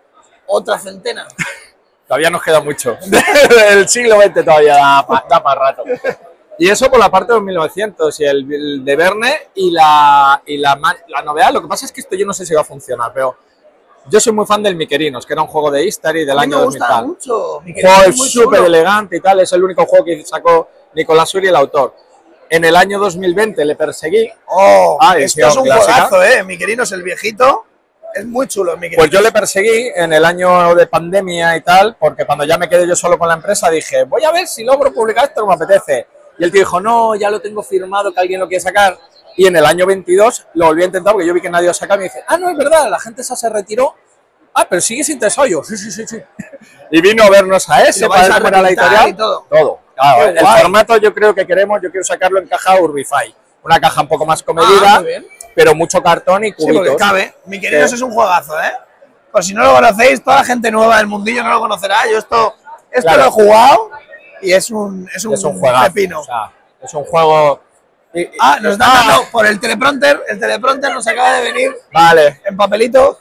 [SPEAKER 1] otra centena?
[SPEAKER 4] Todavía nos queda mucho. El siglo veinte todavía da, pa- da para rato. Y eso por la parte de los mil novecientos y el, el de Verne y, la, y la, ma- la novedad. Lo que pasa es que esto yo no sé si va a funcionar, pero yo soy muy fan del Miquerinos, que era un juego de History del
[SPEAKER 1] A mí
[SPEAKER 4] año
[SPEAKER 1] me
[SPEAKER 4] dos mil
[SPEAKER 1] gusta
[SPEAKER 4] tal.
[SPEAKER 1] mucho. Mi
[SPEAKER 4] Un
[SPEAKER 1] querido,
[SPEAKER 4] juego
[SPEAKER 1] es muy
[SPEAKER 4] súper
[SPEAKER 1] chulo.
[SPEAKER 4] elegante y tal, es el único juego que sacó Nicolás Suri, el autor. En el año dos mil veinte le perseguí.
[SPEAKER 1] Oh,
[SPEAKER 4] Ah,
[SPEAKER 1] esto
[SPEAKER 4] edición
[SPEAKER 1] es un
[SPEAKER 4] clásica.
[SPEAKER 1] juegazo, ¿eh? Mi querido es el viejito. Es muy chulo, mi querido.
[SPEAKER 4] Pues yo le perseguí en el año de pandemia y tal, porque cuando ya me quedé yo solo con la empresa dije, voy a ver si logro publicar esto que me apetece. Y el tío dijo, no, ya lo tengo firmado, que alguien lo quiere sacar. Y en el año veintidós lo volví a intentar porque yo vi que nadie lo sacaba y me dice, ah, no, es verdad, la gente esa se retiró. Ah, pero sigue sin interesado yo. Sí, sí, sí, sí. Y vino a vernos a
[SPEAKER 1] Y
[SPEAKER 4] ese
[SPEAKER 1] lo
[SPEAKER 4] para
[SPEAKER 1] vais
[SPEAKER 4] ver
[SPEAKER 1] a
[SPEAKER 4] cómo era la
[SPEAKER 1] repintar
[SPEAKER 4] editorial.
[SPEAKER 1] y todo.
[SPEAKER 4] Todo. Claro,
[SPEAKER 1] Qué
[SPEAKER 4] el
[SPEAKER 1] guay.
[SPEAKER 4] formato yo creo que queremos, yo quiero sacarlo en caja Urbify. Una caja un poco más
[SPEAKER 1] Ah,
[SPEAKER 4] comedida,
[SPEAKER 1] muy bien.
[SPEAKER 4] pero mucho cartón y
[SPEAKER 1] Sí, porque
[SPEAKER 4] cubitos.
[SPEAKER 1] cabe. Mi querido
[SPEAKER 4] Sí.
[SPEAKER 1] es un juegazo, ¿eh? Por si no lo conocéis, toda la gente nueva del mundillo no lo conocerá. Yo esto, esto
[SPEAKER 4] Claro.
[SPEAKER 1] lo he jugado y es un, es un,
[SPEAKER 4] Es un juegazo.
[SPEAKER 1] pepino.
[SPEAKER 4] O sea, es un juego... y- y-
[SPEAKER 1] Ah, nos están
[SPEAKER 4] Ah,
[SPEAKER 1] dando por el teleprompter. El teleprompter nos acaba de venir
[SPEAKER 4] Vale.
[SPEAKER 1] en papelito.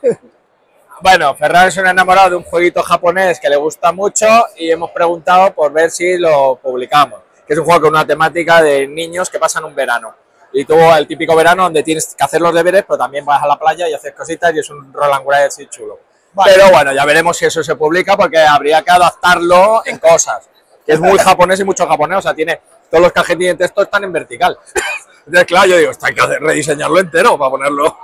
[SPEAKER 4] Bueno, Ferran es un enamorado de un jueguito japonés que le gusta mucho y hemos preguntado por ver si lo publicamos. Que es un juego con una temática de niños que pasan un verano. Y tú, el típico verano donde tienes que hacer los deberes, pero también vas a la playa y haces cositas y es un roll and ride así chulo.
[SPEAKER 1] Vale.
[SPEAKER 4] Pero bueno, ya veremos si eso se publica porque habría que adaptarlo en cosas. Que es muy japonés y mucho japonés, o sea, tiene todos los cajetines de texto están en vertical. Entonces, claro, yo digo, esto hay que hacer- rediseñarlo entero para ponerlo.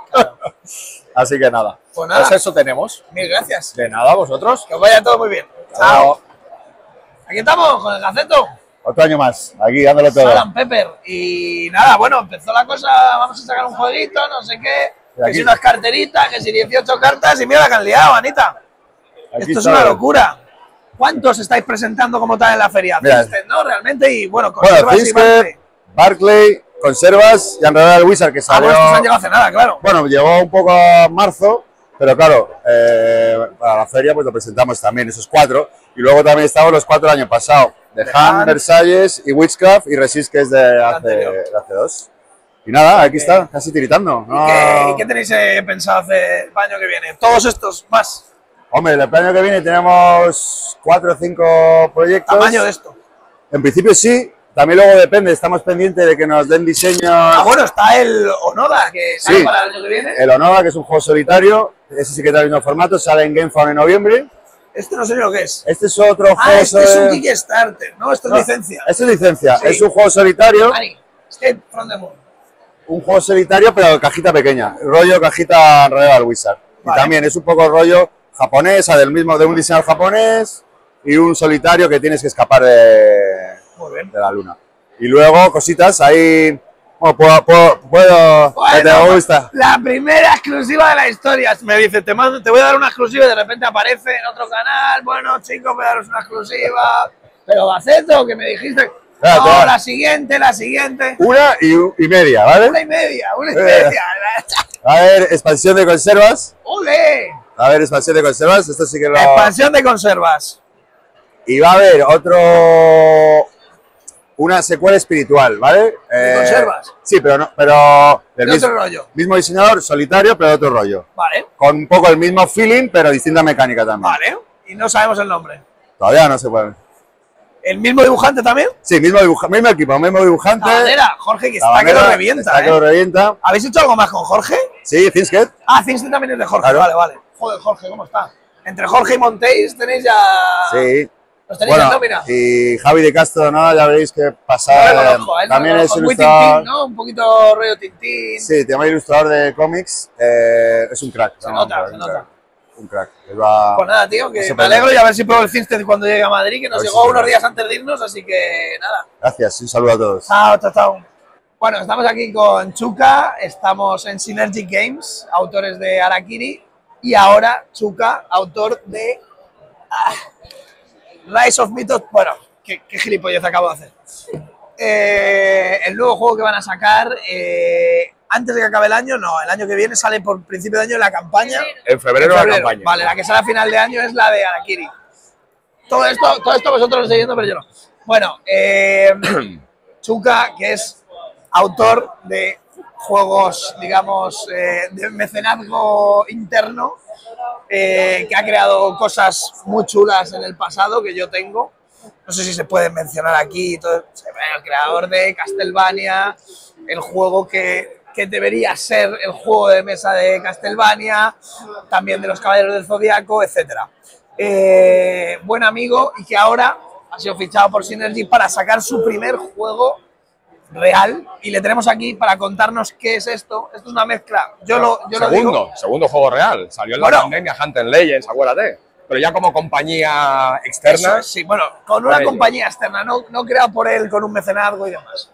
[SPEAKER 4] Así que nada.
[SPEAKER 1] Pues nada.
[SPEAKER 4] Pues eso tenemos.
[SPEAKER 1] Mil gracias.
[SPEAKER 4] De nada, vosotros.
[SPEAKER 1] Que os vaya todo muy bien. Chao. Aquí estamos con el gaceto.
[SPEAKER 7] Otro año más, aquí dándolo todo.
[SPEAKER 1] Salt and Pepper. Y nada, bueno, empezó la cosa, vamos a sacar un jueguito, no sé qué. Que
[SPEAKER 7] aquí.
[SPEAKER 1] si unas carteritas, que si dieciocho cartas y mira la que han liado, Anita.
[SPEAKER 7] Aquí
[SPEAKER 1] Esto es
[SPEAKER 7] está.
[SPEAKER 1] una locura. ¿Cuántos estáis presentando como tal en la feria?
[SPEAKER 7] Mira.
[SPEAKER 1] Cinsted, ¿no? Realmente, y bueno,
[SPEAKER 7] Bueno,
[SPEAKER 1] conservas y
[SPEAKER 7] Cinsted,
[SPEAKER 1] Barclay.
[SPEAKER 7] Barclay, Conservas y Unreal Wizard, que
[SPEAKER 1] Ah,
[SPEAKER 7] salió...
[SPEAKER 1] bueno, estos han llegado hace nada, claro.
[SPEAKER 7] Bueno, llegó un poco a marzo, pero claro, eh, para la feria pues lo presentamos también, esos cuatro. Y luego también estaban los cuatro del año pasado, de
[SPEAKER 1] De
[SPEAKER 7] Han,
[SPEAKER 1] Han.
[SPEAKER 7] Versalles y Witchcraft y Resist, que es de hace,
[SPEAKER 1] anterior.
[SPEAKER 7] de hace dos. Y nada, aquí está, casi tiritando.
[SPEAKER 1] ¿Y
[SPEAKER 7] No.
[SPEAKER 1] qué, y qué tenéis eh, pensado hacer el año que viene? Todos estos más.
[SPEAKER 7] Hombre, el año que viene tenemos cuatro o cinco proyectos.
[SPEAKER 1] Tamaño de esto.
[SPEAKER 7] En principio sí, también luego depende, estamos pendientes de que nos den diseños.
[SPEAKER 1] Ah, bueno, está el Onoda, que sale
[SPEAKER 7] Sí.
[SPEAKER 1] para el año que viene.
[SPEAKER 7] El Onova, que es un juego solitario, ese sí que trae el mismo formato, sale en GameFound en noviembre.
[SPEAKER 1] Este no sé ni lo que es.
[SPEAKER 7] Este es otro
[SPEAKER 1] Ah,
[SPEAKER 7] juego.
[SPEAKER 1] este es un
[SPEAKER 7] sobre-
[SPEAKER 1] Kickstarter, ¿no? Esto es
[SPEAKER 7] No,
[SPEAKER 1] licencia.
[SPEAKER 7] Este es licencia,
[SPEAKER 1] Sí.
[SPEAKER 7] es un juego solitario,
[SPEAKER 1] Ani, Escape from the Moon.
[SPEAKER 7] un juego solitario, pero cajita pequeña, rollo cajita Royal Wizard.
[SPEAKER 1] Vale.
[SPEAKER 7] Y también es un poco rollo japonés, del mismo, de un diseñador japonés y un solitario que tienes que escapar de,
[SPEAKER 1] Muy bien.
[SPEAKER 7] de la luna. Y luego cositas ahí. Bueno, puedo. puedo, puedo
[SPEAKER 1] Bueno,
[SPEAKER 7] que te gusta.
[SPEAKER 1] La primera exclusiva de la historia. Me dice, te, mando, te voy a dar una exclusiva y de repente aparece en otro canal. Bueno, chicos, voy a daros una exclusiva. Pero Gaceto, que me dijiste.
[SPEAKER 7] Espera,
[SPEAKER 1] No,
[SPEAKER 7] espera.
[SPEAKER 1] la siguiente, la siguiente.
[SPEAKER 7] Una y, y media, ¿vale?
[SPEAKER 1] Una y media, una y
[SPEAKER 7] Eh.
[SPEAKER 1] media.
[SPEAKER 7] A ver, expansión de conservas.
[SPEAKER 1] ¡Ole!
[SPEAKER 7] A ver, expansión de conservas. Esto sí que lo.
[SPEAKER 1] Expansión de conservas.
[SPEAKER 7] Y va a haber otro. Una secuela espiritual, ¿vale?
[SPEAKER 1] ¿De conservas?
[SPEAKER 7] Sí, pero no, pero del
[SPEAKER 1] De
[SPEAKER 7] mismo,
[SPEAKER 1] otro rollo.
[SPEAKER 7] mismo diseñador, solitario, pero de otro rollo.
[SPEAKER 1] Vale,
[SPEAKER 7] Con un poco el mismo feeling, pero distinta mecánica también.
[SPEAKER 1] vale. Y no sabemos el nombre.
[SPEAKER 7] Todavía no se puede.
[SPEAKER 1] ¿El mismo dibujante también?
[SPEAKER 7] Sí, mismo, dibuja, mismo equipo, mismo dibujante.
[SPEAKER 1] La bandera, Jorge, que
[SPEAKER 7] La
[SPEAKER 1] está que
[SPEAKER 7] bandera,
[SPEAKER 1] lo revienta,
[SPEAKER 7] está
[SPEAKER 1] ¿eh?
[SPEAKER 7] que lo revienta.
[SPEAKER 1] ¿Habéis hecho algo más con Jorge?
[SPEAKER 7] Sí, Cinsted.
[SPEAKER 1] Ah, Cinsted también es de Jorge,
[SPEAKER 7] Claro.
[SPEAKER 1] vale, vale. Joder, Jorge, ¿cómo está? Entre Jorge y Montéis tenéis ya...
[SPEAKER 7] Sí.
[SPEAKER 1] ¿Los tenéis en nómina?
[SPEAKER 7] y Javi de Castro, ¿no? Ya veréis que
[SPEAKER 1] No
[SPEAKER 7] pasa.
[SPEAKER 1] lo conozco, a él no
[SPEAKER 7] también
[SPEAKER 1] lo
[SPEAKER 7] es
[SPEAKER 1] conozco. Muy
[SPEAKER 7] ilustrador.
[SPEAKER 1] Tintín, ¿no? Un poquito rollo Tintín.
[SPEAKER 7] Sí, tema ilustrador de cómics. eh, es un crack.
[SPEAKER 1] Se
[SPEAKER 7] ¿no?
[SPEAKER 1] nota,
[SPEAKER 7] Un
[SPEAKER 1] se
[SPEAKER 7] crack,
[SPEAKER 1] nota.
[SPEAKER 7] Un crack. Él va-
[SPEAKER 1] Pues nada, tío, que
[SPEAKER 7] Eso
[SPEAKER 1] me
[SPEAKER 7] para
[SPEAKER 1] alegro
[SPEAKER 7] nada.
[SPEAKER 1] y a ver si pruebo el Cinsted cuando llegue a Madrid, que
[SPEAKER 7] A
[SPEAKER 1] nos
[SPEAKER 7] ver si
[SPEAKER 1] llegó
[SPEAKER 7] se
[SPEAKER 1] unos
[SPEAKER 7] puede.
[SPEAKER 1] días antes de irnos, así que nada.
[SPEAKER 7] Gracias, un saludo a todos.
[SPEAKER 1] Chao, chao, chao. Bueno, estamos aquí con Chuka, estamos en Synergic Games, autores de Harakiri, y ahora Chuka, autor de Rise of Mythos, bueno, qué, qué gilipollez acabo de hacer. Eh, el nuevo juego que van a sacar, eh, antes de que acabe el año, no, el año que viene sale por principio de año la campaña.
[SPEAKER 9] En febrero, en febrero. la campaña.
[SPEAKER 1] Vale, la que sale a final de año es la de Harakiri. Todo esto, todo esto vosotros lo estáis viendo, pero yo no. Bueno, eh, Chuka, que es autor de juegos, digamos, eh, de mecenazgo interno, eh, que ha creado cosas muy chulas en el pasado que yo tengo. No sé si se pueden mencionar aquí. Todo, el creador de Castlevania, el juego que, que debería ser el juego de mesa de Castlevania, también de los Caballeros del Zodiaco, etcétera. Eh, buen amigo y que ahora ha sido fichado por Synergy para sacar su primer juego real y le tenemos aquí para contarnos qué es esto. Esto es una mezcla. Yo lo, yo
[SPEAKER 9] segundo,
[SPEAKER 1] lo digo.
[SPEAKER 9] segundo juego real. Salió en la bueno, pandemia Hunter Legends, acuérdate. Pero ya como compañía externa.
[SPEAKER 1] Es, sí, bueno, con una compañía externa, no, no creado por él, con un mecenazgo y demás.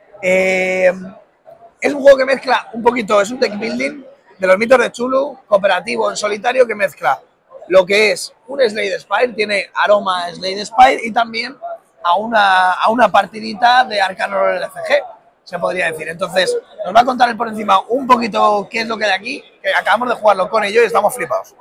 [SPEAKER 1] Eh, es un juego que mezcla un poquito, es un deck building de los mitos de Cthulhu, cooperativo en solitario, que mezcla lo que es un Slade Spire, tiene aroma Slade Spire y también a una, a una partidita de Arcane Horror L C G, se podría decir. Entonces, nos va a contar él por encima un poquito qué es lo que hay aquí, que acabamos de jugarlo con ello y estamos flipados.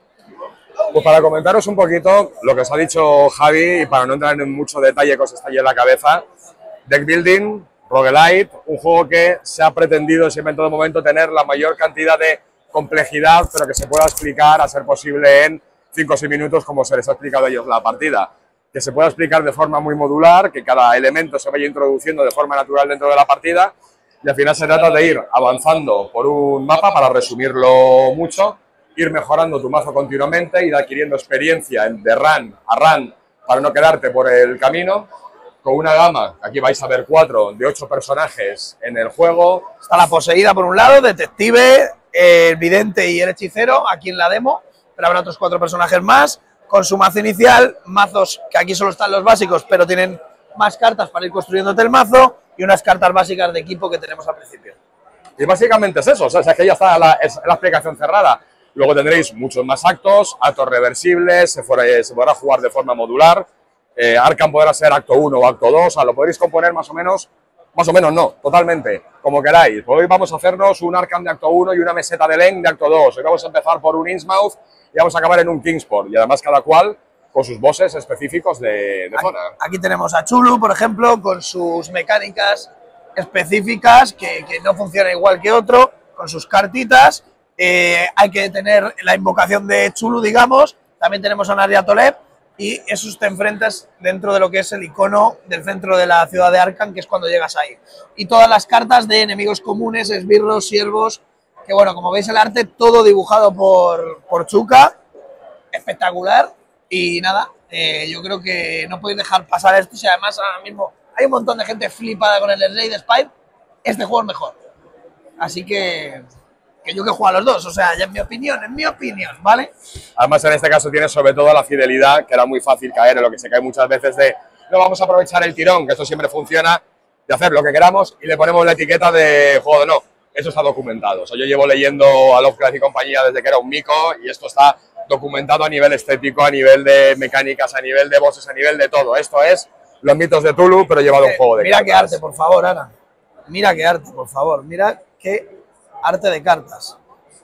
[SPEAKER 9] Pues para comentaros un poquito lo que os ha dicho Javi y para no entrar en mucho detalle que os está ahí en la cabeza, deck building, roguelite, un juego que se ha pretendido siempre en todo momento tener la mayor cantidad de complejidad, pero que se pueda explicar a ser posible en cinco o seis minutos como se les ha explicado a ellos la partida. Que se pueda explicar de forma muy modular, que cada elemento se vaya introduciendo de forma natural dentro de la partida y al final se trata de ir avanzando por un mapa, para resumirlo mucho, ir mejorando tu mazo continuamente, ir adquiriendo experiencia de run a run para no quedarte por el camino, con una gama, aquí vais a ver cuatro, de ocho personajes en el juego.
[SPEAKER 1] Está la poseída por un lado, detective, el vidente y el hechicero, aquí en la demo, pero habrá otros cuatro personajes más, con su mazo inicial, mazos que aquí solo están los básicos, pero tienen más cartas para ir construyéndote el mazo, y unas cartas básicas de equipo que tenemos al principio.
[SPEAKER 9] Y básicamente es eso, o sea, es que ya está la, es la explicación cerrada. Luego tendréis muchos más actos, actos reversibles, se, fuera, se podrá jugar de forma modular, eh, Arkham podrá ser acto uno o acto dos, o sea, lo podréis componer más o menos, más o menos no, totalmente, como queráis. Hoy vamos a hacernos un Arkham de acto uno y una meseta de Leng de acto dos, hoy vamos a empezar por un Innsmouth y vamos a acabar en un Kingsport, y además cada cual con sus bosses específicos de, de zona.
[SPEAKER 1] Aquí, aquí tenemos a Chulu, por ejemplo, con sus mecánicas específicas, que, que no funciona igual que otro, con sus cartitas. Eh, hay que tener la invocación de Chulu, digamos. También tenemos a Nariatolep, y esos te enfrentas dentro de lo que es el icono del centro de la ciudad de Arkham, que es cuando llegas ahí. Y todas las cartas de enemigos comunes, esbirros, siervos, que bueno, como veis el arte, todo dibujado por, por Chuka, espectacular. Y nada, eh, yo creo que no podéis dejar pasar esto, y además ahora mismo hay un montón de gente flipada con el Slade Spire, este juego es mejor. Así que, que yo que juego a los dos, o sea, ya en mi opinión, en mi opinión, ¿vale?
[SPEAKER 9] Además en este caso tiene sobre todo la fidelidad, que era muy fácil caer en lo que se cae muchas veces de no vamos a aprovechar el tirón, que esto siempre funciona, de hacer lo que queramos y le ponemos la etiqueta de juego de no. Eso está documentado, o sea, yo llevo leyendo a Lovecraft y compañía desde que era un mico y esto está documentado a nivel estético, a nivel de mecánicas, a nivel de bosses, a nivel de todo. Esto es los mitos de Cthulhu, pero llevado a un juego de
[SPEAKER 1] Mira
[SPEAKER 9] cartas.
[SPEAKER 1] Qué arte, por favor, Ana. Mira qué arte, por favor. Mira qué arte de cartas.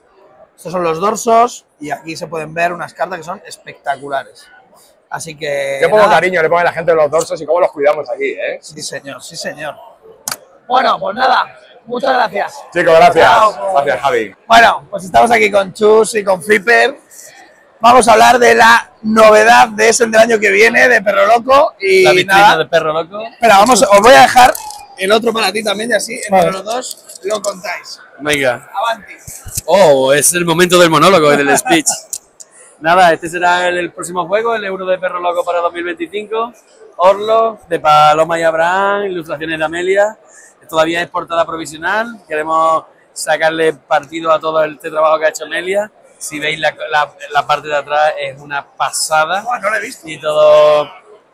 [SPEAKER 1] Estos son los dorsos y aquí se pueden ver unas cartas que son espectaculares. Así que...
[SPEAKER 9] Qué poco cariño le pone la gente de los dorsos y cómo los cuidamos aquí, ¿eh?
[SPEAKER 1] Sí, señor, sí, señor. Bueno, pues nada, muchas gracias.
[SPEAKER 9] Chicos, gracias.
[SPEAKER 1] Chao.
[SPEAKER 9] Gracias, Javi.
[SPEAKER 1] Bueno, pues estamos aquí con Chus y con Flipper. Vamos a hablar de la novedad de Essen del año que viene, de Perro Loco. Y
[SPEAKER 10] la vitrina
[SPEAKER 1] nada.
[SPEAKER 10] de Perro Loco.
[SPEAKER 1] Espera, vamos, os voy a dejar el otro para ti también, y así entre vale. los dos lo contáis.
[SPEAKER 10] Venga.
[SPEAKER 1] Avanti.
[SPEAKER 10] Oh, es el momento del monólogo, del speech. Nada, este será el, el próximo juego, el Euro de Perro Loco para dos mil veinticinco. Orlo, de Paloma y Abraham, ilustraciones de Amelia. Todavía es portada provisional. Queremos sacarle partido a todo este trabajo que ha hecho Amelia. Si veis la, la, la parte de atrás es una pasada.
[SPEAKER 1] Oh, no lo he visto.
[SPEAKER 10] Y todo,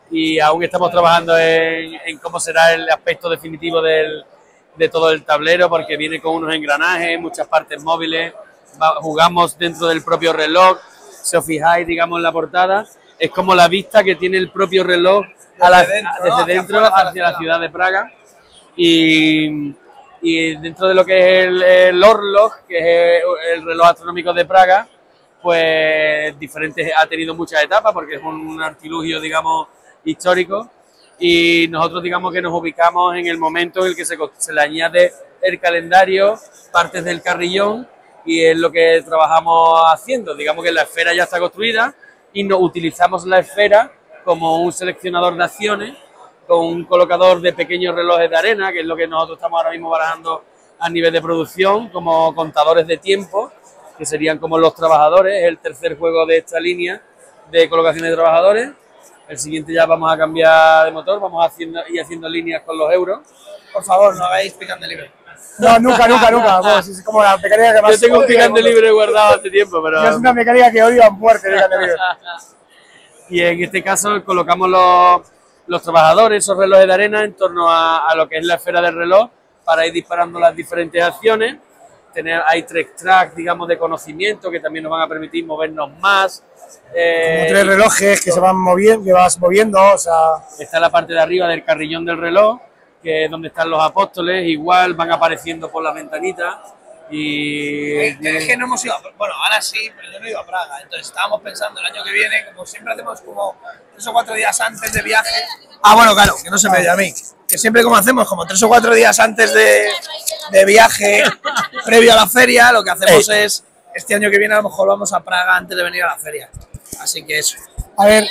[SPEAKER 10] y aún estamos trabajando en, en cómo será el aspecto definitivo del, de todo el tablero, porque viene con unos engranajes, muchas partes móviles. Va, jugamos dentro del propio reloj. Si os fijáis, digamos, en la portada, es como la vista que tiene el propio reloj a la,
[SPEAKER 1] Desde dentro,
[SPEAKER 10] desde
[SPEAKER 1] ¿no?
[SPEAKER 10] dentro
[SPEAKER 1] Hacia afuera,
[SPEAKER 10] hacia la ciudad de Praga. Y, y dentro de lo que es el, el Orloj, que es el reloj astronómico de Praga, pues diferentes, ha tenido muchas etapas porque es un artilugio, digamos, histórico, y nosotros, digamos, que nos ubicamos en el momento en el que se, se le añade el calendario, partes del carrillón, y es lo que trabajamos haciendo. Digamos que la esfera ya está construida y nos utilizamos la esfera como un seleccionador de acciones, con un colocador de pequeños relojes de arena, que es lo que nosotros estamos ahora mismo barajando a nivel de producción, como contadores de tiempo, que serían como los trabajadores, el tercer juego de esta línea de colocación de trabajadores. El siguiente ya vamos a cambiar de motor, vamos haciendo y haciendo líneas con los euros.
[SPEAKER 1] Por favor, no hagáis picante libre.
[SPEAKER 6] No, nunca, nunca, nunca. Pues, es como la mecánica que más
[SPEAKER 10] Yo tengo un
[SPEAKER 6] odio,
[SPEAKER 10] picante
[SPEAKER 6] bueno.
[SPEAKER 10] libre guardado hace tiempo, pero...
[SPEAKER 6] Es una mecánica que odio a muerte, el picante libre.
[SPEAKER 10] Y en este caso colocamos los, los trabajadores, esos relojes de arena, en torno a, a lo que es la esfera del reloj, para ir disparando las diferentes acciones. Tener, hay tres tracks, digamos, de conocimiento que también nos van a permitir movernos más. Eh,
[SPEAKER 6] Como tres relojes que se van moviendo, que vas moviendo, o sea...
[SPEAKER 10] Está la parte de arriba del carrillón del reloj, que es donde están los apóstoles, igual van apareciendo por las ventanitas. Y
[SPEAKER 1] Es que no hemos ido a, bueno, ahora sí, pero yo no he ido a Praga, entonces estábamos pensando el año que viene, como siempre hacemos como tres o cuatro días antes de viaje. Ah, bueno, claro, que no se me oye a mí. Que siempre como hacemos, como tres o cuatro días antes de, de viaje, previo a la feria, lo que hacemos
[SPEAKER 10] Ey.
[SPEAKER 1] es, este año que viene a lo mejor vamos a Praga antes de venir a la feria. Así que eso.
[SPEAKER 6] A ver,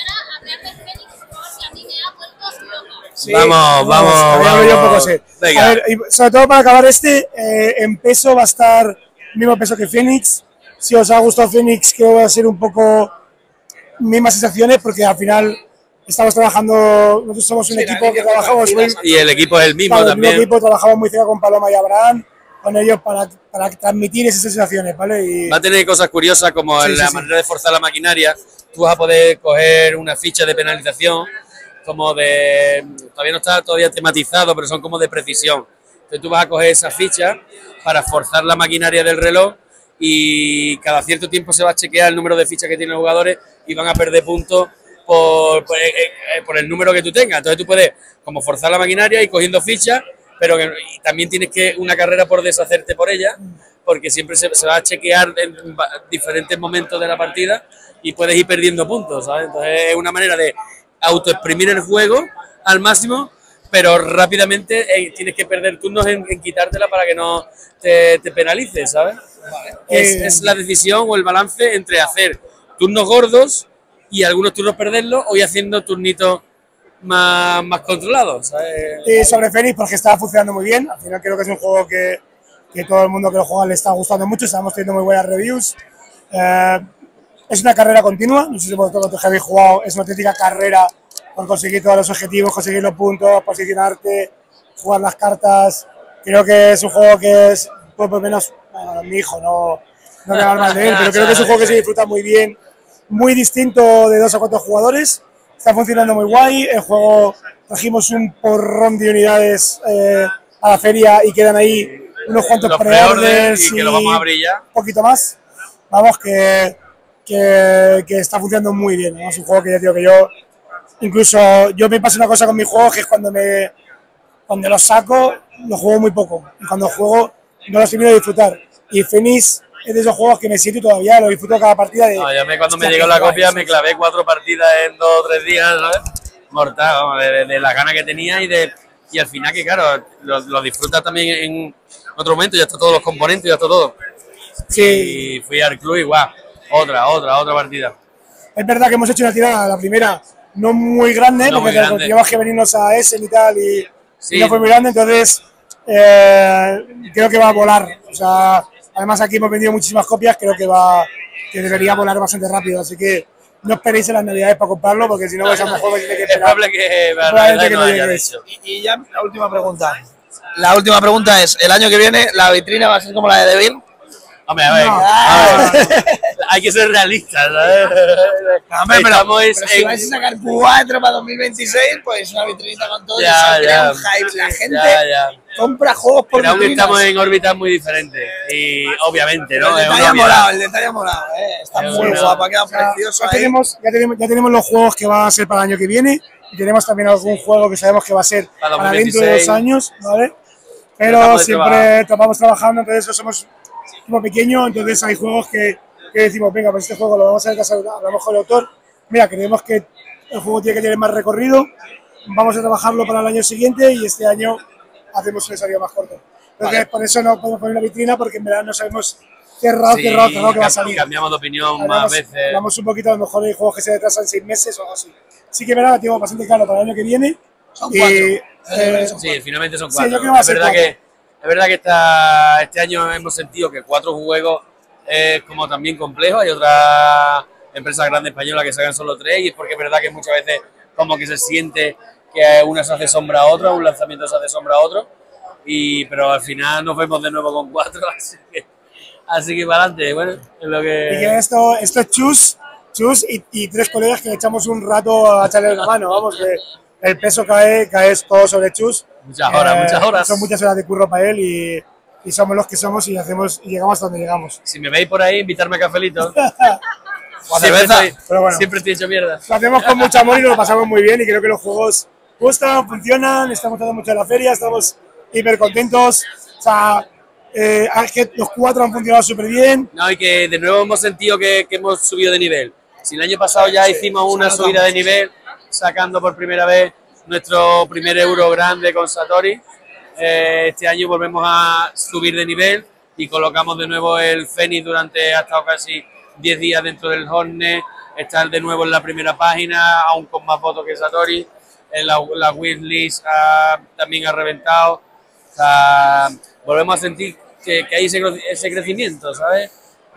[SPEAKER 1] Sí,
[SPEAKER 10] vamos, vamos,
[SPEAKER 6] había
[SPEAKER 10] vamos.
[SPEAKER 6] yo un poco, sí.
[SPEAKER 10] Venga.
[SPEAKER 6] A ver, y sobre todo para acabar este, eh, en peso va a estar el mismo peso que Fénix. Si os ha gustado Fénix, creo que va a ser un poco mismas sensaciones, porque al final estamos trabajando, nosotros somos un
[SPEAKER 1] Sí,
[SPEAKER 6] equipo
[SPEAKER 1] la
[SPEAKER 6] que
[SPEAKER 1] línea
[SPEAKER 6] trabajamos muy,
[SPEAKER 10] Y el equipo es el mismo
[SPEAKER 6] claro, el
[SPEAKER 10] también.
[SPEAKER 6] mismo equipo, trabajamos muy cerca con Paloma y Abraham, con ellos para, para transmitir esas sensaciones, ¿vale? Y,
[SPEAKER 10] Va a tener cosas curiosas como
[SPEAKER 6] Sí,
[SPEAKER 10] en
[SPEAKER 6] sí,
[SPEAKER 10] la
[SPEAKER 6] sí.
[SPEAKER 10] manera de forzar la maquinaria. Tú vas a poder coger una ficha de penalización, como de... Todavía no está todavía tematizado, pero son como de precisión. Entonces tú vas a coger esa ficha para forzar la maquinaria del reloj y cada cierto tiempo se va a chequear el número de fichas que tienen los jugadores y van a perder puntos por, por, eh, eh, por el número que tú tengas. Entonces tú puedes como forzar la maquinaria y cogiendo fichas, pero que, y también tienes que una carrera por deshacerte por ella, porque siempre se, se va a chequear en va- diferentes momentos de la partida y puedes ir perdiendo puntos, ¿sabes? Entonces es una manera de autoexprimir el juego al máximo, pero rápidamente eh, tienes que perder turnos en, en quitártela para que no te, te penalices, ¿sabes? Es,
[SPEAKER 6] Eh,
[SPEAKER 10] es la decisión o el balance entre hacer turnos gordos y algunos turnos perderlos o ir haciendo turnitos más, más controlados, ¿sabes?
[SPEAKER 6] y sobre Fénix, porque está funcionando muy bien. Al final creo que es un juego que, que todo el mundo que lo juega le está gustando mucho, estamos teniendo muy buenas reviews. Eh, es una carrera continua, no sé si vosotros que habéis jugado, es una auténtica carrera por conseguir todos los objetivos, conseguir los puntos, posicionarte, jugar las cartas. Creo que es un juego que es, pues por lo menos, bueno, mi hijo, no, no me va a hablar mal de él, pero creo que es un juego que se disfruta muy bien, muy distinto de dos a cuatro jugadores. Está funcionando muy guay, el juego trajimos un porrón de unidades eh, a la feria y quedan ahí unos cuantos
[SPEAKER 10] Los
[SPEAKER 6] pre-orders
[SPEAKER 10] pre-orders y que lo vamos a abrir ya.
[SPEAKER 6] un poquito más. Vamos, que, que, que está funcionando muy bien, ¿no? Es un juego que ya digo que yo, incluso yo me pasa una cosa con mis juegos, que es cuando me cuando los saco, los juego muy poco, y cuando juego no los termino de disfrutar. Y Fénix es de esos juegos que me siento y todavía lo disfruto cada partida de...
[SPEAKER 10] No, yo me, cuando me
[SPEAKER 6] hostia,
[SPEAKER 10] llegó
[SPEAKER 6] qué
[SPEAKER 10] la
[SPEAKER 6] guay,
[SPEAKER 10] copia
[SPEAKER 6] sí,
[SPEAKER 10] me
[SPEAKER 6] sí.
[SPEAKER 10] clavé cuatro partidas en dos o tres días, ¿sabes? Mortal, vamos, de, de, de las ganas que tenía y de y al final que claro, lo, lo disfrutas también en otro momento, ya está todos los componentes, ya está todo.
[SPEAKER 6] Sí.
[SPEAKER 10] Y fui al club y guau, otra, otra, otra partida.
[SPEAKER 6] Es verdad que hemos hecho una tirada, la primera, no muy grande,
[SPEAKER 10] No
[SPEAKER 6] porque
[SPEAKER 10] muy grande.
[SPEAKER 6] teníamos que venirnos a Essen y tal, y,
[SPEAKER 10] Sí.
[SPEAKER 6] y no fue muy grande, entonces eh, creo que va a volar. O sea, además aquí hemos vendido muchísimas copias, creo que va que debería volar bastante rápido, así que no esperéis en las navidades para comprarlo, porque si no vais a lo mejor vais a tener que
[SPEAKER 10] Es
[SPEAKER 6] esperar.
[SPEAKER 10] probable que la
[SPEAKER 6] Probablemente
[SPEAKER 10] realidad
[SPEAKER 6] que
[SPEAKER 10] no
[SPEAKER 6] no
[SPEAKER 10] haya
[SPEAKER 6] llegues.
[SPEAKER 10] hecho.
[SPEAKER 1] Y, y ya la última pregunta. La última pregunta es, el año que viene la vitrina va a ser como la de Devil.
[SPEAKER 10] Hombre, a ver,
[SPEAKER 6] No.
[SPEAKER 10] a ver. hay que ser realistas, ¿sabes?
[SPEAKER 1] No, hombre, pero,
[SPEAKER 10] Estamos
[SPEAKER 1] pero si
[SPEAKER 10] en-
[SPEAKER 1] vais a sacar cuatro para dos mil veintiséis, pues una vitrinita con todo
[SPEAKER 10] Ya,
[SPEAKER 1] eso, crea
[SPEAKER 10] ya.
[SPEAKER 1] un hype. La gente
[SPEAKER 10] Ya, ya.
[SPEAKER 1] compra juegos por
[SPEAKER 10] Pero aún
[SPEAKER 1] vitrinas.
[SPEAKER 10] estamos en órbitas muy diferentes. Y obviamente,
[SPEAKER 1] Pero
[SPEAKER 10] ¿no?
[SPEAKER 1] el
[SPEAKER 10] Es
[SPEAKER 1] detalle
[SPEAKER 10] una
[SPEAKER 1] ha
[SPEAKER 10] obviedad.
[SPEAKER 1] molado, el detalle ha molado, eh. Está
[SPEAKER 10] Es
[SPEAKER 1] muy
[SPEAKER 10] una-
[SPEAKER 1] guapo, ha quedado
[SPEAKER 6] O sea,
[SPEAKER 1] precioso
[SPEAKER 6] ya,
[SPEAKER 1] ahí.
[SPEAKER 6] tenemos, ya, tenemos, ya tenemos los juegos que van a ser para el año que viene y tenemos también algún juego que sabemos que va a ser
[SPEAKER 10] Para
[SPEAKER 6] para, dentro de
[SPEAKER 10] dos mil veintiséis.
[SPEAKER 6] dos años, ¿vale? Pero
[SPEAKER 10] Tratamos de
[SPEAKER 6] siempre
[SPEAKER 10] trabajar.
[SPEAKER 6] vamos trabajando, entonces eso somos un equipo pequeño, entonces hay juegos que, que decimos, venga, pues este juego lo vamos a hacer, hablamos con el autor, mira, creemos que el juego tiene que tener más recorrido, vamos a trabajarlo para el año siguiente y este año hacemos una salida más corta. Entonces,
[SPEAKER 1] Vale.
[SPEAKER 6] por eso no podemos poner una vitrina, porque en verdad no sabemos cerrado,
[SPEAKER 10] Sí,
[SPEAKER 6] cerrado, cerrado que va a
[SPEAKER 10] cam-
[SPEAKER 6] salir.
[SPEAKER 10] cambiamos de opinión más
[SPEAKER 6] Hablamos,
[SPEAKER 10] veces.
[SPEAKER 6] hablamos un poquito, a lo mejor hay juegos que se retrasan seis meses o algo así. Sí que verá, lo tengo bastante claro para el año que viene.
[SPEAKER 1] Son
[SPEAKER 6] Y,
[SPEAKER 1] cuatro.
[SPEAKER 6] eh,
[SPEAKER 10] Sí, finalmente son
[SPEAKER 6] Sí,
[SPEAKER 10] cuatro.
[SPEAKER 6] yo creo que va a
[SPEAKER 10] es,
[SPEAKER 6] ser
[SPEAKER 10] verdad
[SPEAKER 6] cuatro.
[SPEAKER 10] que, es verdad que esta, este año hemos sentido que cuatro juegos es como también complejo. Hay otras empresas grandes españolas que sacan solo tres y es porque es verdad que muchas veces como que se siente que una se hace sombra a otra, un lanzamiento se hace sombra a otro. Y, pero al final nos vemos de nuevo con cuatro, así que, así que para adelante. Bueno, es lo
[SPEAKER 6] y que
[SPEAKER 10] que...
[SPEAKER 6] esto, esto es Chus, Chus y, y tres colegas que le echamos un rato a echarle una mano, vamos, que el peso cae, cae todo sobre Chus.
[SPEAKER 10] Muchas horas,
[SPEAKER 6] Eh,
[SPEAKER 10] muchas horas.
[SPEAKER 6] Son muchas horas de curro para él y, y somos los que somos y hacemos y llegamos hasta donde llegamos.
[SPEAKER 10] Si me veis por ahí, invitarme a cafelito.
[SPEAKER 1] O a
[SPEAKER 10] siempre,
[SPEAKER 1] cerveza.
[SPEAKER 10] estoy,
[SPEAKER 6] Pero bueno.
[SPEAKER 10] siempre estoy hecho mierda.
[SPEAKER 6] Lo hacemos con mucho amor y nos lo pasamos muy bien y creo que los juegos gustan, funcionan, estamos dando mucho en la feria, estamos hiper contentos. O sea, eh, es que los cuatro han funcionado súper bien.
[SPEAKER 10] No, y que de nuevo hemos sentido que, que hemos subido de nivel. Si el año pasado ya hicimos una subida de nivel, sacando por primera vez nuestro primer euro grande con Satori, eh, este año volvemos a subir de nivel y colocamos de nuevo el Fénix durante, ha estado casi diez días dentro del Hornet, estar de nuevo en la primera página, aún con más votos que Satori, en la, la wishlist ah, también ha reventado. O sea, volvemos a sentir que, que hay ese, cre- ese crecimiento, ¿sabes?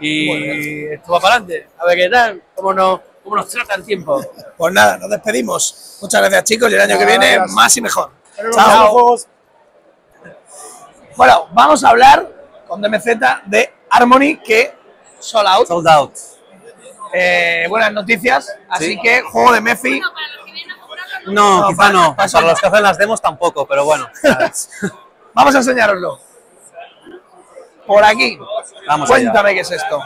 [SPEAKER 10] Y esto va para adelante. A ver qué tal, cómo nos, cómo nos trata el tiempo.
[SPEAKER 1] Pues nada, nos despedimos. Muchas gracias, chicos, y el año que
[SPEAKER 6] Gracias.
[SPEAKER 1] viene más y mejor.
[SPEAKER 6] Tenemos
[SPEAKER 1] Chao.
[SPEAKER 6] muchos juegos.
[SPEAKER 1] Bueno, vamos a hablar con D M Z de Harmony, que sold out.
[SPEAKER 11] Sold out.
[SPEAKER 1] Eh, buenas noticias, así
[SPEAKER 11] Sí.
[SPEAKER 1] que juego de Mefi.
[SPEAKER 11] No,
[SPEAKER 1] No,
[SPEAKER 11] quizá
[SPEAKER 1] pa-
[SPEAKER 11] no.
[SPEAKER 1] paso
[SPEAKER 11] Para
[SPEAKER 1] ya.
[SPEAKER 11] los que hacen las demos tampoco, pero bueno.
[SPEAKER 1] Vamos a enseñaroslo. Por aquí.
[SPEAKER 11] Vamos
[SPEAKER 1] Cuéntame
[SPEAKER 11] allá.
[SPEAKER 1] qué es esto.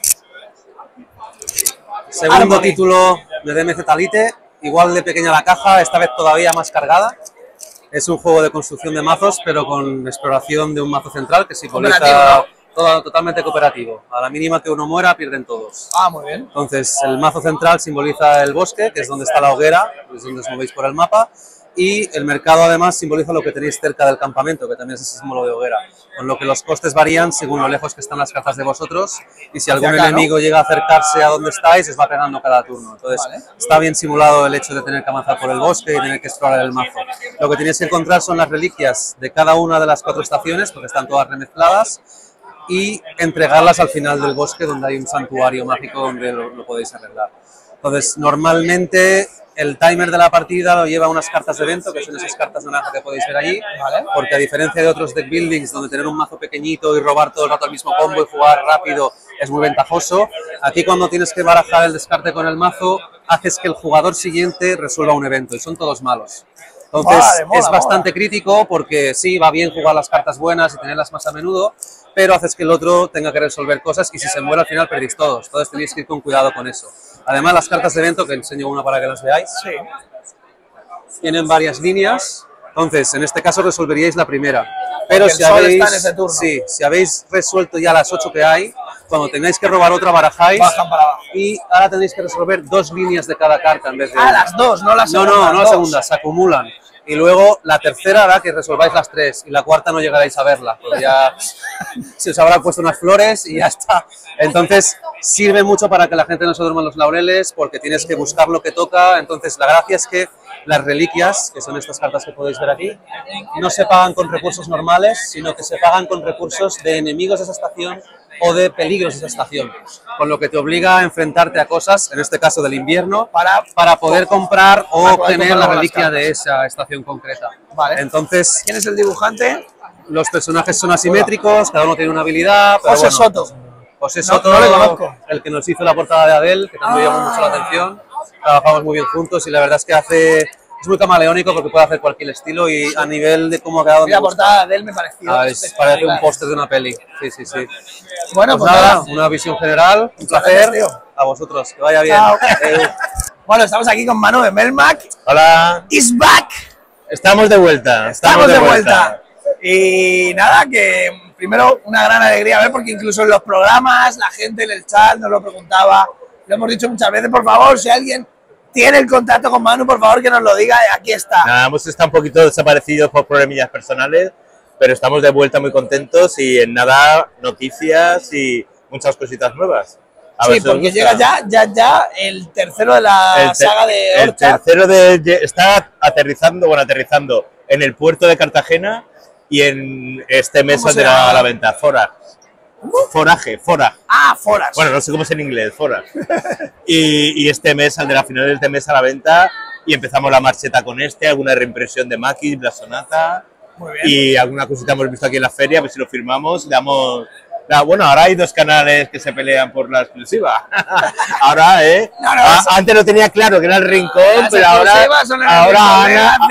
[SPEAKER 11] Segundo
[SPEAKER 1] Harmony.
[SPEAKER 11] título de D M Z Lite, igual de pequeña la caja, esta vez todavía más cargada. Es un juego de construcción de mazos, pero con exploración de un mazo central que simboliza
[SPEAKER 1] Cooperativo,
[SPEAKER 11] todo totalmente cooperativo. A la mínima que uno muera, pierden todos.
[SPEAKER 1] Ah, muy bien.
[SPEAKER 11] Entonces, el mazo central simboliza el bosque, que es donde está la hoguera, es donde os movéis por el mapa, y el mercado además simboliza lo que tenéis cerca del campamento, que también es ese símbolo de hoguera, con lo que los costes varían según lo lejos que están las cartas de vosotros, y si algún
[SPEAKER 1] acá, ¿no?
[SPEAKER 11] enemigo llega a acercarse a donde estáis, os va pegando cada turno. Entonces,
[SPEAKER 1] Vale.
[SPEAKER 11] está bien simulado el hecho de tener que avanzar por el bosque y tener que explorar el mazo. Lo que tenéis que encontrar son las reliquias de cada una de las cuatro estaciones, porque están todas remezcladas, y entregarlas al final del bosque, donde hay un santuario mágico donde lo, lo podéis arreglar. Entonces, normalmente el timer de la partida lo lleva unas cartas de evento, que son esas cartas naranja que podéis ver allí,
[SPEAKER 1] Vale.
[SPEAKER 11] porque a diferencia de otros deck buildings, donde tener un mazo pequeñito y robar todo el rato el mismo combo y jugar rápido es muy ventajoso, aquí cuando tienes que barajar el descarte con el mazo, haces que el jugador siguiente resuelva un evento, y son todos malos. Entonces,
[SPEAKER 1] Vale, mola,
[SPEAKER 11] es bastante
[SPEAKER 1] mola.
[SPEAKER 11] crítico porque sí, va bien jugar las cartas buenas y tenerlas más a menudo, pero haces que el otro tenga que resolver cosas y si se muere al final perdéis todos. Entonces tenéis que ir con cuidado con eso. Además, las cartas de evento, que enseño una para que las veáis,
[SPEAKER 1] Sí.
[SPEAKER 11] tienen varias líneas. Entonces, en este caso resolveríais la primera. Pero
[SPEAKER 1] Porque el
[SPEAKER 11] si
[SPEAKER 1] sol
[SPEAKER 11] habéis,
[SPEAKER 1] está en ese turno.
[SPEAKER 11] sí, si habéis resuelto ya las ocho que hay, cuando tengáis que robar otra barajáis
[SPEAKER 1] Bajan para abajo.
[SPEAKER 11] y ahora tenéis que resolver dos líneas de cada carta en vez de
[SPEAKER 1] Ah,
[SPEAKER 11] una.
[SPEAKER 1] las dos, no las
[SPEAKER 11] No,
[SPEAKER 1] segundas.
[SPEAKER 11] no, no
[SPEAKER 1] dos.
[SPEAKER 11] las segundas, se acumulan. Y luego la tercera hará que resolváis las tres y la cuarta no llegaréis a verla, porque ya se os habrán puesto unas flores y ya está. Entonces sirve mucho para que la gente no se duerma en los laureles, porque tienes que buscar lo que toca. Entonces la gracia es que las reliquias, que son estas cartas que podéis ver aquí, no se pagan con recursos normales, sino que se pagan con recursos de enemigos de esa estación o de peligros de esa estación, con lo que te obliga a enfrentarte a cosas, en este caso del invierno,
[SPEAKER 1] Para,
[SPEAKER 11] para poder comprar o
[SPEAKER 1] Para poder
[SPEAKER 11] obtener
[SPEAKER 1] comprar
[SPEAKER 11] la
[SPEAKER 1] las
[SPEAKER 11] reliquia
[SPEAKER 1] cartas.
[SPEAKER 11] de esa estación concreta.
[SPEAKER 1] Vale.
[SPEAKER 11] Entonces,
[SPEAKER 1] ¿Quién es el dibujante?
[SPEAKER 11] los personajes son asimétricos, cada uno tiene una habilidad. Pero
[SPEAKER 1] José
[SPEAKER 11] bueno,
[SPEAKER 1] Soto.
[SPEAKER 11] José
[SPEAKER 1] No,
[SPEAKER 11] Soto,
[SPEAKER 1] no le conozco.
[SPEAKER 11] el que nos hizo la portada de Adele, que también
[SPEAKER 1] Ah.
[SPEAKER 11] llamó mucho la atención. Trabajamos muy bien juntos y la verdad es que hace es muy camaleónico porque puede hacer cualquier estilo y a nivel de cómo ha quedado...
[SPEAKER 1] La
[SPEAKER 11] me gusta.
[SPEAKER 1] portada de él me pareció
[SPEAKER 11] Ah, es,
[SPEAKER 1] espectacular.
[SPEAKER 11] parece un póster de una peli. Sí, sí, sí.
[SPEAKER 1] Bueno,
[SPEAKER 11] pues,
[SPEAKER 1] pues
[SPEAKER 11] nada,
[SPEAKER 1] nada.
[SPEAKER 11] una visión general, un
[SPEAKER 1] Muchas
[SPEAKER 11] placer.
[SPEAKER 1] gracias, tío.
[SPEAKER 11] A vosotros, que vaya bien.
[SPEAKER 1] Chao.
[SPEAKER 11] Adeu.
[SPEAKER 1] Bueno, estamos aquí con Manu de Melmac.
[SPEAKER 12] Hola.
[SPEAKER 1] Is back.
[SPEAKER 12] Estamos de vuelta.
[SPEAKER 1] Estamos de vuelta. Y nada, que primero una gran alegría ver, porque incluso en los programas la gente en el chat nos lo preguntaba. Lo hemos dicho muchas veces, por favor, si alguien tiene el contacto con Manu, por favor que nos lo diga, aquí está.
[SPEAKER 12] Nada, hemos estado un poquito desaparecidos por problemillas personales, pero estamos de vuelta muy contentos y en nada, noticias y muchas cositas nuevas. A
[SPEAKER 1] Sí,
[SPEAKER 12] ver si os
[SPEAKER 1] porque
[SPEAKER 12] gusta.
[SPEAKER 1] llega ya, ya, ya el tercero de la
[SPEAKER 12] El te-
[SPEAKER 1] saga de
[SPEAKER 12] El
[SPEAKER 1] Orcha.
[SPEAKER 12] tercero de, está aterrizando, bueno, aterrizando en el puerto de Cartagena y en este mes
[SPEAKER 1] ¿Cómo se
[SPEAKER 12] saldrá
[SPEAKER 1] llama?
[SPEAKER 12] a la venta. Fora. Foraje, fora.
[SPEAKER 1] Ah, Foras.
[SPEAKER 12] Bueno, no sé cómo es en inglés, fora. Y, y este mes saldrá a finales de este mes a la venta y empezamos la marcheta con este, alguna reimpresión de Maquis, Blasonata
[SPEAKER 1] Muy bien.
[SPEAKER 12] y alguna cosita hemos visto aquí en la feria, pues si lo firmamos, damos... Ah, bueno, ahora hay dos canales que se pelean por la exclusiva. Ahora, ¿eh?
[SPEAKER 1] No, no,
[SPEAKER 12] Ah,
[SPEAKER 1] eso-
[SPEAKER 12] antes lo tenía claro que era el rincón,
[SPEAKER 1] Las
[SPEAKER 12] pero ahora,
[SPEAKER 1] exclusivas son en el
[SPEAKER 12] ahora
[SPEAKER 1] rincón de
[SPEAKER 12] Ana...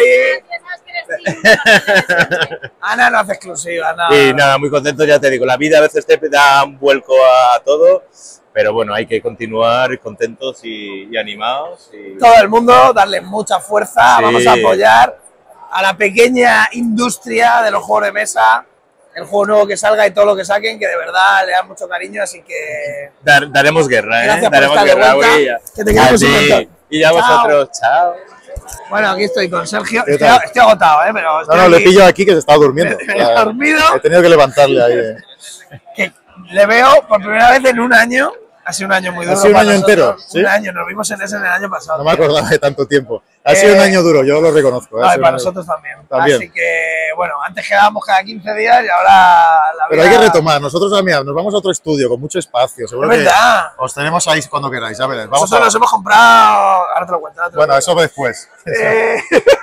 [SPEAKER 1] Gazi. Ana no hace exclusiva, no.
[SPEAKER 12] Y nada, muy contento, ya te digo, la vida a veces te da un vuelco a todo, pero bueno, hay que continuar contentos y, y animados. Y...
[SPEAKER 1] Todo el mundo, darle mucha fuerza,
[SPEAKER 12] Sí.
[SPEAKER 1] vamos a apoyar a la pequeña industria de los juegos de mesa, el juego nuevo que salga y todo lo que saquen, que de verdad le dan mucho cariño, así que
[SPEAKER 12] Dar- daremos guerra, ¿eh?
[SPEAKER 1] Gracias por
[SPEAKER 12] daremos
[SPEAKER 1] estar de
[SPEAKER 12] guerra,
[SPEAKER 1] vuelta,
[SPEAKER 12] Uri, ya.
[SPEAKER 1] que te queremos
[SPEAKER 12] A
[SPEAKER 1] un
[SPEAKER 12] ti.
[SPEAKER 1] montón.
[SPEAKER 12] Y ya
[SPEAKER 1] Chao.
[SPEAKER 12] vosotros, chao.
[SPEAKER 1] bueno, aquí estoy con Sergio.
[SPEAKER 13] ¿Qué
[SPEAKER 1] Estoy,
[SPEAKER 13] tal?
[SPEAKER 1] estoy agotado, ¿eh? Pero
[SPEAKER 13] No,
[SPEAKER 1] estoy
[SPEAKER 13] no, le
[SPEAKER 1] aquí,
[SPEAKER 13] pillo aquí que se estaba durmiendo.
[SPEAKER 1] me he dormido,
[SPEAKER 13] He tenido que levantarle ahí. eh.
[SPEAKER 1] que le veo por primera vez en un año. Ha sido un año muy
[SPEAKER 13] ¿Ha
[SPEAKER 1] duro.
[SPEAKER 13] sido un
[SPEAKER 1] para
[SPEAKER 13] año
[SPEAKER 1] nosotros.
[SPEAKER 13] entero? ¿Sí?
[SPEAKER 1] Un año, nos vimos en ese en el año pasado.
[SPEAKER 13] No me
[SPEAKER 1] tío.
[SPEAKER 13] acordaba de tanto tiempo. Ha
[SPEAKER 1] Eh,
[SPEAKER 13] sido un año duro, yo lo reconozco. ¿eh?
[SPEAKER 1] No,
[SPEAKER 13] Ha
[SPEAKER 1] y
[SPEAKER 13] sido
[SPEAKER 1] para
[SPEAKER 13] un año-
[SPEAKER 1] nosotros también.
[SPEAKER 13] También.
[SPEAKER 1] Así que, bueno, antes quedábamos cada quince días y ahora la
[SPEAKER 13] Pero hay
[SPEAKER 1] vida-
[SPEAKER 13] que retomar. Nosotros, ah, mira, nos vamos a otro estudio con mucho espacio. Seguro
[SPEAKER 1] Es
[SPEAKER 13] que
[SPEAKER 1] verdad.
[SPEAKER 13] os tenemos ahí cuando queráis. Ya veréis. Vamos
[SPEAKER 1] Nosotros
[SPEAKER 13] a...
[SPEAKER 1] nos hemos comprado. Ahora te lo cuento. ahora te lo
[SPEAKER 13] Bueno,
[SPEAKER 1] cuento.
[SPEAKER 13] eso después.
[SPEAKER 1] Eh,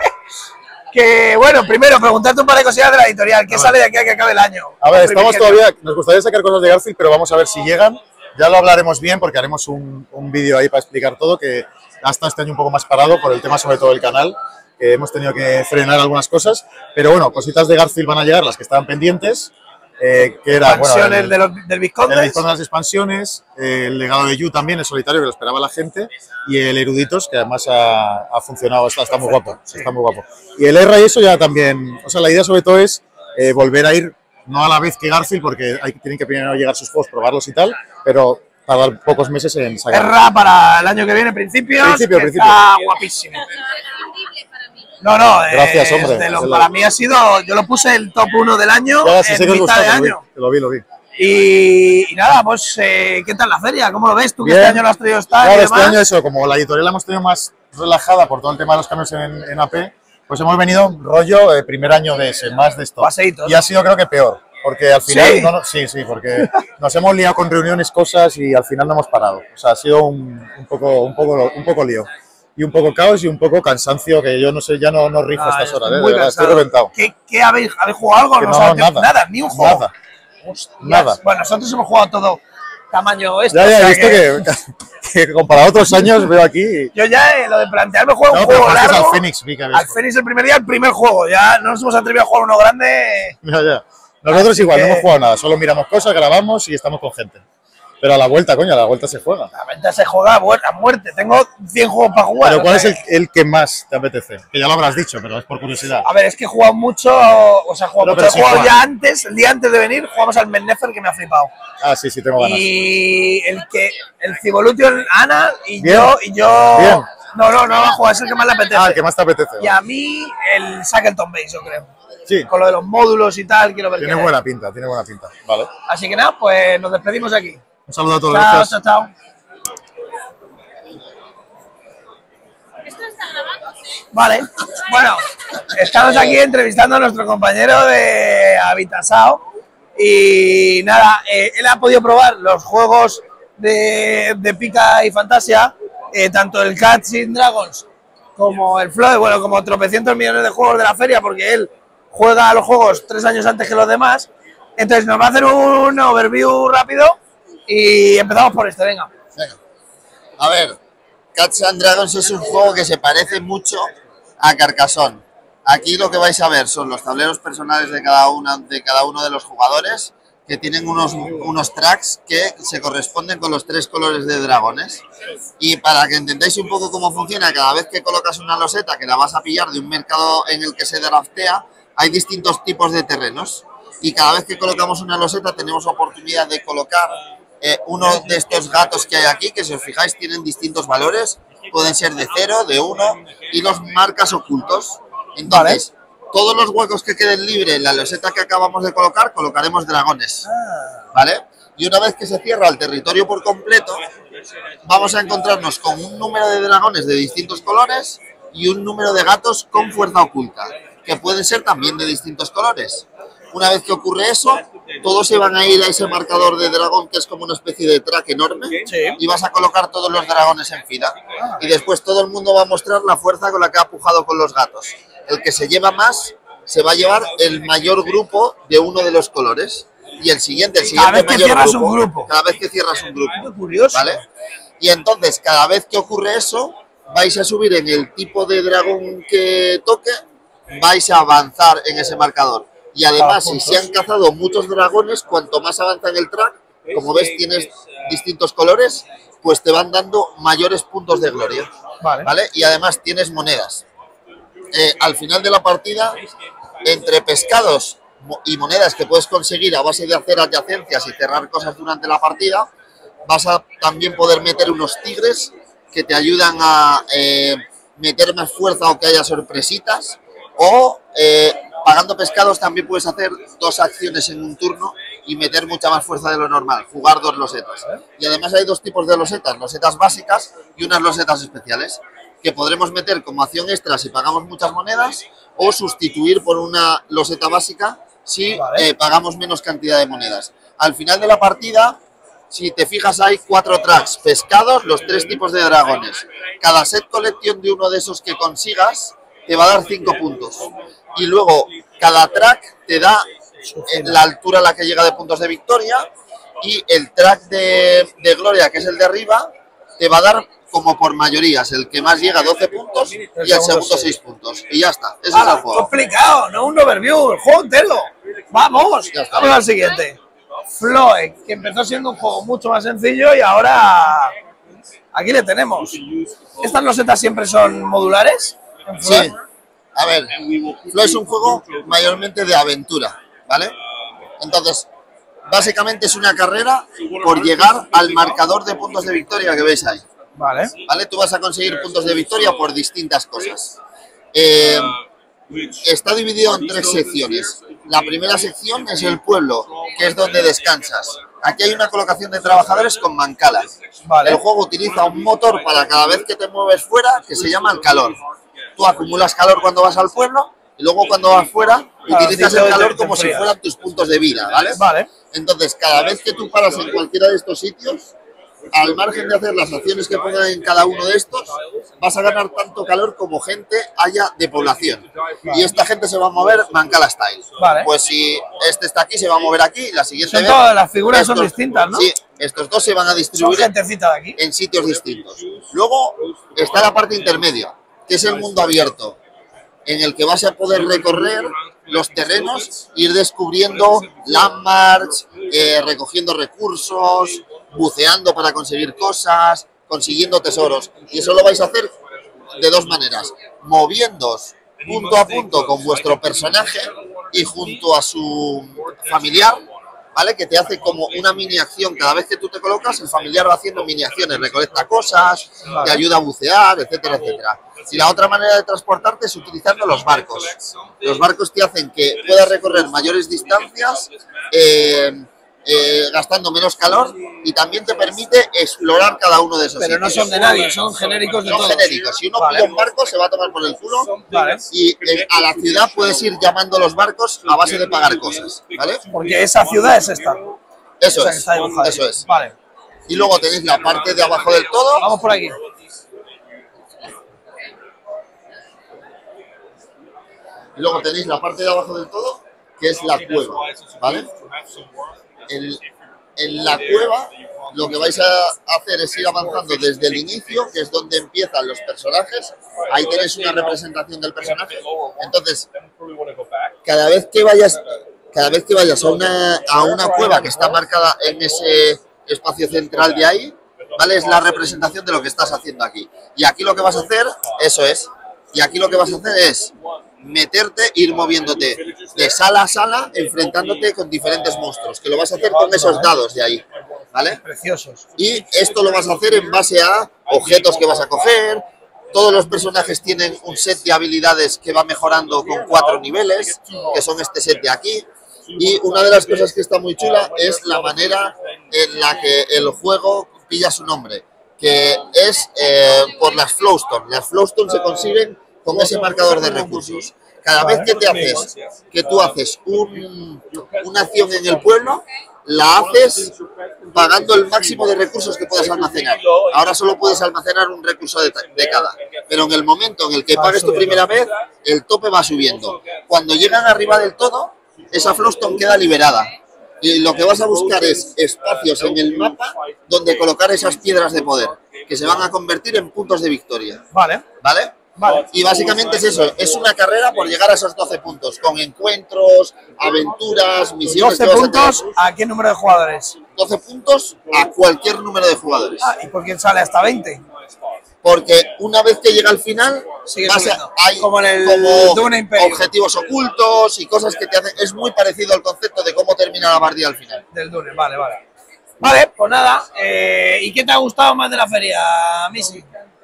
[SPEAKER 1] que, bueno, primero, preguntarte un par de cosillas de la editorial. ¿Qué
[SPEAKER 13] A ver.
[SPEAKER 1] sale de aquí a que acabe el año?
[SPEAKER 13] A ver, estamos
[SPEAKER 1] Primigenio.
[SPEAKER 13] todavía, nos gustaría sacar cosas de Garfield, pero vamos a ver si llegan. Ya lo hablaremos bien porque haremos un, un vídeo ahí para explicar todo, que hasta este año un poco más parado por el tema sobre todo del canal, que hemos tenido que frenar algunas cosas. Pero bueno, cositas de Garfield van a llegar, las que estaban pendientes, eh, que era... bueno,
[SPEAKER 1] Expansiones
[SPEAKER 13] el-
[SPEAKER 1] de los, del Vizconde.
[SPEAKER 13] El Vizconde de las expansiones, eh, el legado de Yu también, el solitario que lo esperaba la gente, y el Eruditos, que además ha, ha funcionado, está, está muy guapo, está muy guapo. Y el R y eso ya también, o sea, la idea sobre todo es eh, volver a ir, no a la vez que Garfield, porque hay, tienen que primero llegar sus juegos, probarlos y tal, pero tardar pocos meses en sacar.
[SPEAKER 1] Erra para el año que viene, principios.
[SPEAKER 13] Principio,
[SPEAKER 1] que
[SPEAKER 13] principio.
[SPEAKER 1] Está guapísimo. No, no, eh,
[SPEAKER 13] Gracias, hombre.
[SPEAKER 1] de lo-
[SPEAKER 13] Se lo-
[SPEAKER 1] para mí ha sido, yo lo puse el top uno del año
[SPEAKER 13] Ya, sí sé
[SPEAKER 1] en
[SPEAKER 13] que os
[SPEAKER 1] mitad
[SPEAKER 13] gustó,
[SPEAKER 1] de
[SPEAKER 13] que lo vi,
[SPEAKER 1] año.
[SPEAKER 13] que lo vi, lo vi.
[SPEAKER 1] Y, y nada, pues, eh, ¿qué tal la feria? ¿Cómo lo ves? Tú que
[SPEAKER 13] Bien.
[SPEAKER 1] este año lo has traído estar y
[SPEAKER 13] Claro, este
[SPEAKER 1] demás.
[SPEAKER 13] año eso, como la editorial la hemos tenido más relajada por todo el tema de los cambios en, en A P, pues hemos venido rollo eh, primer año de ese, más de esto.
[SPEAKER 1] Paseítos.
[SPEAKER 13] Y ha sido creo que peor, porque al final,
[SPEAKER 1] ¿Sí?
[SPEAKER 13] no, no- sí, sí, porque nos hemos liado con reuniones, cosas y al final no hemos parado. O sea, ha sido un, un poco, un poco, un poco lío. Y un poco caos y un poco cansancio, que yo no sé, ya no, no rifo
[SPEAKER 1] Ah,
[SPEAKER 13] estas
[SPEAKER 1] yo
[SPEAKER 13] horas,
[SPEAKER 1] estoy
[SPEAKER 13] ¿eh?
[SPEAKER 1] muy
[SPEAKER 13] De verdad, estoy
[SPEAKER 1] cansado.
[SPEAKER 13] reventado.
[SPEAKER 1] ¿Qué, qué habéis, habéis jugado algo?
[SPEAKER 13] Que
[SPEAKER 1] No,
[SPEAKER 13] no,
[SPEAKER 1] sabéis-
[SPEAKER 13] nada.
[SPEAKER 1] nada, ni un juego.
[SPEAKER 13] Nada.
[SPEAKER 1] Hostias.
[SPEAKER 13] Nada.
[SPEAKER 1] Bueno, nosotros hemos jugado todo tamaño este.
[SPEAKER 13] Ya,
[SPEAKER 1] o
[SPEAKER 13] ya
[SPEAKER 1] sea
[SPEAKER 13] he visto que, que comparado a otros años veo aquí...
[SPEAKER 1] Yo ya, eh, lo de plantearme juego,
[SPEAKER 13] No,
[SPEAKER 1] un
[SPEAKER 13] pero
[SPEAKER 1] juego
[SPEAKER 13] jugaste
[SPEAKER 1] largo.
[SPEAKER 13] al Fénix, vi que habéis
[SPEAKER 1] Al Fénix el primer día, el primer juego. Ya no nos hemos atrevido a jugar uno grande.
[SPEAKER 13] Ya, ya. Nosotros
[SPEAKER 1] Así
[SPEAKER 13] igual,
[SPEAKER 1] que-
[SPEAKER 13] no hemos jugado nada, solo miramos cosas, grabamos y estamos con gente. Pero a la vuelta, coño, a la vuelta se juega.
[SPEAKER 1] La venta se juega a muer- a muerte. Tengo cien juegos para jugar.
[SPEAKER 13] Pero
[SPEAKER 1] o
[SPEAKER 13] ¿cuál es
[SPEAKER 1] sea
[SPEAKER 13] el, el que más te apetece? Que ya lo habrás dicho, pero es por curiosidad.
[SPEAKER 1] A ver, es que he jugado mucho, o sea, he jugado
[SPEAKER 13] No,
[SPEAKER 1] mucho.
[SPEAKER 13] pero
[SPEAKER 1] He
[SPEAKER 13] sí
[SPEAKER 1] jugado
[SPEAKER 13] juega.
[SPEAKER 1] ya antes, el día antes de venir, jugamos al Mennefer que me ha flipado.
[SPEAKER 13] Ah, sí, sí, tengo ganas.
[SPEAKER 1] Y el que, el Civolution, Ana y
[SPEAKER 13] Bien.
[SPEAKER 1] yo, y yo.
[SPEAKER 13] Bien.
[SPEAKER 1] No, no, no, juego, es el que más le apetece.
[SPEAKER 13] Ah, el que más te apetece.
[SPEAKER 1] Y a mí, el Shackleton Base, yo creo.
[SPEAKER 13] Sí,
[SPEAKER 1] Con lo de los módulos y tal, quiero ver
[SPEAKER 13] tiene
[SPEAKER 1] qué
[SPEAKER 13] buena pinta, tiene buena pinta. Vale.
[SPEAKER 1] hay. Así que nada, pues nos despedimos aquí.
[SPEAKER 13] Un saludo a todos,
[SPEAKER 1] Chao,
[SPEAKER 13] gracias.
[SPEAKER 1] chao, chao. Vale, bueno, estamos aquí entrevistando a nuestro compañero de Habitasao y nada, eh, él ha podido probar los juegos de, de Pika y Fantasia, eh, tanto el Cats and Dragons como el Flood, bueno, como tropecientos millones de juegos de la feria, porque él juega a los juegos tres años antes que los demás. Entonces nos va a hacer un overview rápido Y empezamos por este, venga.
[SPEAKER 2] Venga. A ver, Cats and Dragons es un juego que se parece mucho a Carcassonne. Aquí lo que vais a ver son los tableros personales de cada, una, de cada uno de los jugadores, que tienen unos, unos tracks que se corresponden con los tres colores de dragones. Y para que entendáis un poco cómo funciona, cada vez que colocas una loseta que la vas a pillar de un mercado en el que se draftea, hay distintos tipos de terrenos. Y cada vez que colocamos una loseta tenemos oportunidad de colocar eh, uno de estos gatos que hay aquí, que si os fijáis tienen distintos valores, pueden ser de cero, de uno, y los marcas ocultos. Entonces, vale, todos los huecos que queden libres en la loseta que acabamos de colocar, colocaremos dragones, ¿vale? Y una vez que se cierra el territorio por completo, vamos a encontrarnos con un número de dragones de distintos colores y un número de gatos con fuerza oculta, que pueden ser también de distintos colores. Una vez que ocurre eso, todos se van a ir a ese marcador de dragón, que es como una especie de track enorme, sí, y vas a colocar todos los dragones en fila. Y después todo el mundo va a mostrar la fuerza con la que ha pujado con los gatos. El que se lleva más se va a llevar el mayor grupo de uno de los colores. Y el siguiente, el siguiente
[SPEAKER 1] cada vez que
[SPEAKER 2] mayor
[SPEAKER 1] cierras
[SPEAKER 2] grupo,
[SPEAKER 1] un grupo.
[SPEAKER 2] Cada vez que cierras un grupo.
[SPEAKER 1] Qué curioso.
[SPEAKER 2] ¿Vale? Y entonces, cada vez que ocurre eso, vais a subir en el tipo de dragón que toque, vais a avanzar en ese marcador. Y además, si se han cazado muchos dragones, cuanto más avanza en el track, como ves, tienes distintos colores, pues te van dando mayores puntos de gloria. Vale. ¿Vale? Y además tienes monedas. Eh, al final de la partida, entre pescados y monedas que puedes conseguir a base de hacer adyacencias y cerrar cosas durante la partida, vas a también poder meter unos tigres que te ayudan a eh, meter más fuerza o que haya sorpresitas, o eh, pagando pescados también puedes hacer dos acciones en un turno y meter mucha más fuerza de lo normal, jugar dos losetas. Y además hay dos tipos de losetas, losetas básicas y unas losetas especiales, que podremos meter como acción extra si pagamos muchas monedas, o sustituir por una loseta básica si vale. eh, pagamos menos cantidad de monedas. Al final de la partida, si te fijas, hay cuatro tracks, pescados, los tres tipos de dragones. Cada set collection de uno de esos que consigas te va a dar cinco puntos. Y luego, cada track te da eh, la altura a la que llega de puntos de victoria, y el track de, de gloria, que es el de arriba, te va a dar como por mayorías, el que más llega doce puntos y el segundo seis puntos. Y ya está, ese ah, es el juego.
[SPEAKER 1] Complicado, no un overview, el juego entero. Vamos, vamos al siguiente. Floe, que empezó siendo un juego mucho más sencillo y ahora aquí le tenemos. ¿Estas losetas siempre son modulares?
[SPEAKER 2] Sí. A ver, Floe es un juego mayormente de aventura, ¿vale? Entonces, básicamente es una carrera por llegar al marcador de puntos de victoria que veis ahí.
[SPEAKER 1] Vale.
[SPEAKER 2] Vale, tú vas a conseguir puntos de victoria por distintas cosas. Eh, está dividido en tres secciones. La primera sección es el pueblo, que es donde descansas. Aquí hay una colocación de trabajadores con mancalas. Vale. El juego utiliza un motor para cada vez que te mueves fuera, que se llama el calor. Tú acumulas calor cuando vas al pueblo y luego cuando vas fuera claro, utilizas el calor como si fueran tus puntos de vida, ¿vale?
[SPEAKER 1] Vale.
[SPEAKER 2] Entonces, cada vez que tú paras en cualquiera de estos sitios, al margen de hacer las acciones que pongan en cada uno de estos, vas a ganar tanto calor como gente haya de población. Y esta gente se va a mover Mancala Style.
[SPEAKER 1] Vale.
[SPEAKER 2] Pues si este está aquí, se va a mover aquí, y la siguiente
[SPEAKER 1] son
[SPEAKER 2] vez...
[SPEAKER 1] Todas las figuras
[SPEAKER 2] estos,
[SPEAKER 1] son distintas, ¿no?
[SPEAKER 2] Sí, estos dos se van a distribuir
[SPEAKER 1] gentecita de aquí.
[SPEAKER 2] en sitios distintos. Luego está la parte intermedia, que es el mundo abierto, en el que vas a poder recorrer los terrenos, ir descubriendo landmarks, eh, recogiendo recursos, buceando para conseguir cosas, consiguiendo tesoros. Y eso lo vais a hacer de dos maneras: moviéndoos punto a punto con vuestro personaje y junto a su familiar, ¿vale? Que te hace como una mini acción. Cada vez que tú te colocas, el familiar va haciendo mini acciones, recolecta cosas, te ayuda a bucear, etcétera, etcétera. Y la otra manera de transportarte es utilizando los barcos. Los barcos te hacen que puedas recorrer mayores distancias, eh, eh, gastando menos calor, y también te permite explorar cada uno de esos
[SPEAKER 1] Pero
[SPEAKER 2] sitios.
[SPEAKER 1] no son de nadie, son genéricos de
[SPEAKER 2] Son
[SPEAKER 1] todos.
[SPEAKER 2] genéricos. Si uno
[SPEAKER 1] Vale.
[SPEAKER 2] pilla un barco, se va a tomar por el culo,
[SPEAKER 1] Vale.
[SPEAKER 2] y eh, a la ciudad puedes ir llamando los barcos a base de pagar cosas, ¿vale?
[SPEAKER 1] Porque esa ciudad es esta.
[SPEAKER 2] Eso
[SPEAKER 1] O sea, que
[SPEAKER 2] es,
[SPEAKER 1] está dibujada.
[SPEAKER 2] eso es.
[SPEAKER 1] Vale.
[SPEAKER 2] Y luego tenéis la parte de abajo del todo.
[SPEAKER 1] Vamos por aquí.
[SPEAKER 2] Y luego tenéis la parte de abajo del todo, que es la cueva, ¿vale? En, en la cueva lo que vais a hacer es ir avanzando desde el inicio, que es donde empiezan los personajes. Ahí tenéis una representación del personaje. Entonces, cada vez que vayas, cada vez que vayas a una, a una cueva que está marcada en ese espacio central de ahí, ¿vale? Es la representación de lo que estás haciendo aquí. Y aquí lo que vas a hacer, eso es. Y aquí lo que vas a hacer es meterte, ir moviéndote de sala a sala, enfrentándote con diferentes monstruos, que lo vas a hacer con esos dados de ahí, ¿vale?
[SPEAKER 1] Preciosos.
[SPEAKER 2] Y esto lo vas a hacer en base a objetos que vas a coger. Todos los personajes tienen un set de habilidades que va mejorando con cuatro niveles, que son este set de aquí. Y una de las cosas que está muy chula es la manera en la que el juego pilla su nombre, que es eh, por las Flowstone. Las Flowstone se consiguen con ese marcador de recursos. Cada vez que te haces, que tú haces un, una acción en el pueblo, la haces pagando el máximo de recursos que puedes almacenar. Ahora solo puedes almacenar un recurso de, de cada, pero en el momento en el que pagues tu primera vez, el tope va subiendo. Cuando llegan arriba del todo, esa Flowstone queda liberada. Y lo que vas a buscar es espacios en el mapa donde colocar esas piedras de poder, que se van a convertir en puntos de victoria.
[SPEAKER 1] Vale.
[SPEAKER 2] ¿Vale?
[SPEAKER 1] Vale.
[SPEAKER 2] Y básicamente es eso, es una carrera por llegar a esos doce puntos, con encuentros, aventuras, misiones.
[SPEAKER 1] doce puntos, ¿a qué número de jugadores?
[SPEAKER 2] doce puntos a cualquier número de jugadores.
[SPEAKER 1] Ah, ¿y por qué sale hasta veinte?
[SPEAKER 2] Porque una vez que llega al final,
[SPEAKER 1] Sigue
[SPEAKER 2] vas a-
[SPEAKER 1] subiendo.
[SPEAKER 2] hay
[SPEAKER 1] Como en el
[SPEAKER 2] como
[SPEAKER 1] Dune Imperium.
[SPEAKER 2] objetivos ocultos y cosas que te hacen. Es muy parecido al concepto de cómo termina la partida al final.
[SPEAKER 1] Del Dune, vale, vale. Vale, pues nada. eh, ¿Y qué te ha gustado más de la feria, Missy?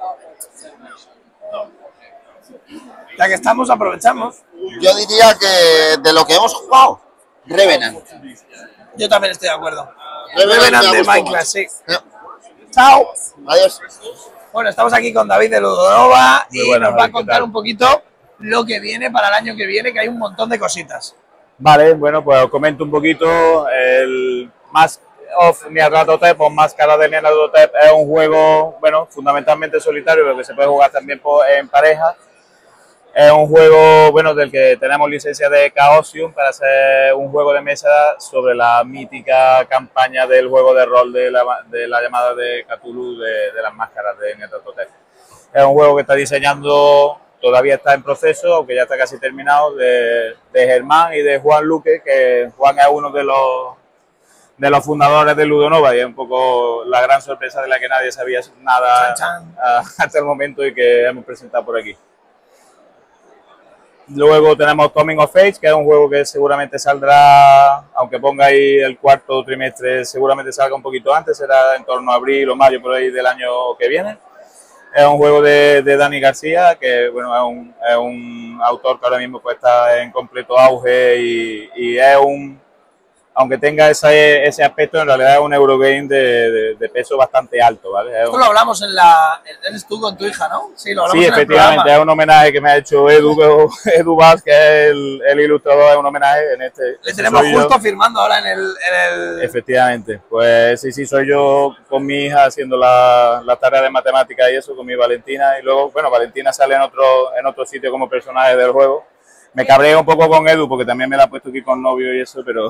[SPEAKER 1] Ya que estamos, aprovechamos.
[SPEAKER 2] Yo diría que de lo que hemos jugado, Revenant.
[SPEAKER 1] Yo también estoy de acuerdo.
[SPEAKER 2] Revenant
[SPEAKER 1] Revenant
[SPEAKER 2] me ha
[SPEAKER 1] de
[SPEAKER 2] gustado
[SPEAKER 1] Minecraft,
[SPEAKER 2] más.
[SPEAKER 1] sí. Chao.
[SPEAKER 2] Adiós.
[SPEAKER 1] Bueno, estamos aquí con David de Ludonova
[SPEAKER 12] Muy
[SPEAKER 1] y
[SPEAKER 12] buenas,
[SPEAKER 1] nos va a
[SPEAKER 12] David, ¿qué
[SPEAKER 1] contar
[SPEAKER 12] tal?
[SPEAKER 1] un poquito lo que viene para el año que viene, que hay un montón de cositas.
[SPEAKER 12] Vale, bueno, pues os comento un poquito. El Mask of Nyarlathotep o Máscara de Nyarlathotep es un juego, bueno, fundamentalmente solitario, pero que se puede jugar también po- en pareja. Es un juego, bueno, del que tenemos licencia de Chaosium para hacer un juego de mesa sobre la mítica campaña del juego de rol de la, de la llamada de Cthulhu de, de las máscaras de Nyarlathotep. Es un juego que está diseñando, todavía está en proceso, aunque ya está casi terminado, de, de Germán y de Juan Luque, que Juan es uno de los de los fundadores de Ludonova y es un poco la gran sorpresa de la que nadie sabía nada
[SPEAKER 1] Chan, chan.
[SPEAKER 12] ah, hasta el momento y que hemos presentado por aquí. Luego tenemos Coming of Age, que es un juego que seguramente saldrá, aunque ponga ahí el cuarto trimestre, seguramente salga un poquito antes, será en torno a abril o mayo por ahí del año que viene. Es un juego de, de Dani García, que bueno, es un, es un autor que ahora mismo pues, está en completo auge y, y es un, aunque tenga ese, ese aspecto, en realidad es un Eurogame de, de, de peso bastante alto, ¿vale? Es
[SPEAKER 1] Esto
[SPEAKER 12] un-
[SPEAKER 1] lo hablamos en la... Eres tú con tu hija, ¿no? Sí, lo hablamos
[SPEAKER 12] Sí,
[SPEAKER 1] en el
[SPEAKER 12] efectivamente,
[SPEAKER 1] programa.
[SPEAKER 12] es un homenaje que me ha hecho Edu, Edu Vaz, que es el, el ilustrador, es un homenaje en este.
[SPEAKER 1] Le
[SPEAKER 12] ese
[SPEAKER 1] tenemos
[SPEAKER 12] soy yo.
[SPEAKER 1] justo firmando ahora en el... En el...
[SPEAKER 12] Efectivamente, pues sí, sí, soy yo con mi hija haciendo la, la tarea de matemáticas y eso, con mi Valentina, y luego, bueno, Valentina sale en otro, en otro sitio como personaje del juego. Me cabré un poco con Edu porque también me la ha puesto aquí con novio y eso, pero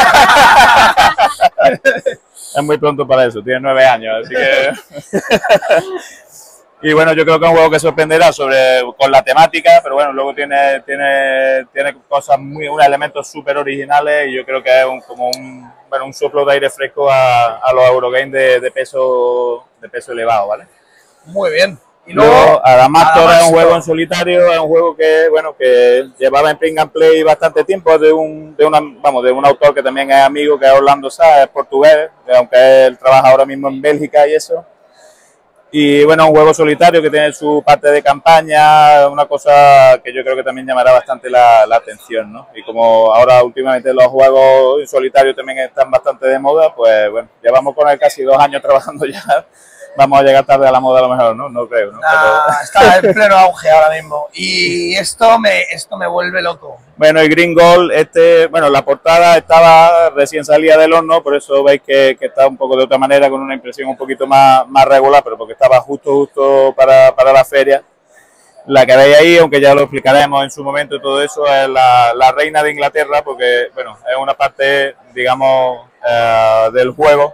[SPEAKER 12] es muy pronto para eso, tiene nueve años, así que... Y bueno, yo creo que es un juego que sorprenderá sobre, con la temática, pero bueno, luego tiene, tiene, tiene cosas muy, unos elementos súper originales y yo creo que es un, como un, bueno, un soplo de aire fresco a, a los Eurogames de, de, peso, de peso elevado, ¿vale?
[SPEAKER 1] Muy bien. Y
[SPEAKER 12] Luego,
[SPEAKER 1] luego...
[SPEAKER 12] Adamastor es un
[SPEAKER 1] Adamastor.
[SPEAKER 12] juego en solitario, es un juego que, bueno, que llevaba en Print and Play bastante tiempo, de un, de una, vamos, de un autor que también es amigo, que es Orlando Sá, es portugués, aunque él trabaja ahora mismo en Bélgica y eso. Y bueno, un juego solitario que tiene su parte de campaña, una cosa que yo creo que también llamará bastante la, la atención, ¿no? Y como ahora últimamente los juegos en solitario también están bastante de moda, pues bueno, llevamos con él casi dos años trabajando ya. Vamos a llegar tarde a la moda a lo mejor, ¿no? No creo, ¿no?
[SPEAKER 1] Ah,
[SPEAKER 12] Pero-
[SPEAKER 1] está en pleno auge ahora mismo. Y esto me, esto me vuelve loco.
[SPEAKER 12] Bueno, y Green Gold, este, bueno, la portada estaba recién salida del horno, por eso veis que, que está un poco de otra manera, con una impresión un poquito más, más regular, pero porque estaba justo, justo para, para la feria. La que veis ahí, aunque ya lo explicaremos en su momento y todo eso, es la, la reina de Inglaterra, porque, bueno, es una parte, digamos, eh, del juego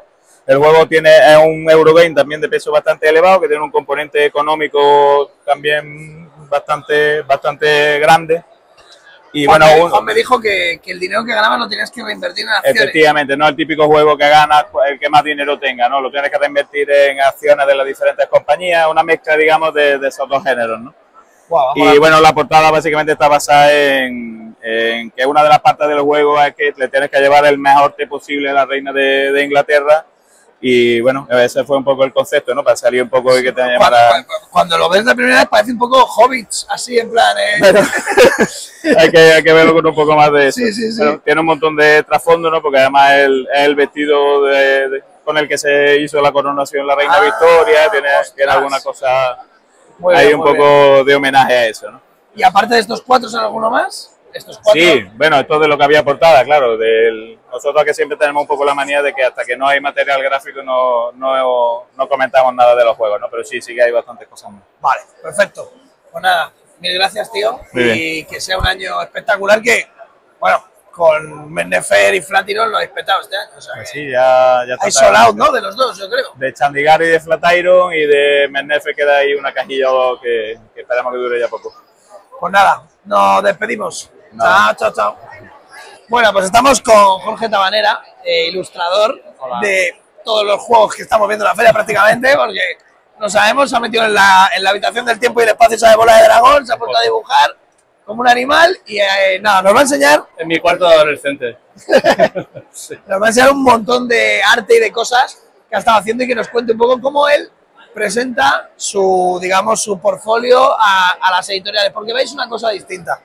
[SPEAKER 12] El juego tiene es un Eurogame también de peso bastante elevado, que tiene un componente económico también bastante, bastante grande. Y
[SPEAKER 1] Juan,
[SPEAKER 12] bueno,
[SPEAKER 1] me,
[SPEAKER 12] un,
[SPEAKER 1] Juan me dijo que, que el dinero que ganabas lo tenías que reinvertir en acciones.
[SPEAKER 12] efectivamente, no el típico juego que gana el que más dinero tenga, ¿no? Lo tienes que reinvertir en acciones de las diferentes compañías, una mezcla, digamos, de, de esos dos géneros, ¿no?
[SPEAKER 1] Wow,
[SPEAKER 12] y bueno, la portada básicamente está basada en, en que una de las partes del juego es que le tienes que llevar el mejor té posible a la reina de, de Inglaterra. Y bueno, ese fue un poco el concepto, ¿no? Para salir un poco y que te llamara...
[SPEAKER 1] Cuando, cuando lo ves la primera vez parece un poco Hobbits, así en plan... Eh.
[SPEAKER 12] Pero, hay, que, hay que verlo con un poco más de eso.
[SPEAKER 1] Sí, sí, sí.
[SPEAKER 12] Pero tiene un montón de trasfondo, ¿no? Porque además es el, el vestido de, de, con el que se hizo la coronación la reina ah, Victoria, tiene, tiene alguna cosa... Muy hay bien, un poco bien. de homenaje a eso, ¿no?
[SPEAKER 1] ¿Y aparte de estos cuatro, ¿son alguno más? Estos cuatro.
[SPEAKER 12] Sí, bueno, esto de lo que había portada, claro. Del, nosotros que siempre tenemos un poco la manía de que hasta que no hay material gráfico no, no, no comentamos nada de los juegos, ¿no? Pero sí, sí que hay bastantes cosas más.
[SPEAKER 1] Vale, perfecto. Pues nada, mil gracias, tío.
[SPEAKER 12] Muy
[SPEAKER 1] y
[SPEAKER 12] bien.
[SPEAKER 1] Que sea un año espectacular que, bueno, con Mennefer y Flatiron lo habéis petado este año. O sea,
[SPEAKER 12] pues sí, ya, ya
[SPEAKER 1] hay sold out, ¿no? De los dos, yo creo.
[SPEAKER 12] De Chandigarh y de Flatiron, y de Mennefer queda ahí una cajilla que, que esperamos que dure ya poco.
[SPEAKER 1] Pues nada, nos despedimos.
[SPEAKER 12] No.
[SPEAKER 1] Chao, chao, chao. Bueno, pues estamos con Jorge Tabanera, eh, ilustrador Hola. de todos los juegos que estamos viendo en la feria prácticamente, porque no sabemos, se ha metido en la, en la habitación del tiempo y el espacio, sabe bola de dragón, se ha puesto a dibujar como un animal y eh, nada, nos va a enseñar...
[SPEAKER 14] En mi cuarto de adolescente.
[SPEAKER 1] sí. Nos va a enseñar un montón de arte y de cosas que ha estado haciendo y que nos cuente un poco cómo él presenta su, digamos, su portfolio a, a las editoriales, porque veis una cosa distinta.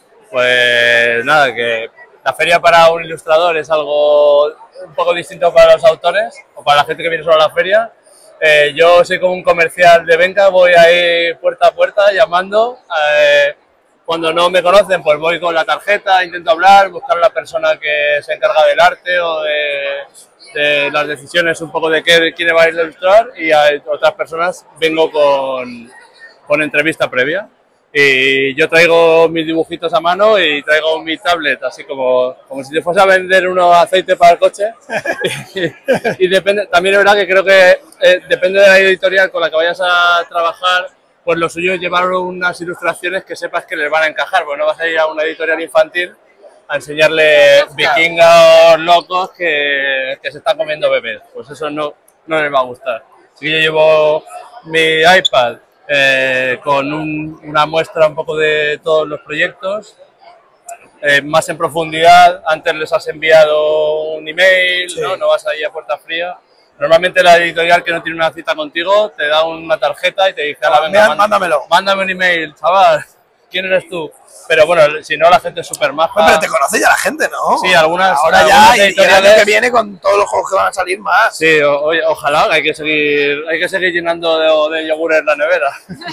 [SPEAKER 14] Pues nada, que la feria para un ilustrador es algo un poco distinto para los autores o para la gente que viene solo a la feria. Eh, yo soy como un comercial de Venca, voy ahí puerta a puerta llamando. Eh, cuando no me conocen, pues voy con la tarjeta, intento hablar, buscar a la persona que se encarga del arte o de, de las decisiones un poco de qué, quién va a ilustrar, y a otras personas vengo con, con entrevista previa. Y yo traigo mis dibujitos a mano y traigo mi tablet, así como, como si te fuese a vender unos aceites para el coche. y, y depende, también es verdad que creo que eh, depende de la editorial con la que vayas a trabajar, pues lo suyo es llevar unas ilustraciones que sepas que les van a encajar, porque no vas a ir a una editorial infantil a enseñarle vikingos locos que, que se están comiendo bebés. Pues eso no, no les va a gustar. Así que yo llevo mi iPad, Eh, con un, una muestra un poco de todos los proyectos, eh, más en profundidad. Antes les has enviado un email, sí. ¿no? No vas ahí a puerta fría. Normalmente la editorial que no tiene una cita contigo te da una tarjeta y te dice, ah, venga,
[SPEAKER 1] mándamelo.
[SPEAKER 14] Mándame un email, chaval, ¿quién eres tú? Pero bueno, si no, la gente es súper maja.
[SPEAKER 1] Bueno, pero te conoce ya la gente, ¿no?
[SPEAKER 14] Sí, algunas.
[SPEAKER 1] Ahora
[SPEAKER 14] algunas
[SPEAKER 1] ya, editoriales... y el año que viene con todos los juegos que van a salir más.
[SPEAKER 14] Sí, o, o, ojalá, hay que seguir hay que seguir llenando de, de yogures la nevera.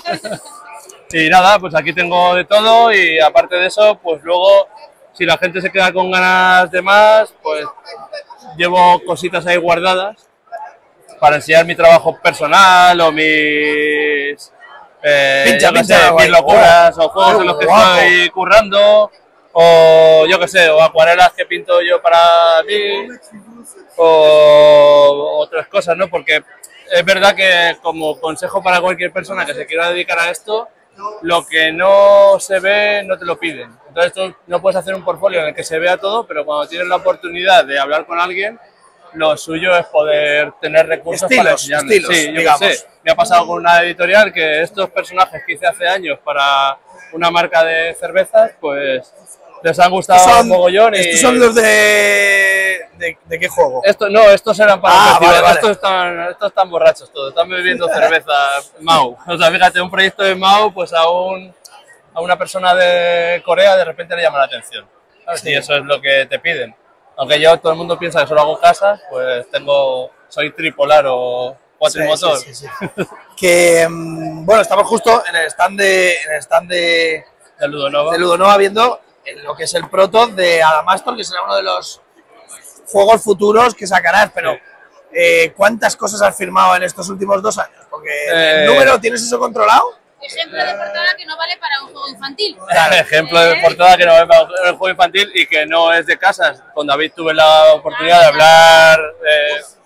[SPEAKER 14] Y nada, pues aquí tengo de todo, y aparte de eso, pues luego, si la gente se queda con ganas de más, pues llevo cositas ahí guardadas para enseñar mi trabajo personal o mis... Eh,
[SPEAKER 1] pincha,
[SPEAKER 14] yo que
[SPEAKER 1] pincha,
[SPEAKER 14] sé,
[SPEAKER 1] guay.
[SPEAKER 14] mis locuras,
[SPEAKER 1] oh,
[SPEAKER 14] o juegos
[SPEAKER 1] oh,
[SPEAKER 14] en los que
[SPEAKER 1] guapo.
[SPEAKER 14] estoy currando, o yo que sé, o acuarelas que pinto yo para mí, o otras cosas, ¿no? Porque es verdad que, como consejo para cualquier persona que se quiera dedicar a esto, lo que no se ve no te lo piden. Entonces tú no puedes hacer un portfolio en el que se vea todo, pero cuando tienes la oportunidad de hablar con alguien, lo suyo es poder tener recursos
[SPEAKER 1] estilos,
[SPEAKER 14] para enseñarles.
[SPEAKER 1] estilos,
[SPEAKER 14] Sí, yo
[SPEAKER 1] digamos.
[SPEAKER 14] qué sé. Me ha pasado con una editorial que estos personajes que hice hace años para una marca de cervezas, pues les han gustado
[SPEAKER 1] Estos son,
[SPEAKER 14] un mogollón. Y...
[SPEAKER 1] ¿Estos son los de... de... ¿De qué juego?
[SPEAKER 14] Esto, no, estos eran para
[SPEAKER 1] ah,
[SPEAKER 14] festivales.
[SPEAKER 1] vale, vale.
[SPEAKER 14] Estos, están, estos están borrachos todos, están bebiendo cerveza Mau. O sea, fíjate, un proyecto de Mau, pues a, un, a una persona de Corea de repente le llama la atención, ¿sabes? Sí. Y eso es lo que te piden. Aunque yo, todo el mundo piensa que solo hago casas, pues tengo, soy tripolar o cuatrimotor.
[SPEAKER 1] Sí, sí, sí, sí. Que, bueno, estamos justo en el stand de, en el stand de,
[SPEAKER 14] de Ludonova.
[SPEAKER 1] de Ludonova viendo lo que es el proto de Adamastor, que será uno de los juegos futuros que sacarás, pero eh, ¿cuántas cosas has firmado en estos últimos dos años? Porque eh, el número, ¿tienes eso controlado?
[SPEAKER 15] Ejemplo de portada que no vale para un juego infantil.
[SPEAKER 14] Claro, ejemplo de portada que no vale para un juego infantil y que no es de casas. Con David tuve la oportunidad de hablar eh,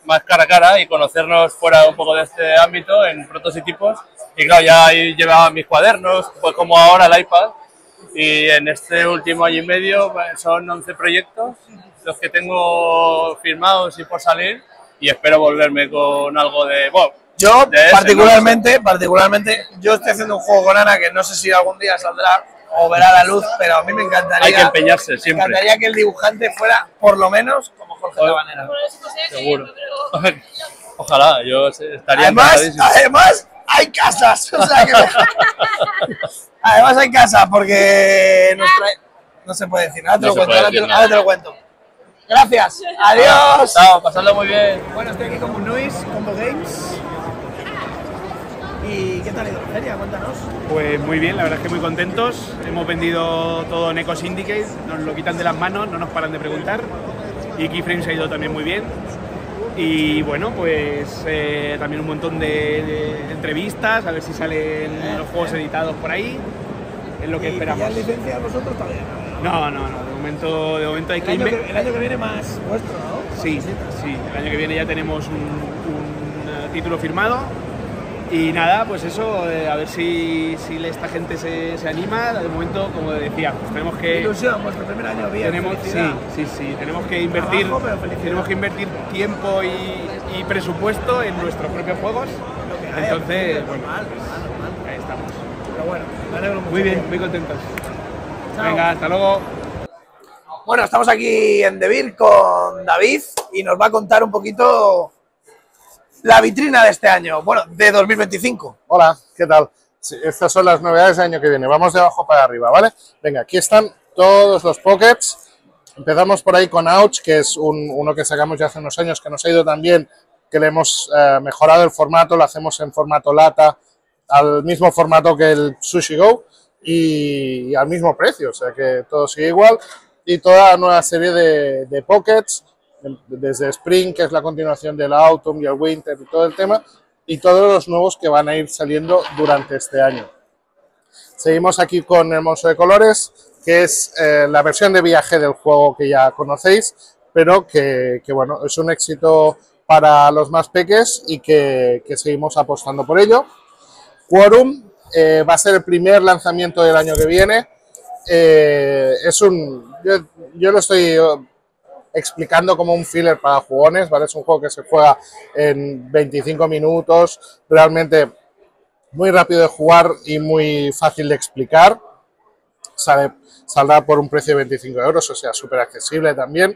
[SPEAKER 14] más cara a cara y conocernos fuera un poco de este ámbito en prototipos. Y claro, ya ahí llevaba mis cuadernos, pues como ahora el iPad. Y en este último año y medio son once proyectos los que tengo firmados y por salir. Y espero volverme con algo de... Bueno,
[SPEAKER 1] yo
[SPEAKER 14] de ese,
[SPEAKER 1] particularmente, ¿no? particularmente, yo estoy haciendo un juego con Ana que no sé si algún día saldrá o verá la luz, pero a mí me encantaría...
[SPEAKER 14] Hay que empeñarse siempre.
[SPEAKER 1] Me encantaría que el dibujante fuera, por lo menos, como Jorge Rabanera.
[SPEAKER 14] Seguro. Ojalá, yo estaría
[SPEAKER 1] Además,
[SPEAKER 14] encantadísimo.
[SPEAKER 1] además hay casas. O sea que además hay casas, porque nuestra... no se puede decir. Ahora te
[SPEAKER 14] No
[SPEAKER 1] lo
[SPEAKER 14] se
[SPEAKER 1] cuento,
[SPEAKER 14] puede
[SPEAKER 1] ahora te,
[SPEAKER 14] decir
[SPEAKER 1] ahora te lo cuento. Gracias. Adiós.
[SPEAKER 14] Chao, pasadlo muy bien.
[SPEAKER 1] Bueno, estoy aquí con Munuis, Combo Games. ¿Y qué tal ha ido la feria? Cuéntanos.
[SPEAKER 16] Pues muy bien, la verdad es que muy contentos. Hemos vendido todo en Eco Syndicate, nos lo quitan de las manos, no nos paran de preguntar. Y Keyframes ha ido también muy bien. Y bueno, pues eh, también un montón de, de entrevistas, a ver si salen los juegos editados por ahí. Es lo que
[SPEAKER 1] ¿Y
[SPEAKER 16] esperamos.
[SPEAKER 1] pilláis licencias vosotros todavía?
[SPEAKER 16] No, no, no, de momento, de momento hay
[SPEAKER 1] El
[SPEAKER 16] que...
[SPEAKER 1] año
[SPEAKER 16] inve-
[SPEAKER 1] que, el año que viene más vuestro, ¿no?
[SPEAKER 16] Sí, sí, el año que viene ya tenemos un, un, eh, título firmado y nada, pues eso, eh, a ver si, si esta gente se, se anima. De momento, como decía, pues tenemos que...
[SPEAKER 1] Ilusión, vuestro primer año bien,
[SPEAKER 16] tenemos, sí,
[SPEAKER 1] felicidad.
[SPEAKER 16] sí, sí, tenemos que invertir,
[SPEAKER 1] Trabajo, pero felicidad.
[SPEAKER 16] tenemos que invertir tiempo y, y presupuesto en nuestros propios juegos.
[SPEAKER 1] hay,
[SPEAKER 16] Entonces,
[SPEAKER 1] normal,
[SPEAKER 16] bueno,
[SPEAKER 1] normal, normal.
[SPEAKER 16] ahí estamos.
[SPEAKER 1] Pero bueno, me alegro mucho.
[SPEAKER 16] Muy bien, muy contentos.
[SPEAKER 1] Chao.
[SPEAKER 16] Venga, hasta luego.
[SPEAKER 1] Bueno, estamos aquí en Devir con David y nos va a contar un poquito la vitrina de este año, bueno, de dos mil veinticinco.
[SPEAKER 2] Hola, ¿qué tal? Sí, estas son las novedades del año que viene. Vamos de abajo para arriba, ¿vale? Venga, aquí están todos los pockets. Empezamos por ahí con Ouch, que es un, uno que sacamos ya hace unos años, que nos ha ido tan bien, que le hemos eh, mejorado el formato, lo hacemos en formato lata, al mismo formato que el Sushi Go y, y al mismo precio, o sea que todo sigue igual. Y toda la nueva serie de, de pockets, desde Spring, que es la continuación del Autumn y el Winter y todo el tema, y todos los nuevos que van a ir saliendo durante este año. Seguimos aquí con el Monstruo de Colores, que es eh, la versión de viaje del juego que ya conocéis, pero que, que bueno, es un éxito para los más peques y que, que seguimos apostando por ello. Quorum eh, va a ser el primer lanzamiento del año que viene. Eh, es un, yo, yo lo estoy explicando como un filler para jugones, ¿vale? Es un juego que se juega en veinticinco minutos, realmente muy rápido de jugar y muy fácil de explicar. Sale, saldrá por un precio de veinticinco euros, o sea, súper accesible también.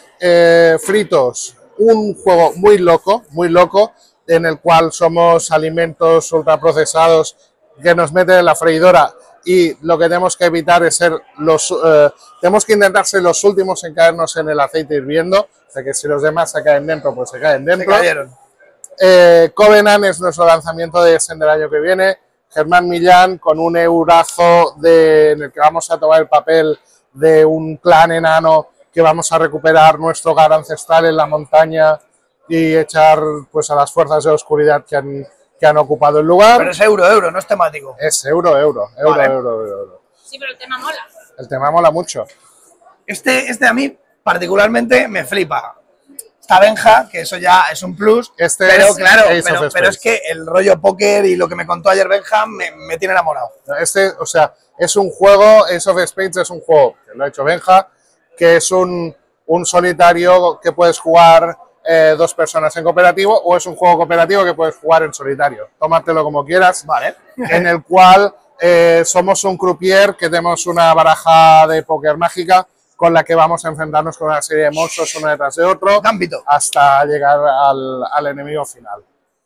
[SPEAKER 2] Eh, Fritos, un juego muy loco, muy loco, en el cual somos alimentos ultraprocesados que nos meten en la freidora y lo que tenemos que evitar es ser los... Eh, tenemos que intentar ser los últimos en caernos en el aceite hirviendo, o sea que si los demás se caen dentro, pues se caen dentro.
[SPEAKER 1] Se cayeron.
[SPEAKER 2] Eh, Covenant es nuestro lanzamiento de Essen del año que viene. Germán Millán con un eurazo de, en el que vamos a tomar el papel de un clan enano que vamos a recuperar nuestro hogar ancestral en la montaña y echar pues a las fuerzas de oscuridad que han, que han ocupado el lugar.
[SPEAKER 1] Pero es euro, euro, no es temático.
[SPEAKER 2] Es euro, euro, euro,
[SPEAKER 1] Vale.
[SPEAKER 2] euro, euro, euro.
[SPEAKER 15] Sí, pero el tema mola.
[SPEAKER 2] El tema mola mucho.
[SPEAKER 1] Este, este a mí particularmente me flipa. Está Benja, que eso ya es un plus,
[SPEAKER 2] Este
[SPEAKER 1] pero
[SPEAKER 2] es
[SPEAKER 1] claro,
[SPEAKER 2] Ace
[SPEAKER 1] pero,
[SPEAKER 2] of
[SPEAKER 1] pero es
[SPEAKER 2] Spades.
[SPEAKER 1] que el rollo póker y lo que me contó ayer Benja me, me tiene enamorado.
[SPEAKER 2] Este, o sea, es un juego, Ace of Spades es un juego que lo ha hecho Benja, que es un, un solitario que puedes jugar eh, dos personas en cooperativo, o es un juego cooperativo que puedes jugar en solitario. Tómatelo como quieras.
[SPEAKER 1] Vale.
[SPEAKER 2] En el cual eh, somos un croupier que tenemos una baraja de póker mágica con la que vamos a enfrentarnos con una serie de monstruos uno detrás de otro hasta llegar al, al enemigo final.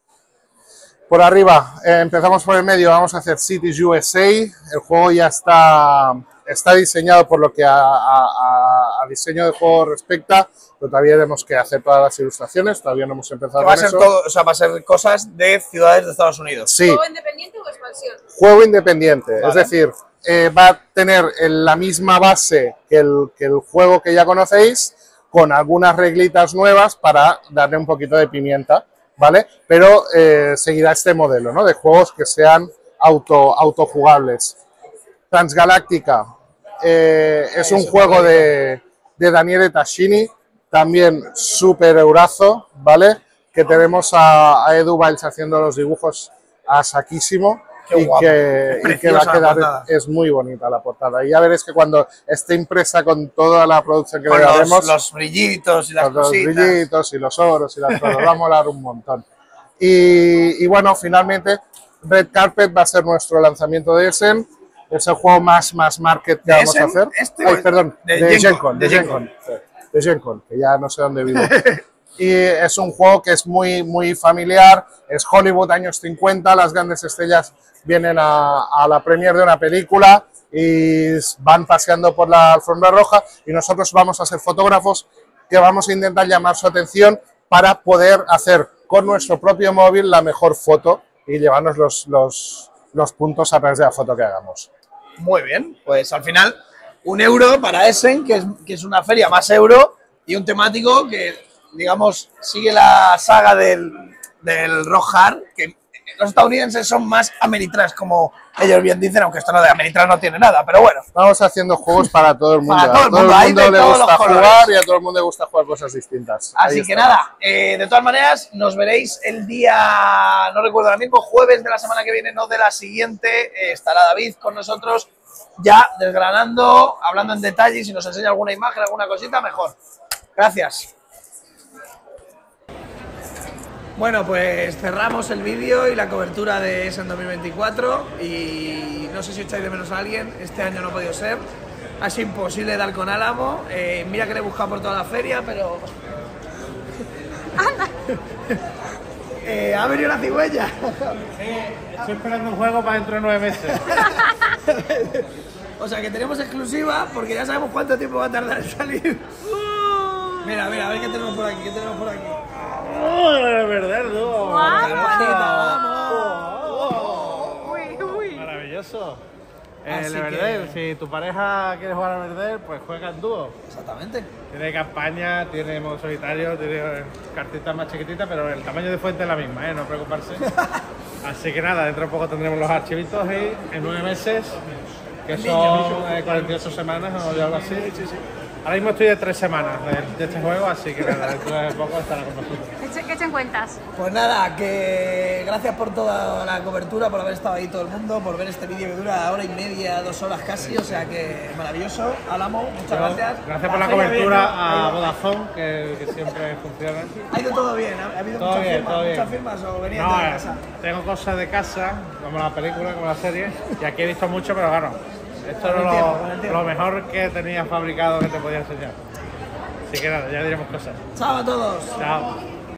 [SPEAKER 2] Por arriba, eh, empezamos por el medio, vamos a hacer Cities U S A. El juego ya está, está diseñado por lo que a, a, a diseño del juego respecta, pero todavía tenemos que hacer todas las ilustraciones, todavía no hemos empezado
[SPEAKER 1] Que va a
[SPEAKER 2] con
[SPEAKER 1] ser
[SPEAKER 2] eso.
[SPEAKER 1] todo, o sea, va a ser cosas de ciudades de Estados Unidos.
[SPEAKER 2] Sí.
[SPEAKER 15] ¿Juego independiente o expansión?
[SPEAKER 2] Juego independiente,
[SPEAKER 1] Vale.
[SPEAKER 2] es decir, eh, va a tener el- la misma base que el, que el juego que ya conocéis, con algunas reglitas nuevas para darle un poquito de pimienta, ¿vale? Pero eh, seguirá este modelo, ¿no? De juegos que sean auto, autojugables. Transgaláctica eh, es un juego de, de Daniele Tascini, también súper eurazo, ¿vale?
[SPEAKER 17] que tenemos a, a Edu Biles haciendo los dibujos a saquísimo.
[SPEAKER 1] Qué
[SPEAKER 17] y,
[SPEAKER 1] guapo.
[SPEAKER 17] que, y que va a quedar, es muy bonita la portada. Y ya veréis que cuando esté impresa con toda la producción que
[SPEAKER 1] Con
[SPEAKER 17] le
[SPEAKER 1] los,
[SPEAKER 17] daremos,
[SPEAKER 1] los brillitos y las
[SPEAKER 17] con los
[SPEAKER 1] cositas.
[SPEAKER 17] brillitos y los oros y las cosas, va a molar un montón. Y, y bueno, finalmente Red Carpet va a ser nuestro lanzamiento de Essen. Es el juego más, más market que
[SPEAKER 1] ¿De
[SPEAKER 17] vamos
[SPEAKER 1] Essen?
[SPEAKER 17] a hacer.
[SPEAKER 1] ¿Este
[SPEAKER 17] Ay,
[SPEAKER 1] o el-
[SPEAKER 17] perdón,
[SPEAKER 1] de
[SPEAKER 17] de
[SPEAKER 1] Gen Con?
[SPEAKER 17] GenCon,
[SPEAKER 1] De
[SPEAKER 17] de
[SPEAKER 1] Gen
[SPEAKER 17] GenCon, sí, de GenCon, que ya no sé dónde vivo. Y es un juego que es muy, muy familiar, es Hollywood años cincuenta, las grandes estrellas vienen a, a la premiere de una película y van paseando por la alfombra roja y nosotros vamos a ser fotógrafos que vamos a intentar llamar su atención para poder hacer con nuestro propio móvil la mejor foto y llevarnos los, los, los puntos a través de la foto que hagamos.
[SPEAKER 1] Muy bien, pues al final un euro para Essen, que es, que es una feria más euro, y un temático que, digamos, sigue la saga del, del Rock Hard, que los estadounidenses son más Ameritrash, como ellos bien dicen, aunque esto no de Ameritrash no tiene nada, pero bueno.
[SPEAKER 17] Vamos haciendo juegos para todo el mundo.
[SPEAKER 1] Para todo el
[SPEAKER 17] a todo
[SPEAKER 1] mundo,
[SPEAKER 17] el
[SPEAKER 1] hay
[SPEAKER 17] mundo
[SPEAKER 1] de
[SPEAKER 17] le
[SPEAKER 1] todos
[SPEAKER 17] gusta
[SPEAKER 1] los colores.
[SPEAKER 17] jugar y a todo el mundo le gusta jugar cosas distintas.
[SPEAKER 1] Así
[SPEAKER 17] Ahí
[SPEAKER 1] que
[SPEAKER 17] está.
[SPEAKER 1] nada, eh, de todas maneras, nos veréis el día, no recuerdo ahora mismo, jueves de la semana que viene, no de la siguiente, eh, estará David con nosotros ya desgranando, hablando en detalle, y si nos enseña alguna imagen, alguna cosita, mejor. Gracias. Bueno, pues cerramos el vídeo y la cobertura de Essen dos mil veinticuatro y no sé si echáis de menos a alguien, este año no ha podido ser, ha sido imposible dar con Álamo, eh, mira que le he buscado por toda la feria, pero... eh, ha venido la cigüeña.
[SPEAKER 18] Estoy esperando un juego para dentro de nueve meses.
[SPEAKER 1] O sea que tenemos exclusiva porque ya sabemos cuánto tiempo va a tardar en salir. Mira, mira, a ver qué tenemos por aquí, qué tenemos por aquí.
[SPEAKER 18] ¡Oh, de verdad, no! Maravilloso. El
[SPEAKER 1] Así
[SPEAKER 18] Everdell,
[SPEAKER 1] que-
[SPEAKER 18] si tu pareja quiere jugar a Everdell, pues juega en dúo.
[SPEAKER 1] Exactamente.
[SPEAKER 18] Tiene campaña, tiene modo solitario, tiene cartitas más chiquititas, pero el tamaño de fuente es la misma, ¿eh? No preocuparse. Así que nada, dentro de poco tendremos los archivitos y en nueve meses, que son eh, cuarenta y ocho semanas o algo así. Ahora mismo estoy de tres semanas de, de este juego, así que nada, dentro de poco estará con nosotros.
[SPEAKER 15] ¿Qué echen- ¿Qué echen cuentas?
[SPEAKER 1] Pues nada, que gracias por toda la cobertura, por haber estado ahí todo el mundo, por ver este vídeo que dura hora y media, dos horas casi, o sea que maravilloso. Álamo, muchas gracias.
[SPEAKER 18] Gracias por la
[SPEAKER 1] feria
[SPEAKER 18] cobertura
[SPEAKER 1] bien, ¿no?
[SPEAKER 18] a Vodafone, que, que siempre funciona.
[SPEAKER 1] Ha ido todo bien, ha ha habido
[SPEAKER 18] Todo
[SPEAKER 1] muchas,
[SPEAKER 18] bien,
[SPEAKER 1] firmas,
[SPEAKER 18] todo bien.
[SPEAKER 1] muchas firmas o venían
[SPEAKER 18] No,
[SPEAKER 1] de
[SPEAKER 18] eh,
[SPEAKER 1] casa.
[SPEAKER 18] tengo cosas de casa, como la película, como la serie, y aquí he visto mucho, pero claro, esto
[SPEAKER 1] Con el
[SPEAKER 18] es
[SPEAKER 1] tiempo, con el
[SPEAKER 18] lo,
[SPEAKER 1] tiempo.
[SPEAKER 18] lo mejor que tenía fabricado que te podía enseñar. Así que nada, ya diremos cosas.
[SPEAKER 1] Chao a todos.
[SPEAKER 18] Chao.